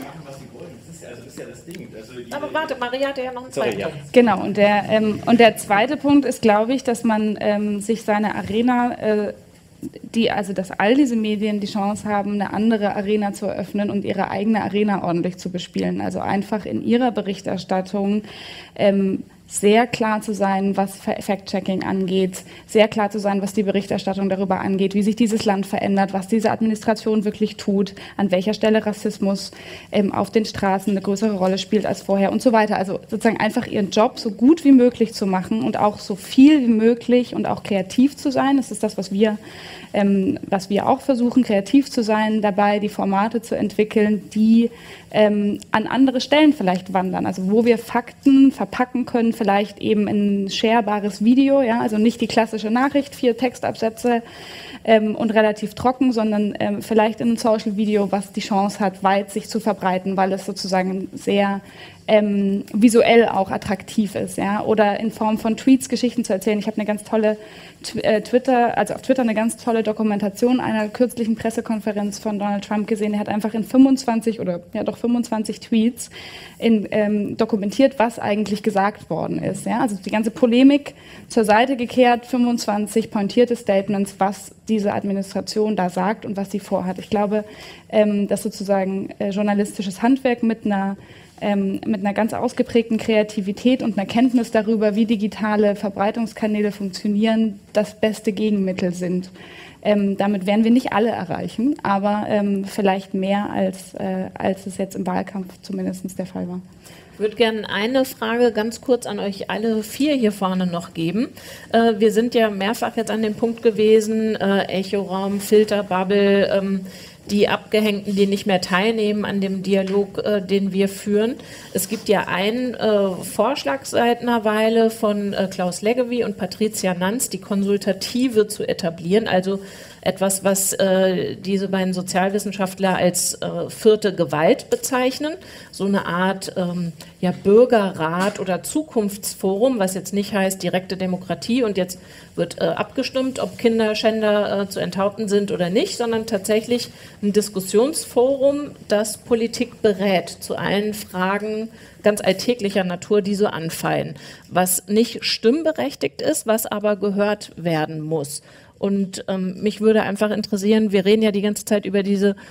Aber warte, Maria hatte ja noch einen zweiten Punkt. Genau, und der, ähm, und der zweite Punkt ist, glaube ich, dass man ähm, sich seine Arena, äh, die, also dass all diese Medien die Chance haben, eine andere Arena zu eröffnen und ihre eigene Arena ordentlich zu bespielen. Also einfach in ihrer Berichterstattung ähm, sehr klar zu sein, was Fact-Checking angeht, sehr klar zu sein, was die Berichterstattung darüber angeht, wie sich dieses Land verändert, was diese Administration wirklich tut, an welcher Stelle Rassismus ähm, auf den Straßen eine größere Rolle spielt als vorher und so weiter. Also sozusagen einfach ihren Job so gut wie möglich zu machen und auch so viel wie möglich und auch kreativ zu sein. Das ist das, was wir, ähm, was wir auch versuchen, kreativ zu sein, dabei die Formate zu entwickeln, die ähm, an andere Stellen vielleicht wandern. Also wo wir Fakten verpacken können, vielleicht eben ein sharebares Video, ja, also nicht die klassische Nachricht, vier Textabsätze ähm, und relativ trocken, sondern ähm, vielleicht in ein Social-Video, was die Chance hat, weit sich zu verbreiten, weil es sozusagen sehr ähm, visuell auch attraktiv ist, ja, oder in Form von Tweets Geschichten zu erzählen. Ich habe eine ganz tolle Tw- äh, Twitter, also auf Twitter eine ganz tolle Dokumentation einer kürzlichen Pressekonferenz von Donald Trump gesehen. Er hat einfach in fünfundzwanzig oder ja doch fünfundzwanzig Tweets in, ähm, dokumentiert, was eigentlich gesagt worden ist. Ja? Also die ganze Polemik zur Seite gekehrt, fünfundzwanzig pointierte Statements, was diese Administration da sagt und was sie vorhat. Ich glaube, ähm, dass sozusagen äh, journalistisches Handwerk mit einer Ähm, mit einer ganz ausgeprägten Kreativität und einer Kenntnis darüber, wie digitale Verbreitungskanäle funktionieren, das beste Gegenmittel sind. Ähm, damit werden wir nicht alle erreichen, aber ähm, vielleicht mehr, als, äh, als es jetzt im Wahlkampf zumindest der Fall war. Ich würde gerne eine Frage ganz kurz an euch alle vier hier vorne noch geben. Äh, wir sind ja mehrfach jetzt an dem Punkt gewesen, äh, Echoraum, Filterbubble, ähm, die Abgehängten, die nicht mehr teilnehmen an dem Dialog, äh, den wir führen. Es gibt ja einen äh, Vorschlag seit einer Weile von äh, Klaus Leggevi und Patricia Nanz, die Konsultative zu etablieren, also etwas, was äh, diese beiden Sozialwissenschaftler als äh, vierte Gewalt bezeichnen, so eine Art ähm, ja, Bürgerrat oder Zukunftsforum, was jetzt nicht heißt direkte Demokratie und jetzt wird äh, abgestimmt, ob Kinderschänder äh, zu enthaupten sind oder nicht, sondern tatsächlich ein Diskussionsforum, das Politik berät zu allen Fragen ganz alltäglicher Natur, die so anfallen, was nicht stimmberechtigt ist, was aber gehört werden muss. Und ähm, mich würde einfach interessieren, wir reden ja die ganze Zeit über diese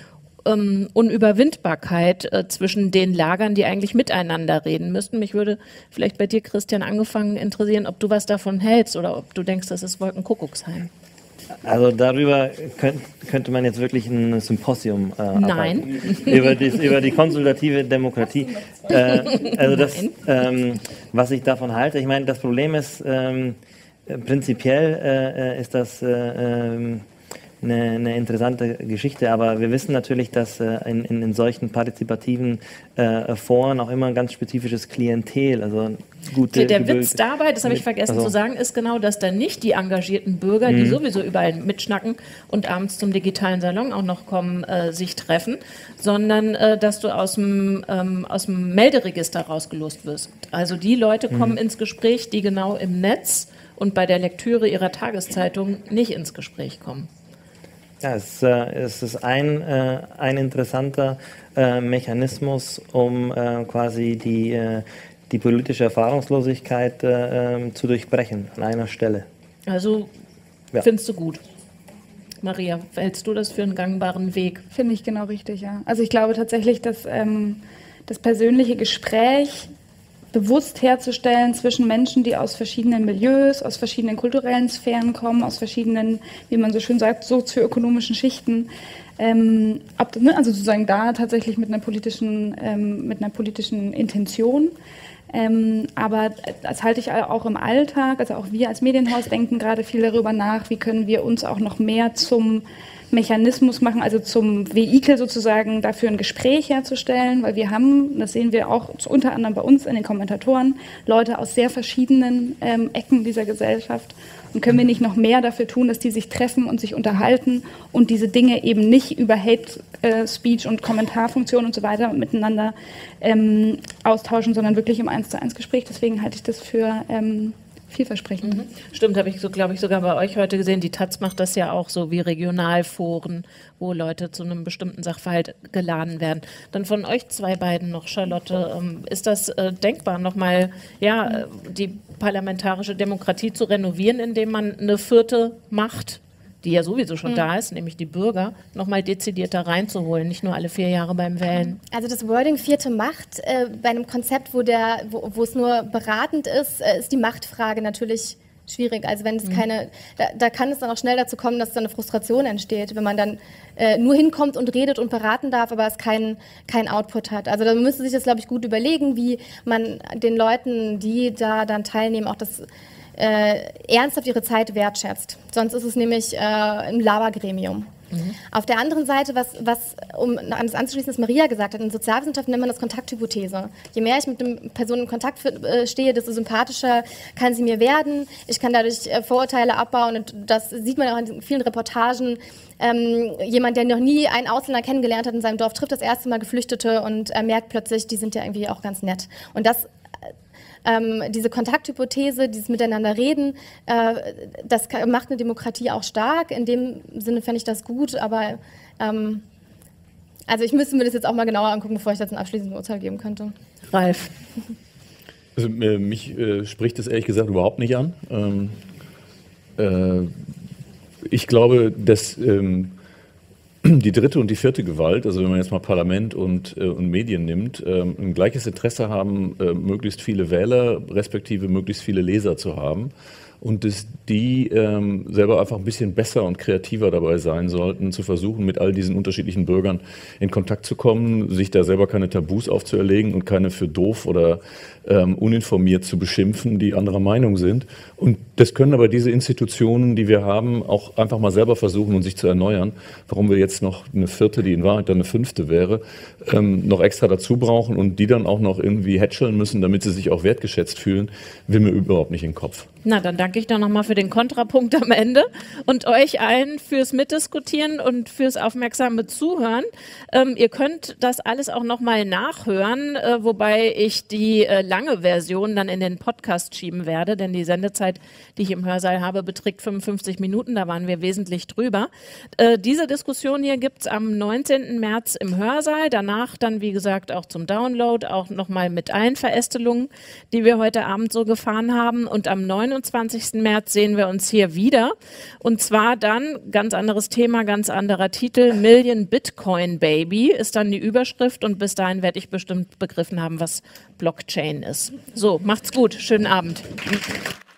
ähm, Unüberwindbarkeit äh, zwischen den Lagern, die eigentlich miteinander reden müssten. Mich würde vielleicht bei dir, Christian, angefangen interessieren, ob du was davon hältst oder ob du denkst, das ist Wolkenkuckucksheim. Also darüber könnt, könnte man jetzt wirklich ein Symposium äh, Nein. über, die, über die konsultative Demokratie. Äh, also das, ähm, was ich davon halte, ich meine, das Problem ist, ähm, prinzipiell äh, ist das äh, ähm, eine, eine interessante Geschichte, aber wir wissen natürlich, dass äh, in, in, in solchen partizipativen äh, Foren auch immer ein ganz spezifisches Klientel, also gute... Der Witz dabei, das habe ich vergessen also, zu sagen, ist genau, dass da nicht die engagierten Bürger, die Mhm. sowieso überall mitschnacken und abends zum digitalen Salon auch noch kommen, äh, sich treffen, sondern äh, dass du aus dem, ähm, aus dem Melderegister rausgelost wirst. Also die Leute kommen Mhm. ins Gespräch, die genau im Netz und bei der Lektüre ihrer Tageszeitung nicht ins Gespräch kommen. Ja, es, äh, es ist ein, äh, ein interessanter äh, Mechanismus, um äh, quasi die, äh, die politische Erfahrungslosigkeit äh, ähm, zu durchbrechen an einer Stelle. Also Ja. findest du gut. Maria, hältst du das für einen gangbaren Weg? Finde ich genau richtig, ja. Also ich glaube tatsächlich, dass ähm, das persönliche Gespräch bewusst herzustellen zwischen Menschen, die aus verschiedenen Milieus, aus verschiedenen kulturellen Sphären kommen, aus verschiedenen, wie man so schön sagt, sozioökonomischen Schichten, ähm, ob, ne, also sozusagen da tatsächlich mit einer politischen, ähm, mit einer politischen Intention. Ähm, aber das halte ich auch im Alltag, also auch wir als Medienhaus denken gerade viel darüber nach, wie können wir uns auch noch mehr zum Mechanismus machen, also zum Vehikel sozusagen dafür ein Gespräch herzustellen, weil wir haben, das sehen wir auch unter anderem bei uns in den Kommentatoren, Leute aus sehr verschiedenen ähm, Ecken dieser Gesellschaft. Und können wir nicht noch mehr dafür tun, dass die sich treffen und sich unterhalten und diese Dinge eben nicht über Hate äh, Speech und Kommentarfunktionen und so weiter miteinander ähm, austauschen, sondern wirklich im eins zu eins Gespräch. Deswegen halte ich das für ähm, vielversprechend. Mhm. Stimmt, habe ich so, glaube ich, sogar bei euch heute gesehen. Die Taz macht das ja auch so wie Regionalforen, wo Leute zu einem bestimmten Sachverhalt geladen werden. Dann von euch zwei beiden noch, Charlotte, ähm, ist das äh, denkbar, nochmal ja, äh, die parlamentarische Demokratie zu renovieren, indem man eine vierte Macht, die ja sowieso schon Mhm. da ist, nämlich die Bürger, nochmal dezidierter reinzuholen, nicht nur alle vier Jahre beim Wählen? Also das Wording vierte Macht, äh, bei einem Konzept, wo, der, wo, wo es nur beratend ist, äh, ist die Machtfrage natürlich schwierig. Also wenn es Mhm. keine, da, da kann es dann auch schnell dazu kommen, dass dann eine Frustration entsteht, wenn man dann äh, nur hinkommt und redet und beraten darf, aber es keinen kein Output hat. Also da müsste sich das, glaube ich, gut überlegen, wie man den Leuten, die da dann teilnehmen, auch das äh, ernsthaft ihre Zeit wertschätzt. Sonst ist es nämlich äh, ein Labergremium. Mhm. Auf der anderen Seite, was, was um an das anzuschließen, was Maria gesagt hat, in Sozialwissenschaften nennt man das Kontakthypothese. Je mehr ich mit einer Person in Kontakt für, äh, stehe, desto sympathischer kann sie mir werden. Ich kann dadurch äh, Vorurteile abbauen und das sieht man auch in vielen Reportagen. Ähm, jemand, der noch nie einen Ausländer kennengelernt hat in seinem Dorf, trifft das erste Mal Geflüchtete und äh, merkt plötzlich, die sind ja irgendwie auch ganz nett. Und das Ähm, diese Kontakthypothese, dieses Miteinander-Reden, äh, das kann, macht eine Demokratie auch stark. In dem Sinne fände ich das gut, aber ähm, also ich müsste mir das jetzt auch mal genauer angucken, bevor ich jetzt ein abschließendes Urteil geben könnte. Ralf. Also äh, mich äh, spricht das ehrlich gesagt überhaupt nicht an. Ähm, äh, ich glaube, dass ähm, die dritte und die vierte Gewalt, also wenn man jetzt mal Parlament und, äh, und Medien nimmt, ähm, ein gleiches Interesse haben, äh, möglichst viele Wähler, respektive möglichst viele Leser zu haben. Und dass die ähm, selber einfach ein bisschen besser und kreativer dabei sein sollten, zu versuchen, mit all diesen unterschiedlichen Bürgern in Kontakt zu kommen, sich da selber keine Tabus aufzuerlegen und keine für doof oder ähm, uninformiert zu beschimpfen, die anderer Meinung sind. Und das können aber diese Institutionen, die wir haben, auch einfach mal selber versuchen und sich zu erneuern. Warum wir jetzt noch eine vierte, die in Wahrheit dann eine fünfte wäre, ähm, noch extra dazu brauchen und die dann auch noch irgendwie hätscheln müssen, damit sie sich auch wertgeschätzt fühlen, will mir überhaupt nicht in den Kopf. Na, dann danke ich doch nochmal für den Kontrapunkt am Ende und euch allen fürs Mitdiskutieren und fürs aufmerksame Zuhören. Ähm, ihr könnt das alles auch nochmal nachhören, äh, wobei ich die äh, lange Version dann in den Podcast schieben werde, denn die Sendezeit, die ich im Hörsaal habe, beträgt fünfundfünfzig Minuten, da waren wir wesentlich drüber. Äh, diese Diskussion hier gibt's am neunzehnten März im Hörsaal, danach dann, wie gesagt, auch zum Download, auch nochmal mit allen Verästelungen, die wir heute Abend so gefahren haben, und am neunundzwanzigsten einundzwanzigsten März sehen wir uns hier wieder. Und zwar dann, ganz anderes Thema, ganz anderer Titel, Million Bitcoin Baby ist dann die Überschrift und bis dahin werde ich bestimmt begriffen haben, was Blockchain ist. So, macht's gut, schönen Abend.